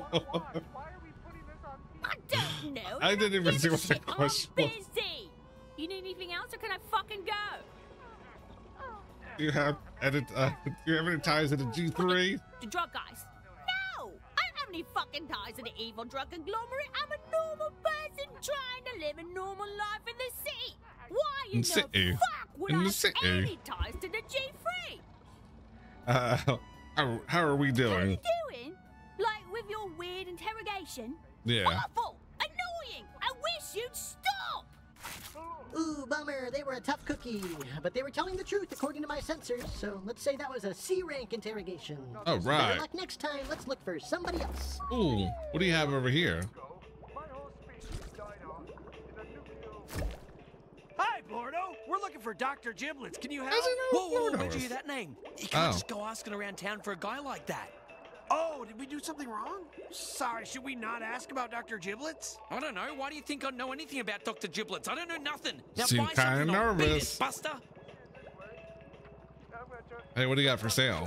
I don't know. I didn't even see what the Shit, I'm question was. busy. You need anything else, or can I fucking go? Do you have edit? Uh, do you have any ties to the G three? The drug guys. No! I don't have any fucking ties to the evil drug conglomerate. I'm a normal person trying to live a normal life in the city. Why in In the city. fuck would In I the have city. any ties to the G three? Uh, how, how are we doing? Doing? Like with your weird interrogation? Yeah. Awful! Annoying! I wish you'd stop! Ooh, by Bummer, they were a tough cookie. But they were telling the truth according to my sensors, so let's say that was a C rank interrogation. Oh, So right. better luck next time, let's look for somebody else. Ooh, what do you have over here? Hi, Blordo. We're looking for Doctor Giblets. Can you help? How's he know Whoa, whoa, Florida where'd you was? hear that name? You can't Oh. just go asking around town for a guy like that. Oh, did we do something wrong? Sorry, should we not ask about Doctor Giblets? I don't know. Why do you think I know anything about Doctor Giblets? I don't know nothing. Now Seem buy kinda something or beat nervous. it, Buster. Hey, what do you got for sale?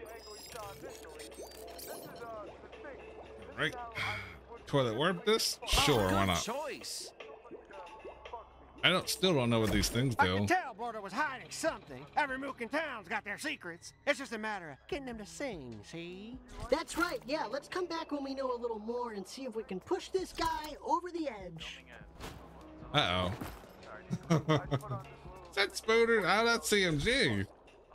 Right. Toilet warp this? Sure, oh, why good not? choice. I don't still don't know what these things I do. can tell Blordo was hiding something. Every mook in town's got their secrets. It's just a matter of getting them to sing, see? That's right, yeah, let's come back when we know a little more and see if we can push this guy over the edge. Uh oh. Is that Spooner? Oh, that's C M G.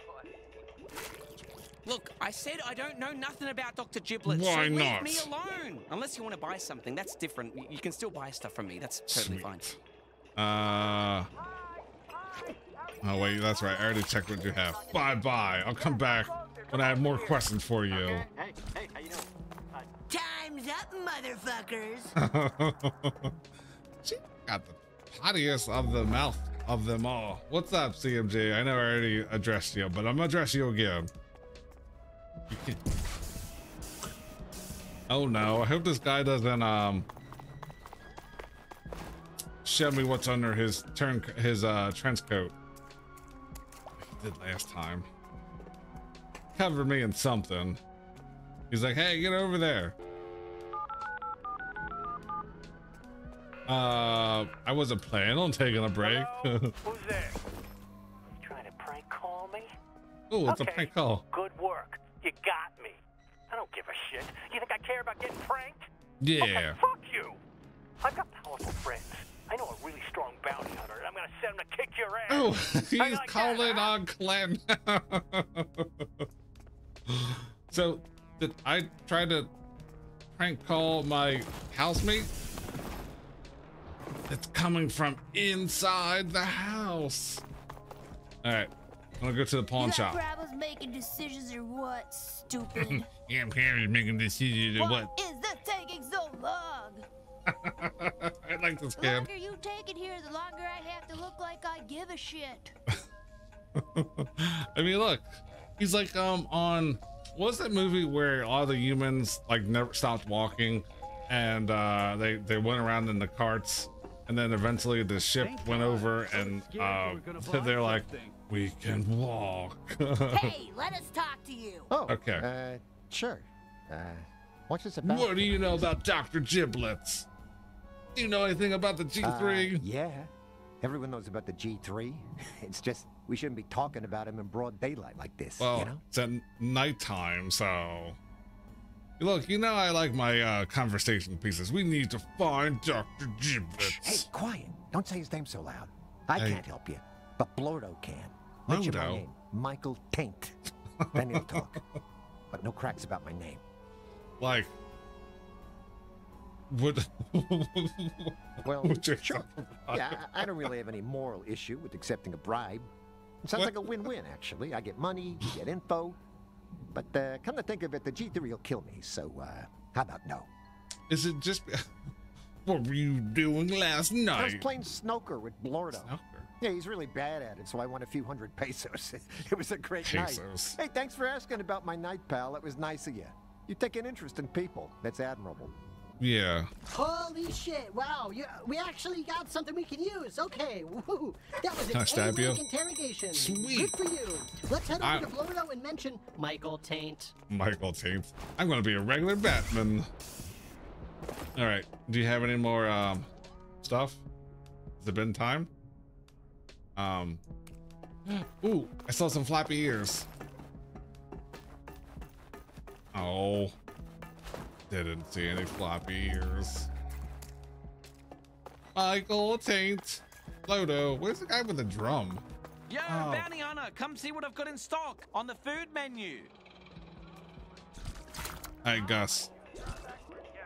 Look, I said I don't know nothing about Doctor Giblets. Why so not? Leave me alone. Unless you want to buy something, that's different. You- You can still buy stuff from me. That's totally Sweet. fine. Uh. Oh wait, that's right. I already checked what you have. Bye bye. I'll come back when I have more questions for you. Hey, hey, how you doing? Time's up, motherfuckers. She got the pottiest of the mouth of them all. What's up, C M G? I know I already addressed you, but I'm gonna address you again. You can- Oh no! I hope this guy doesn't um show me what's under his turn his uh trench coat. Like he did last time. Covered me in something. He's like, "Hey, get over there." Uh, I wasn't planning on taking a break. Who's there? You trying to prank call me? Oh, it's okay. a prank call. Good work. You got me. I don't give a shit. You think I care about getting pranked? Yeah. Okay, fuck you. I've got powerful friends. I know a really strong bounty hunter, and I'm gonna send him to kick your ass. Oh, How he's you like calling that, huh? on Clem. So, did I try to prank call my housemate? It's coming from inside the house. All right, I'm gonna go to the pawn you shop. got Bravo's making decisions or what, stupid? Yeah, I'm Harry making decisions or What what? is this taking so long? I like this The kid. longer you take it here, the longer I have to look like I give a shit. I mean, look, he's like um on what's that movie where all the humans like never stopped walking, and uh, they they went around in the carts, and then eventually the ship went over, and uh, they're like, we can walk. Hey, let us talk to you. Oh, Okay. Uh, sure. Uh, what's this about? What do you know about Doctor Giblets? Do you know anything about the G three? Uh, yeah. Everyone knows about the G three. It's just we shouldn't be talking about him in broad daylight like this, Well, you know? it's at nighttime, so. Look, you know I like my uh, conversation pieces. We need to find Doctor Giblets. Hey, quiet. Don't say his name so loud. I Hey. can't help you, but Blordo can. Mention my Blordo? name, Michael Taint. Then he'll talk. But no cracks about my name. Like, would. Well, would you sure. Yeah, I I don't really have any moral issue with accepting a bribe. It sounds What? like a win-win, actually. I get money, you get info. But uh, come to think of it, the G three will kill me, so uh, how about no? Is it just. What were you doing last I was night? playing snooker with Blordo. Snooker? Yeah, he's really bad at it, so I won a few hundred pesos. It was a great Pesos. night. Hey, thanks for asking about my night, pal. It was nice of you. You take an interest in people. That's admirable. Yeah. Holy shit, wow, you, we actually got something we can use. Okay, woohoo. That was Can I an stab you? A-rank interrogation. Sweet. Good for you. Let's head over I- to Blordo and mention Michael Taint. Michael Taint. I'm going to be a regular Batman. All right. Do you have any more um, stuff? Has it been time? Um. Ooh, I saw some floppy ears. Oh. Didn't see any floppy ears. Michael Taint. Lodo. Where's the guy with the drum? Yo, Oh. bounty hunter, come see what I've got in stock on the food menu. Hey, Gus.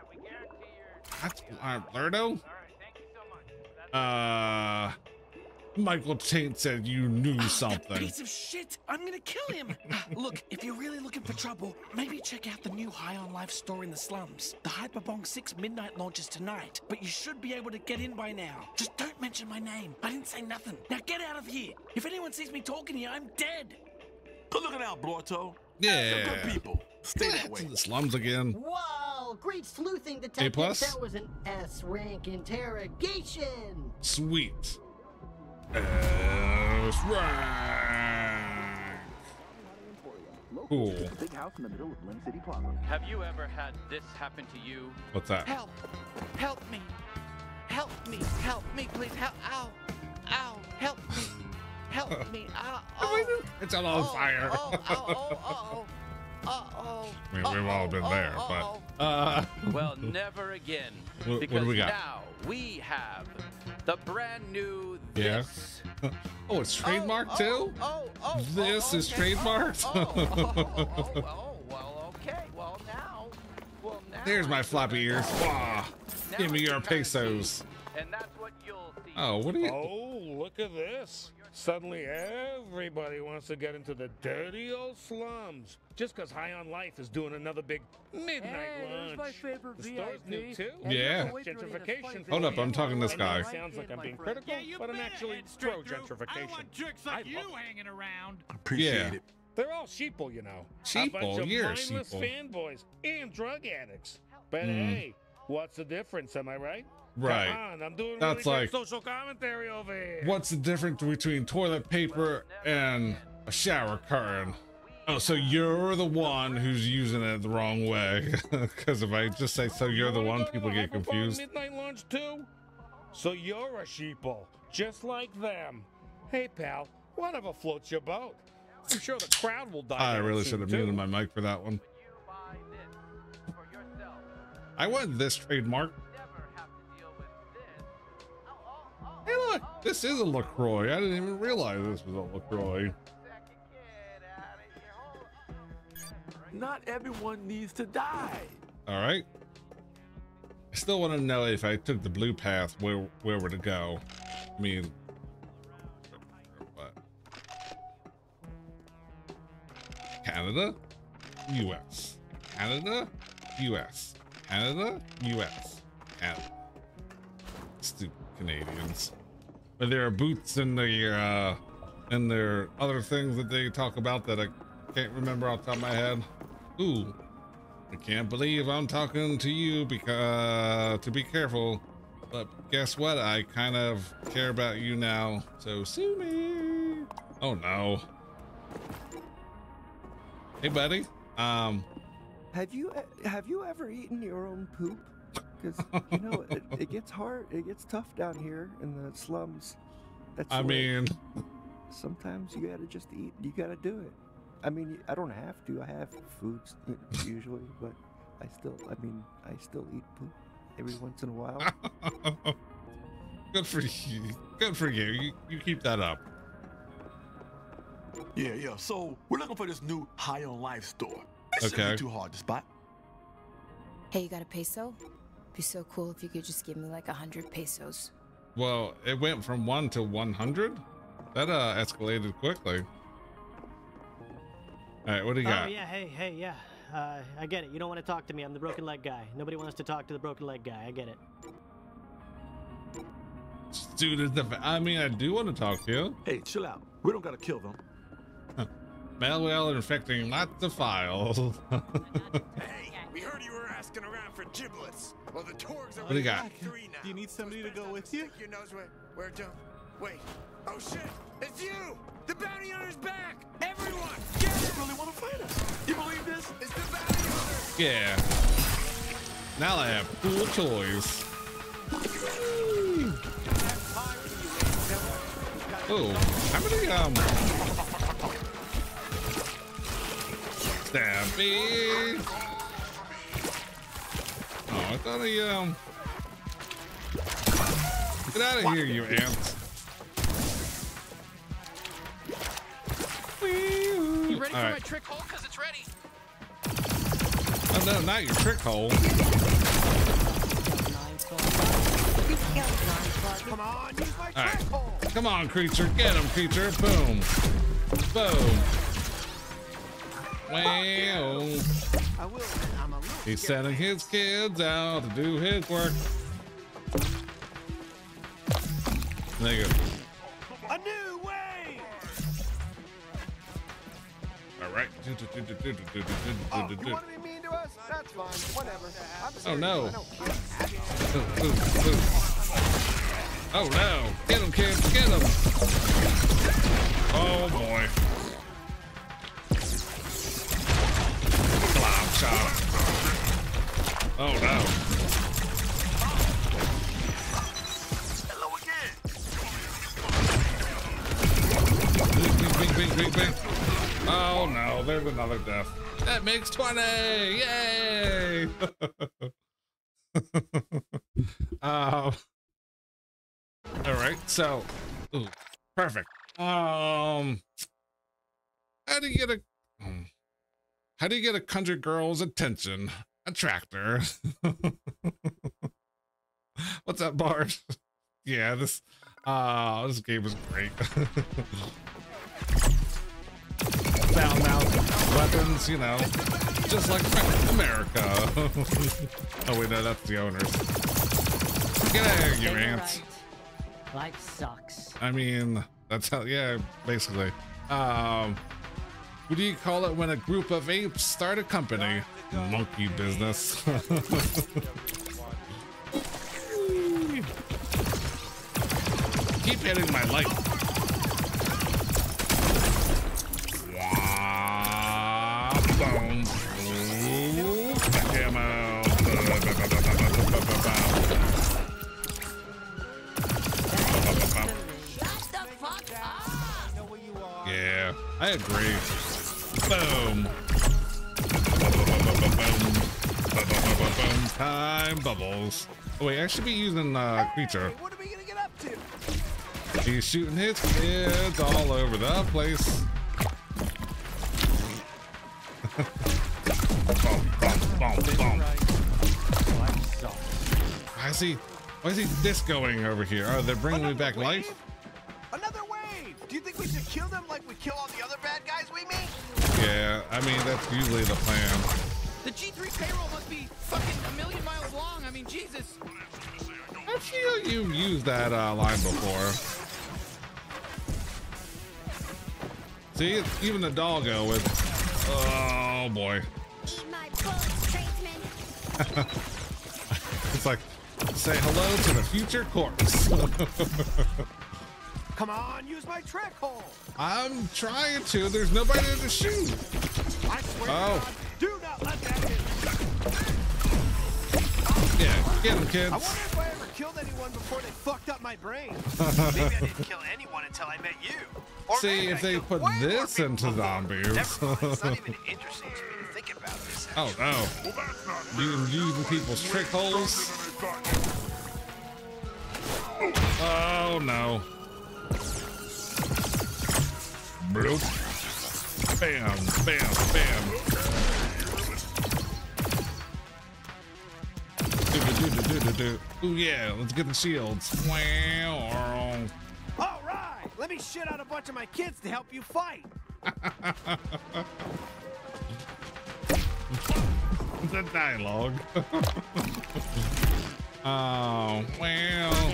That's uh, Lodo? Uh. Michael Taint said you knew something. Piece of shit! I'm gonna kill him! Look, if you're really looking for trouble, maybe check out the new High on Life store in the slums. The Hyperbong six midnight launches tonight, but you should be able to get in by now. Just don't mention my name. I didn't say nothing. Now get out of here. If anyone sees me talking here, I'm dead. Good looking out, Blorto. Yeah. You're good people. Stay that way. To the slums again. Whoa, great sleuthing detective. A plus? That was an S rank interrogation. Sweet. S rank. Cool. Big house in the middle of Lim City Plaza. Have you ever had this happen to you? What's that? Help! Help me! Help me! Help me, please! Help! Ow! Ow! Help me! Help me! Ow! Oh! It's all on fire. Oh! Oh! Oh! Oh! Oh! Oh! I mean, we've all been there, but uh. Well, never again. What, because what do we got? now we have the brand new Yeah. this. Oh, it's trademarked too? Oh! Oh! This is trademarked? Oh, oh, oh, oh, well, okay. Well, now. Well, now. There's my floppy ears. Wah. Give me your pesos. And that's what you'll see. Oh, what are you? Oh, look at this. Suddenly everybody wants to get into the dirty old slums. Just because High on Life is doing another big midnight Hey, there's lunch. my favorite the store's V I P. new too. Yeah. Gentrification. Hold up, I'm talking to this guy. It sounds like I'm being critical, Yeah, you but I'm bet, actually head straight pro through. gentrification. I don't want jerks like you hanging around. Appreciate Yeah. it. They're all sheeple, you know. a Sheeple? bunch of You're a mindless sheeple. fanboys and drug addicts. But Mm. hey, what's the difference? Am I right? Right. Come on, I'm doing That's really like- good social commentary over here. What's the difference between toilet paper and a shower curtain? Oh, so you're the one who's using it the wrong way. Because if I just say so you're the You wanna one, go to people the get Hyperbong confused. Midnight lunch too? So you're a sheeple, just like them. Hey pal, whatever floats your boat. I'm sure the crowd will die. I out really soon, should have too. muted my mic for that one. I want this trademark. Hey, look, this is a LaCroix. I didn't even realize this was a LaCroix. Not everyone needs to die. All right. I still want to know if I took the blue path, where where would it go? I mean, what? Canada, U S, Canada, U S, Canada, U S, Canada. Stupid Canadians. But there are boots in the uh, and there are other things that they talk about that I can't remember off the top of my head. Ooh. I can't believe I'm talking to you because to be careful, but guess what? I kind of care about you now, so sue me. Oh no. Hey buddy. Um Have you have you ever eaten your own poop? Because you know it, it gets hard. It gets tough down here in the slums. That's I the way- mean sometimes you gotta just eat. You gotta do it. I mean, I don't have to. I have foods usually, but I still. I mean, I still eat poop every once in a while. good for you. Good for you. You, you keep that up. Yeah, yeah. So we're looking for this new High on Life store. It shouldn't Okay. be too hard to spot. Hey, you got a peso? Be so cool if you could just give me like a hundred pesos. Well, it went from one to one hundred. That uh escalated quickly. All right, what do you got? Oh, yeah, hey, hey, yeah. Uh, I get it. You don't want to talk to me. I'm the broken leg guy. Nobody wants to talk to the broken leg guy. I get it. Dude, the, I mean, I do want to talk to you. Hey, chill out. We don't gotta kill them. Malware infecting lots of files. Hey, we heard you were asking around for giblets. Well, the Torgs are What do you got? three now. Do you need somebody to go with you? Stick your nose where, where to? Wait. Oh shit! It's you! The bounty hunter's back! Everyone, get him! You really want to fight us? You believe this? It's the bounty hunter! Yeah. Now I have cool toys. Oh, how many um? Stabby. Oh, I thought he um. Get out of here, you ants. You ready for All my right. trick hole? Cause it's ready. Oh no, not your trick hole. Come on, use my All right. track hole. Come on, creature. Get him, creature. Boom. Boom. Wow. I will. I'm a little He's scared. sending his kids out to do his work. There you go. A new way. All right. Oh, you want to be mean to us? That's fine. Whatever. I'm Oh serious. no. I don't care. Ooh, ooh, ooh. Oh no. Get him, kids. Get him. Oh boy. Clown shot. Oh no. Hello again. Bing, bing, bing, bing, bing. Oh no, there's another death. That makes twenty. Yay. um, all right, so ooh, perfect. Um, how do you get a um, how do you get a country girl's attention? A tractor. What's up, Bart? Yeah, this uh this game is great. Found mouth weapons, you know, just like America. Oh wait, no, that's the owners. Get out of here, you ants. Life sucks. I mean, that's how, yeah, basically. Um, what do you call it when a group of apes start a company? Monkey business. Keep hitting my light. Wah, boom. Ooh, camo. Yeah, I agree. Boom. Boom. Time bubbles. Oh wait, I should be using uh, creature. What are we gonna get up to? He's shooting his kids all over the place. Boom, boom, boom, boom. Why is he? Why is he discoing over here? Oh, they're bringing me back life. Another wave. Do you think we should kill them like we kill all the other bad guys we meet? Yeah, I mean that's usually the plan. The G three payroll must be fucking a million miles long. I mean, Jesus. I feel you used that uh, line before. See, even the doggo with. Oh boy. Eat my bullets, tradesman. It's like say hello to the future corpse. Come on, use my track hole. I'm trying to. There's nobody there to shoot. I swear Oh. to God, do not let that hit. Yeah, get him, I kids. wonder if I ever killed anyone before they fucked up my brain. Maybe I didn't kill anyone until I met you. Or See, maybe if I they killed put way more this people into before. zombies. Never mind, it's not even interesting to me to think about this. Oh no. You using people's trick holes? Oh no. Bloop. Bam, bam, bam. Do, do, do, do, do, do, do. Ooh yeah, let's get the shields. Wow. All right, let me shit out a bunch of my kids to help you fight. The dialogue. Oh, well.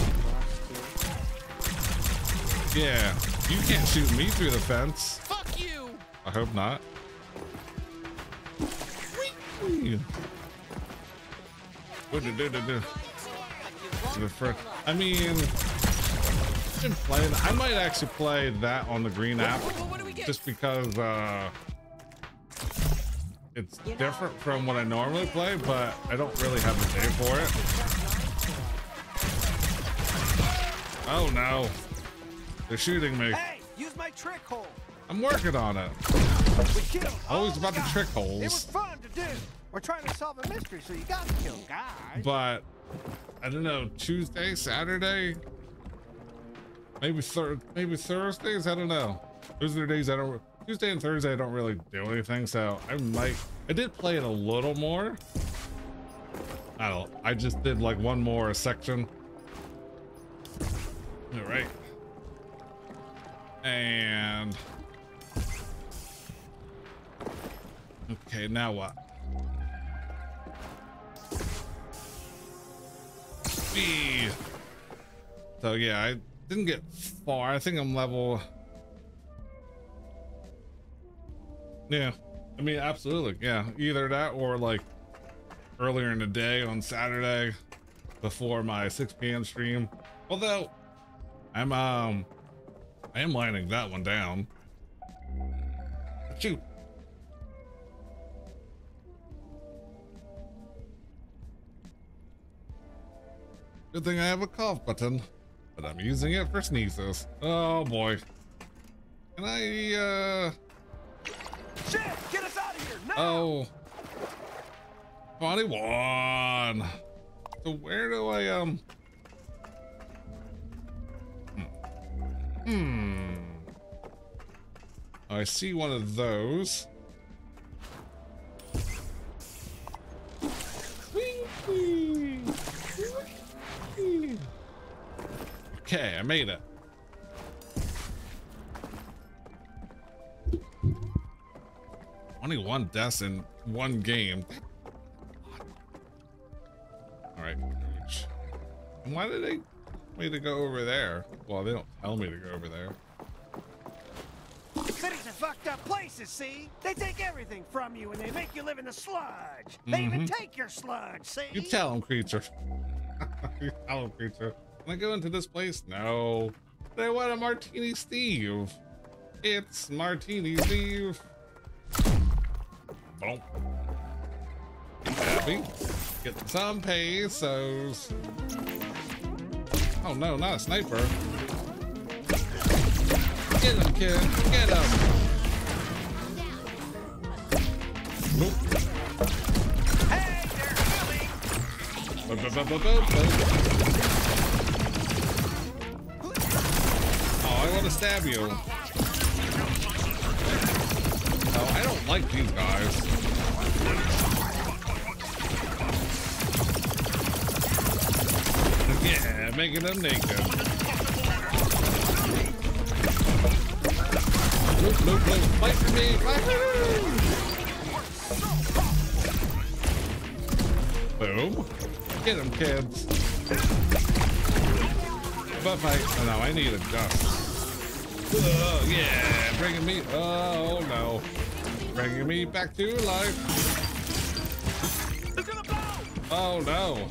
Yeah, you can't shoot me through the fence. Fuck you. I hope not. Whee! Do, do, do, do, do. The first, I mean, I've been playing. I might actually play that on the green app, just because uh, it's different from what I normally play, but I don't really have the day for it. Oh no, they're shooting me. Hey, use my trick hole. I'm working on it. We killed Always all about the guys. trick It was holes, fun to do. We're trying to solve a mystery, so you gotta kill guys. but I don't know. Tuesday, Saturday, maybe third, maybe Thursdays. I don't know. Those are the days I don't. Tuesday and Thursday I don't really do anything, so I might. I did play it a little more. I don't. I just did like one more section All right. And okay, now what? B. So yeah, I didn't get far. I think I'm level. Yeah, I mean, absolutely. Yeah, either that or like earlier in the day on Saturday before my six P M stream. Although I'm um I am lining that one down. Shoot. Good thing I have a cough button, but I'm using it for sneezes. Oh boy. Can I uh Shit! Get us out of here now! Oh, twenty-one. So where do I um Hmm. I see one of those. Okay, I made it. twenty-one deaths in one game. All right. Why did they want me to go over there? Well, they don't tell me to go over there. Cities are fucked up places, see? They take everything from you and they make you live in the sludge. They even Mhm. take your sludge, see? You tell them, creature. You tell them, creature. Can I go into this place? No. They want a Martini Steve. It's Martini Steve. Boom. Happy. Get some pesos. Oh no, not a sniper. Get him, kid. Get him. Boop. Hey, they're healing. Boop, boop, boop, boop, boop, boop. Oh, I want to stab you. Oh, I don't like these guys. Yeah, making them naked. Loop, loop, loop. Fight for me. Fight for me. Boom. Get them, kids. But fight. Oh no, I need a dust. Oh, yeah, bringing me. Oh no. Bringing me back to life. Oh no.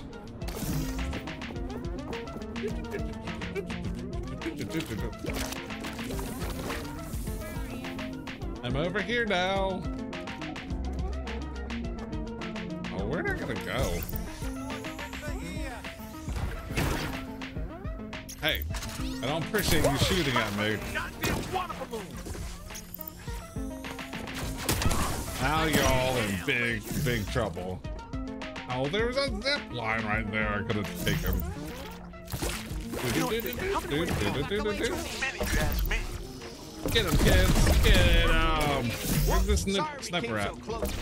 I'm over here now. Oh, where am I gonna go? Hey, I don't appreciate you shooting at me. Now y'all in big, big trouble. Oh, there's a zip line right there I could have taken. Get him, kids. Get him. Where's this sniper at?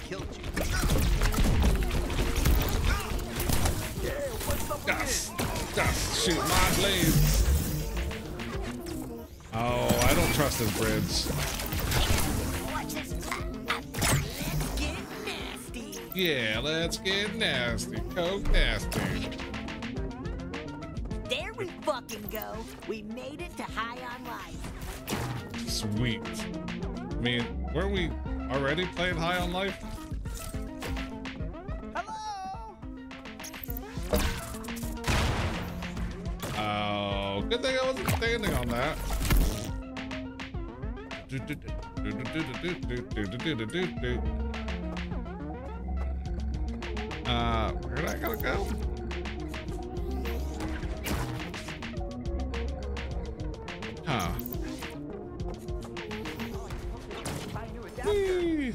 Gus. Gus, shoot my blades. Oh, I don't trust this bridge. Yeah, let's get nasty. Coke nasty. There we fucking go. We made it to High on Life. Sweet. I mean, weren't we already playing High on Life? Oh, good thing I wasn't standing on that. Uh, where did I gotta go? Huh. Whee!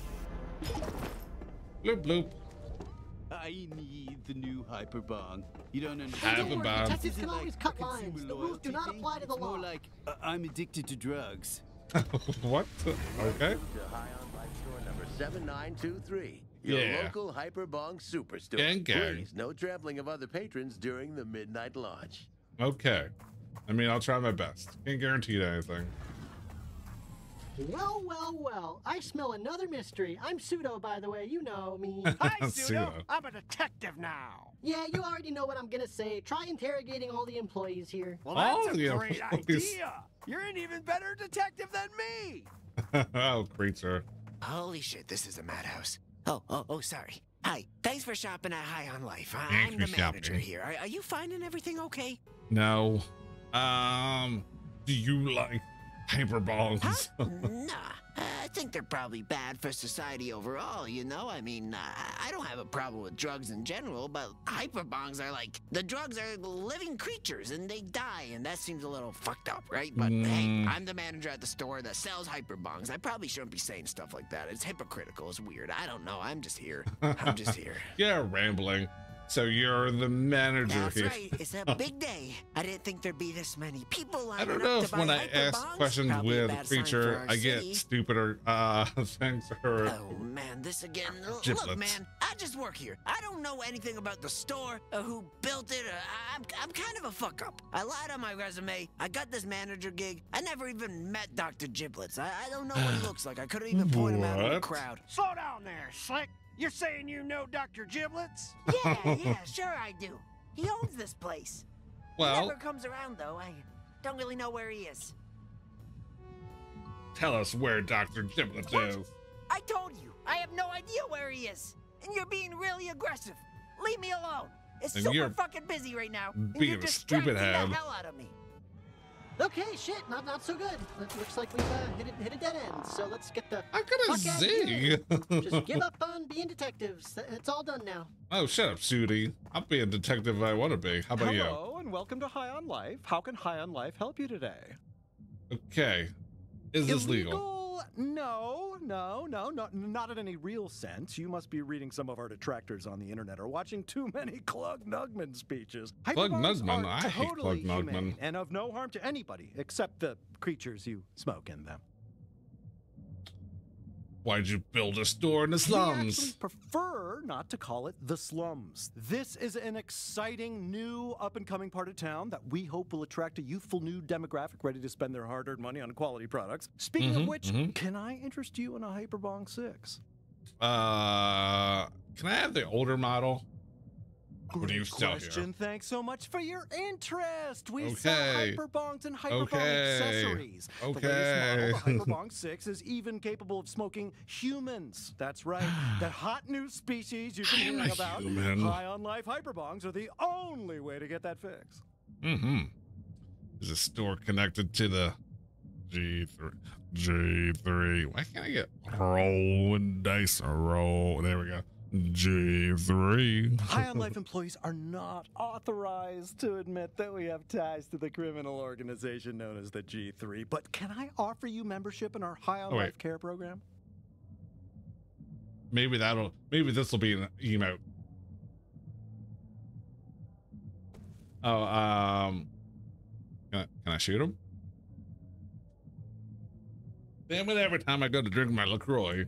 Bloop bloop. I need the new hyperbong. You don't understand. Hyperbong. Detectives can always cut lines. The rules do not apply to the law. More like uh, I'm addicted to drugs. What? Okay. To High on Life store number seven nine two three. Your Yeah. local Hyperbong Superstore. Gang, gang. Please, no trampling of other patrons during the midnight launch. Okay. I mean, I'll try my best. Can't guarantee anything. Well, well, well. I smell another mystery. I'm Pseudo, by the way. You know me. Hi, Pseudo. Pseudo. I'm a detective now. Yeah, you already know what I'm gonna say. Try interrogating all the employees here. Well, that's All a the great employees. idea. You're an even better detective than me. Oh, creature. Holy shit, this is a madhouse. Oh, oh, oh, sorry. Hi, thanks for shopping at High on Life. I- Thanks I'm the for manager shopping. here. Are, are you finding everything okay? No. Um, do you like hyperbongs? Nah, I think they're probably bad for society overall, you know? I mean, uh, I don't have a problem with drugs in general, but hyperbongs are like, the drugs are living creatures and they die, and that seems a little fucked up, right? But hey, Mm. I'm the manager at the store that sells hyperbongs. I probably shouldn't be saying stuff like that. It's hypocritical, it's weird. I don't know, I'm just here. I'm just here. Yeah, rambling. So you're the manager That's here. right, it's a big day. I didn't think there'd be this many people I lining don't know up if to buy when I ask hyperbongs. questions Probably a with bad sign for creature, our I get city. stupider uh things or Oh man, this again. L- Giblets. Look, man, I just work here. I don't know anything about the store or who built it. Or I'm, I'm kind of a fuck up. I lied on my resume. I got this manager gig. I never even met Doctor Giblets. I, I don't know what he looks like. I couldn't even point him out in the What? crowd. Slow down there, Slick. You're saying you know Doctor Giblets? Yeah, yeah, sure I do. He owns this place. Well- he never comes around though. I don't really know where he is. tell us where Doctor Giblets is. I told you, I have no idea where he is, and you're being really aggressive. Leave me alone. It's And super you're fucking busy right now. and being you're a distracting stupid head. the hell out of me. Okay, shit, not not so good. It looks like we've uh, hit, a, hit a dead end. So let's get the. I gotta fuck out of zing. here. Just give up on being detectives. Th- It's all done now. Oh, shut up, Sudi. I'll be a detective if I want to be. How about Hello, and welcome to High on Life. How can High on Life help you today? you? Okay. Is this legal? Illegal? No, no, no, no, not in any real sense. You must be reading some of our detractors on the internet or watching too many Clug Nugman speeches. Clug Hyperbongs Nugman? are I hate totally Clug Nugman. humane and of no harm to anybody except the creatures you smoke in them. Why'd you build a store in the We slums? actually prefer not to call it the slums. This is an exciting new up-and-coming part of town that we hope will attract a youthful new demographic ready to spend their hard-earned money on quality products. Speaking Mhm, of which, mhm. can I interest you in a Hyperbong six? Uh, can I have the older model? What do you Great sell question. here? Thanks so much for your interest. We Okay. sell Hyperbongs and Hyperbong Okay. accessories. The Okay. latest model, the Hyperbong six, is even capable of smoking humans. That's right. That hot new species you've been I'm hearing a about. human. High on Life Hyperbongs are the only way to get that fix. Mm-hmm. Is the store connected to the G three? G three. Why can't I get rolling dice or roll? There we go. G three. High on Life employees are not authorized to admit that we have ties to the criminal organization known as the G three. But can I offer you membership in our High on Oh, wait. Life care program? Maybe that'll. Maybe this will be an emote. Oh, um. Can I, can I shoot him? Damn it! Every time I go to drink my LaCroix,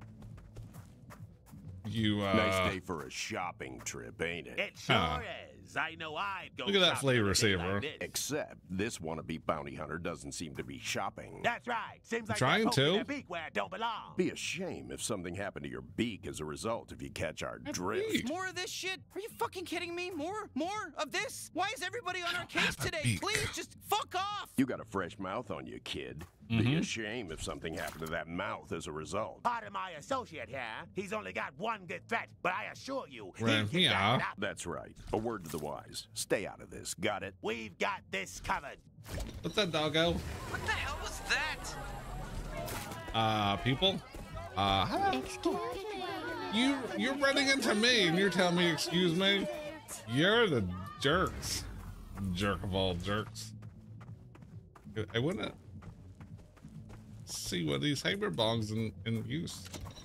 you uh. Nice day for a shopping trip, ain't it? It sure Huh. is. I know I'd go Look at that shopping flavor on a day saver. like this. Except this wannabe bounty hunter doesn't seem to be shopping. That's right. Seems like Trying they're poking to. their beak where it don't belong. Be a shame if something happened to your beak as a result if you catch our drift. More of this shit? Are you fucking kidding me? More? More of this? Why is everybody on our case today? beak. Please, just fuck off! You got a fresh mouth on you, kid. Be Mhm. a shame if something happened to that mouth as a result. Pardon my associate here. He's only got one good threat, but I assure you, he Right, can yeah. back it up. That's right. A word to the wise. Stay out of this. Got it? We've got this covered. What's that, doggo? What the hell was that? Uh, people. Uh, hello. You you're running into me and you're telling me excuse me. You're the jerks. Jerk of all jerks. I wanna see what these hyperbongs in, in use.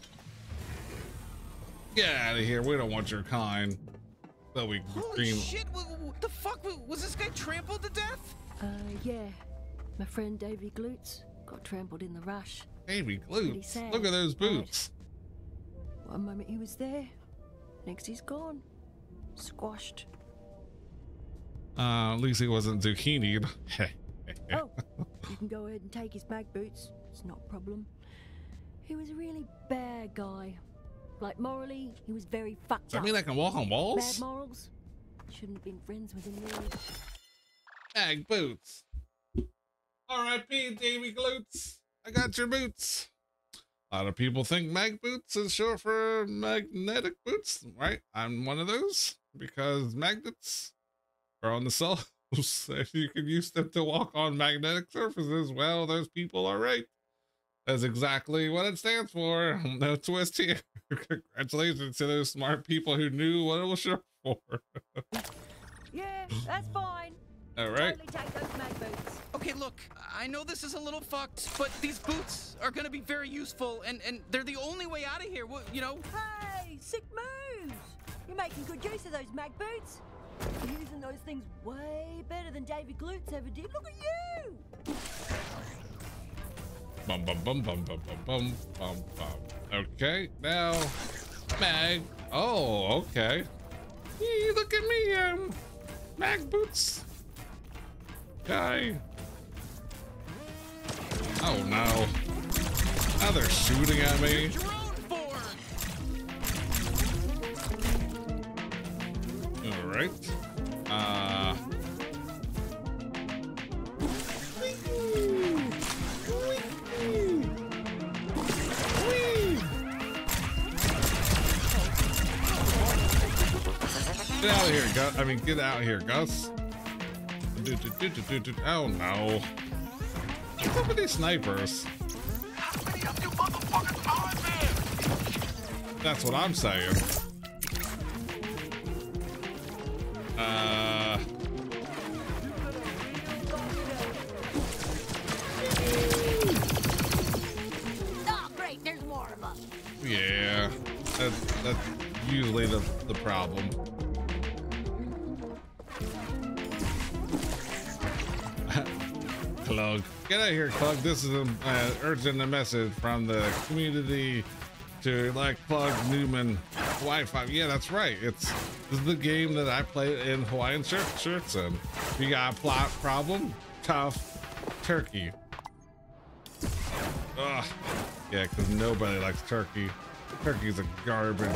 Get out of here. We don't want your kind. So we Holy cream. shit! What, what the fuck? Was this guy trampled to death? Uh, yeah. My friend Davy Glutes got trampled in the rush. Davy Pretty Glutes. sad. Look at those boots. One moment he was there, next he's gone. Squashed. Uh, at least he wasn't zucchini'd. Oh, you can go ahead and take his mag boots. It's not a problem. He was a really bad guy. Like, morally, he was very fucked Does that up. mean I can walk on walls? Bad morals. Shouldn't have been friends with him, really. Mag boots. R I P Davy Glutes. I got your boots. A lot of people think mag boots is short for magnetic boots, right? I'm one of those because magnets are on the soles. If you can use them to walk on magnetic surfaces, well, those people are right. That's exactly what it stands for. No twist here. Congratulations to those smart people who knew what it was short for. Yeah, that's fine. All right. Totally take those mag boots. Okay, look, I know this is a little fucked, but these boots are gonna be very useful, and, and they're the only way out of here, well, you know? Hey, sick moves! You're making good use of those mag boots. You're using those things way better than David Glutes ever did. Look at you! Bum bum bum bum bum bum bum bum bum. Okay, now mag. Oh, okay. Yee, look at me, um, mag boots guy. Oh no! Now they're shooting at me. All right. Uh. Get out of here, Gus. I mean, get out of here, Gus. Oh no. What's up with these snipers? That's what I'm saying. Uh. Oh, great, there's more of them. Yeah, that's, that's usually the, the problem. Clug. Get out of here, Clug. This is an uh, urgent message from the community to like Clug Newman Wi-Fi. Yeah, that's right. It's this is the game that I play in Hawaiian shirt, shirts in. If you got a plot problem, tough turkey. Ugh. Yeah, because nobody likes turkey. Turkey's a garbage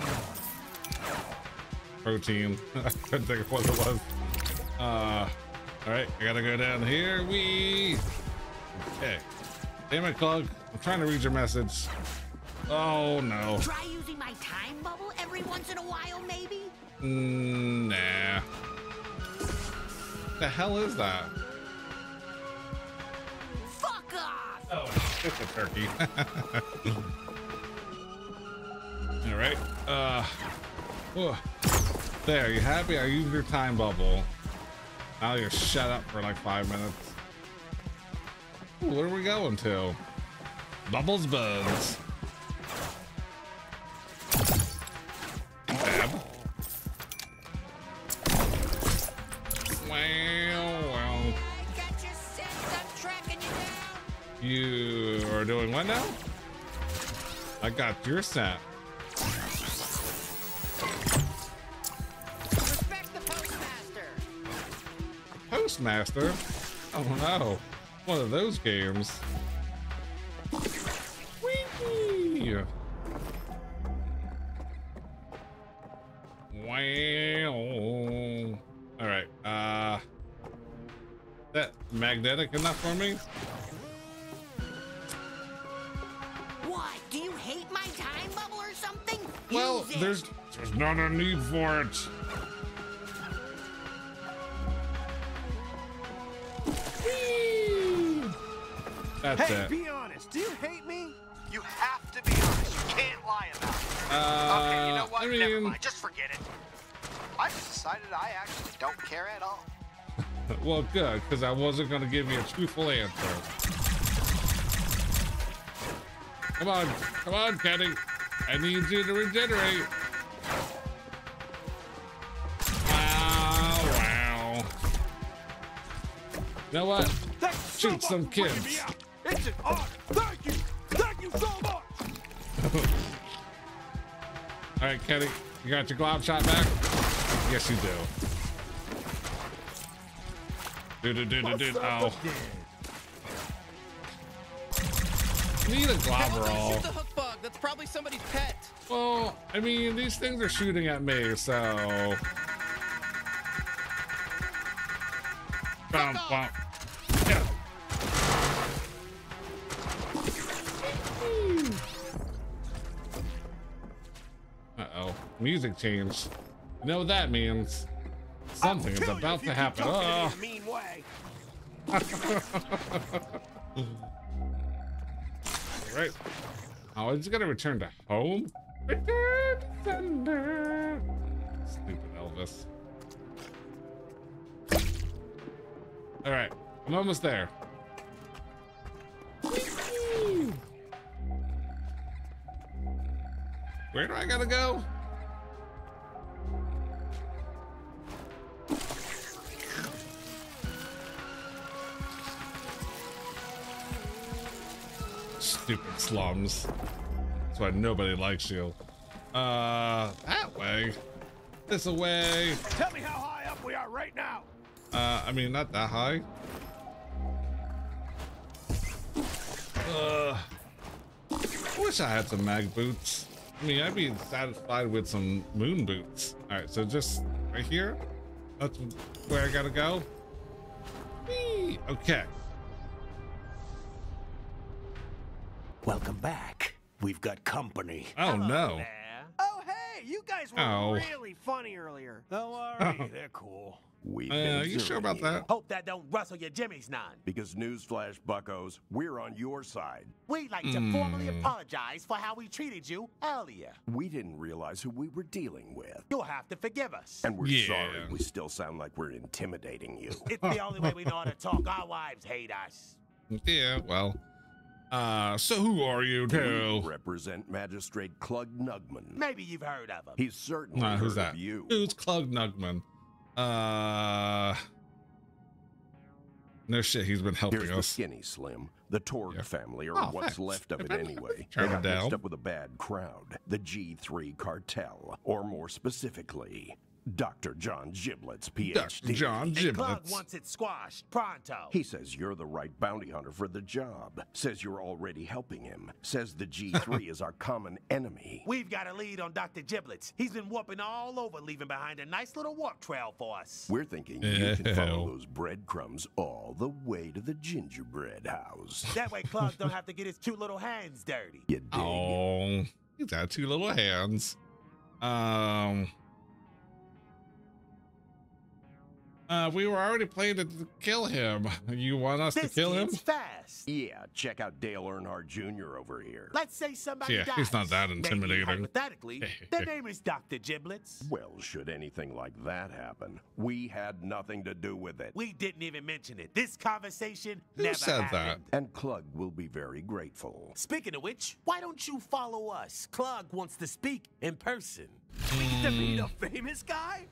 protein. I couldn't think of what it was. Uh, all right, I gotta go down here. We okay. Damn it, Clug. I'm trying to read your message. Oh no. Try using my time bubble every once in a while, maybe? Mm, nah. The hell is that? Fuck off! Oh, it's a turkey. All right. Uh. Oh. There. You happy? I used your time bubble. Now you're shut up for like five minutes. Ooh, where are we going to? Bubbles Buds. Dab. Well, well. I got your scent. I'm tracking you down. You are doing what now? I got your scent. Respect the postmaster. Postmaster? Oh no. One of those games. Whee! Wow. Alright, uh that magnetic enough for me? What? Do you hate my time bubble or something? Well, Use it. there's there's not a need for it. Whee! That's hey, it. be honest. Do you hate me? You have to be honest. You can't lie about it. Uh, okay, you know what? I mean, Never mind. Just forget it. I've decided I actually don't care at all. well, good, because I wasn't going to give you a truthful answer. Come on, come on, Kenny. I need you to regenerate. Wow, wow. You know what? Shoot some kids. It's an honor. Thank you. Thank you so much. All right, Kenny, you got your glob shot back? Yes, you do. Do do do do do. What's Ow. up again? Need a Hey, well, don't Globberall. shoot the hook bug. That's probably somebody's pet. Well, I mean, these things are shooting at me, so. Bum, bum. Yeah. Uh-oh. Music changed. You know what that means? Something is about to happen. Oh. Mean way. Right. Oh, it's gonna return to home? Return to sender. Stupid Elvis. Alright, I'm almost there. Where do I gotta go? Stupid slums. That's why nobody likes you. Uh, that way. This away. Tell me how high up we are right now. Uh, I mean, not that high. Uh, I wish I had some mag boots. I mean, I'd be satisfied with some moon boots. All right, so just right here. That's where I gotta go. Whee! Okay. Welcome back. We've got company. Oh no. Oh, hey, you guys were Oh. really funny earlier. Don't worry, they're cool. We've Uh, been you sure about observing that? Hope that don't rustle your jimmies none. Because newsflash, buckos, we're on your side. We'd like to Hmm. formally apologize for how we treated you earlier. We didn't realize who we were dealing with. You'll have to forgive us. And we're Yeah. sorry we still sound like we're intimidating you. It's the only way we know how to talk. Our wives hate us. Yeah, well. Uh, so who are you two? We represent Magistrate Clug Nugman. Maybe you've heard of him. He's certainly Nah, who's heard that? of you. Who's Clug Nugman? Uh, no shit, he's been helping Here's the us. skinny slim. The Torg Yeah. family, or Oh, what's thanks. left of it I've been anyway. trying They got it mixed down. up with a bad crowd. The G three cartel. Or more specifically, Doctor John Giblets, P H D. Doctor John And Clug Giblets. wants it squashed pronto. He says you're the right bounty hunter for the job. Says you're already helping him. Says the G three is our common enemy. We've got a lead on Doctor Giblets. He's been warping all over, leaving behind a nice little warp trail for us. We're thinking you can follow Ew. those breadcrumbs all the way to the gingerbread house. That way Clug don't have to get his two little hands dirty. You dig? Oh, he's got two little hands. Um, uh, we were already planning to kill him. You want us to This kill him? kid's fast. Yeah, check out Dale Earnhardt Junior over here. Let's say somebody Yeah, dies. he's not that Maybe, intimidating. hypothetically, their name is Doctor Giblets. Well, should anything like that happen, we had nothing to do with it. We didn't even mention it. This conversation Who never said happened. And Clug will be very grateful. Speaking of which, why don't you follow us? Clug wants to speak in person. We get to meet a famous guy?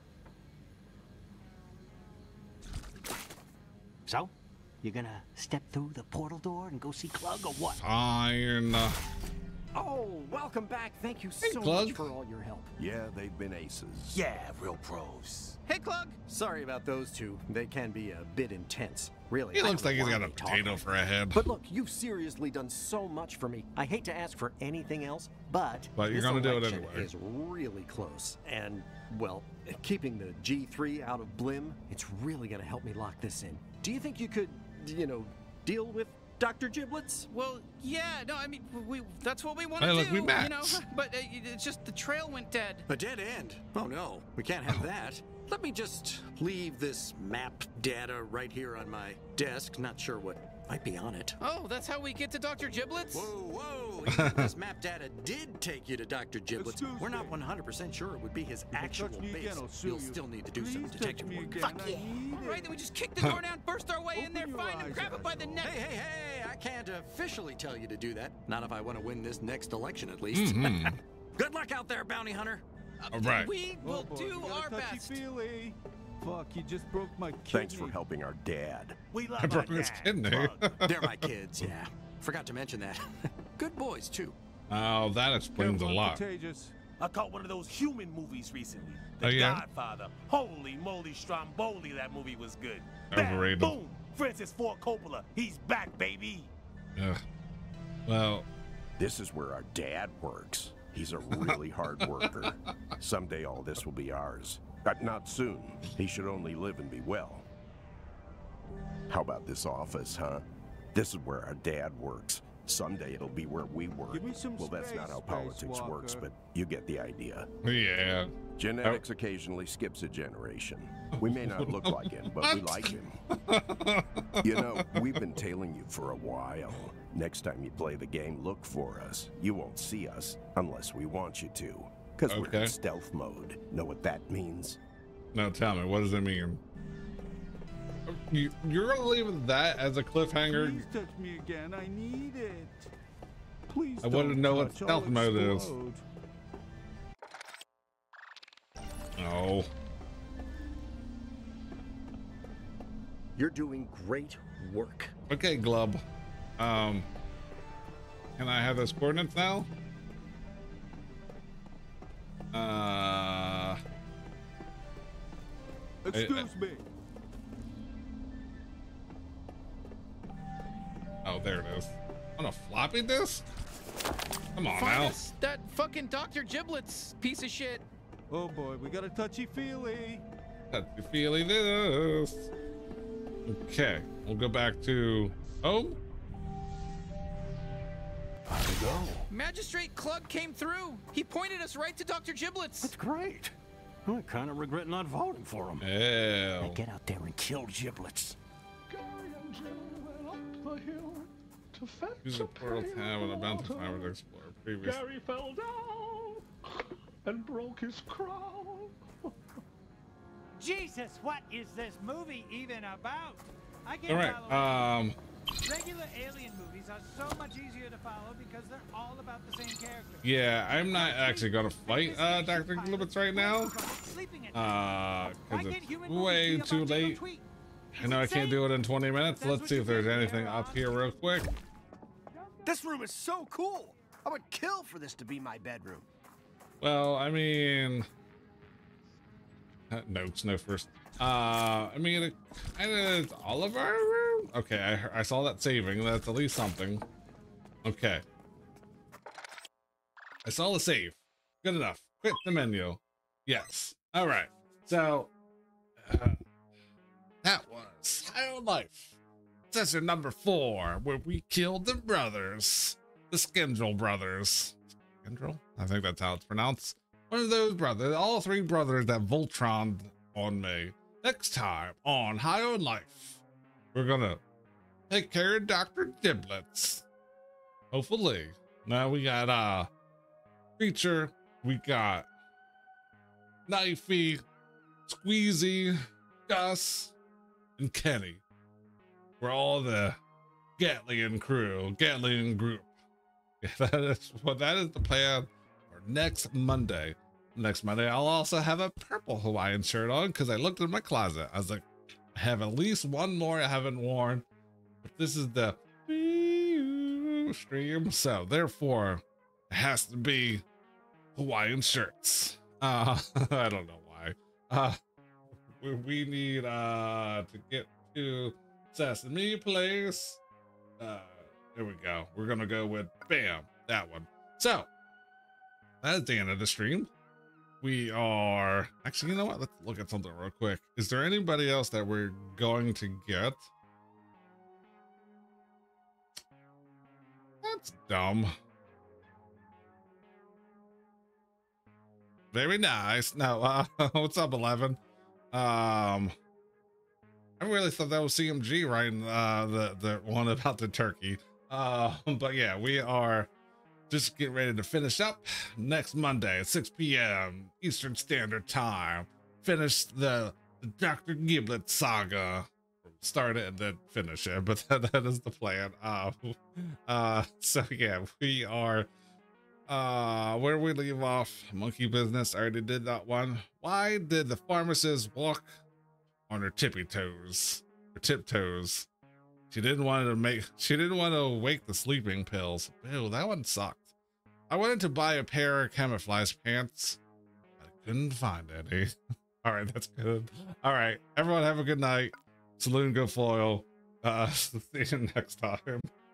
So, you're gonna step through the portal door and go see Clug or what? Fine. Oh, welcome back. Thank you Hey, so Clug. much for all your help. Yeah, they've been aces. Yeah, real pros. Hey, Clug. Sorry about those two. They can be a bit intense. Really. He I looks don't like know he's why got a they talk potato like for a that. head. But look, you've seriously done so much for me. I hate to ask for anything else, but But you're this gonna do it election anyway. is really close. And, well, keeping the G three out of Blim, it's really going to help me lock this in. Do you think you could, you know, deal with Doctor Giblets? Well, yeah, no, I mean, we that's what we want to Hey, do, look, we you matched. know. But uh, it's just the trail went dead. A dead end? Oh no, we can't have that. Let me just leave this map data right here on my desk. Not sure what might be on it. Oh, that's how we get to Doctor Giblets? Whoa, whoa! Even if this map data did take you to Doctor Giblets, Excuse we're not me. one hundred percent sure it would be his actual touch me base. again, I'll sue You'll you. still need to do some Please touch detective me work. again. Fuck I yeah. need All it. right, then we just kick the door down, burst our way in there, Open find your him, eyes, grab it by the asshole. neck. Hey, hey, hey! I can't officially tell you to do that. Not if I want to win this next election, at least. Mhm. Good luck out there, bounty hunter. All right. We Oh, will boy, do you got a our best. touchy-feely. Fuck, you just broke my kidney. Thanks for helping our dad. We love I our broke his dad, kidney. Clug. They're my kids, yeah. Forgot to mention that. Good boys, too. Oh, that explains a Careful, lot. contagious. I caught one of those human movies recently. The Oh, yeah? Godfather. Holy moly, Stromboli, that movie was good. Bam, Overrated. boom! Francis Ford Coppola, he's back, baby. Ugh. Well, this is where our dad works. He's a really hard worker. Someday all this will be ours. But not soon. He should only live and be well. How about this office, huh? This is where our dad works. Someday it'll be where we work. Give me some well, that's space, not how politics Spacewalker. works, but you get the idea. Yeah. Genetics occasionally skips a generation. We may not look like him, but we like him. You know, we've been tailing you for a while. Next time you play the game, look for us. You won't see us unless we want you to. Because we're Okay. in stealth mode. Know what that means? now tell me, what does it mean? You, you're gonna leave that as a cliffhanger? Please touch me again. I need it. Please. I want to don't know what touch, I'll stealth mode is. explode. No. You're doing great work. Okay, Glub. Um, can I have those coordinates now? Uh. Excuse me. Oh, there it is. On a floppy disk? Come on Find now. us that fucking Doctor Giblets piece of shit. Oh boy, we got a touchy-feely. Touchy feely this. Okay, we'll go back to home. How'd it go? Magistrate Klug came through. He pointed us right to Doctor Giblets. That's great. I kind of regret not voting for him. Ew. Now get out there and kill Giblets. Use a portal tab and a bounty finder to explore previous. Gary fell down and broke his crown. Jesus, what is this movie even about? I can't All right. follow it. Um. Regular alien movies are so much easier to follow because they're all about the same character. Yeah, I'm not actually gonna fight uh, Doctor Giblets right now. Uh, because it's way too late. I know I can't do it in twenty minutes. Let's see if there's anything up here real quick. This room is so cool. I would kill for this to be my bedroom. Well, I mean, uh, notes, no first. Uh, I mean, it kind of is all of our room. Okay, I, I saw that saving. That's at least something. Okay. I saw the save. Good enough. Quit the menu. Yes. All right. So, uh, that was High on Life. Session number four, where we killed the brothers. The Skindrel brothers. Skindrel? I think that's how it's pronounced. One of those brothers, all three brothers that Voltroned on me. Next time on High on Life, we're gonna take care of Doctor Giblets. Hopefully. Now we got uh Creature, we got Knifey, Squeezy, Gus, and Kenny. We're all the Gatlian crew, Gatlian group. Yeah, that is what that is the plan for next Monday. Next Monday, I'll also have a purple Hawaiian shirt on because I looked in my closet. I was like, I have at least one more I haven't worn. But this is the stream, so therefore it has to be Hawaiian shirts. Uh, I don't know why. Uh, we, we need uh to get to Sesame Place. Uh, there we go. We're gonna go with bam, that one. So that is the end of the stream. We are actually, you know what? Let's look at something real quick. Is there anybody else that we're going to get? That's dumb. Very nice. No, uh, what's up, eleven? Um, I really thought that was C M G writing uh, the the one about the turkey. Uh, but yeah, we are just getting ready to finish up next Monday at six p m Eastern Standard Time. Finish the, the Doctor Giblet saga. Start it and then finish it, but that, that is the plan. Uh, uh, so yeah, we are uh where we leave off. Monkey business. I already did that one. Why did the pharmacist walk on her tippy toes? Her tiptoes. She didn't want to make. She didn't want to wake the sleeping pills. Ew, that one sucked. I wanted to buy a pair of camouflage pants. I couldn't find any. All right, that's good. All right, everyone have a good night. Saloon go foil. Uh, see you next time.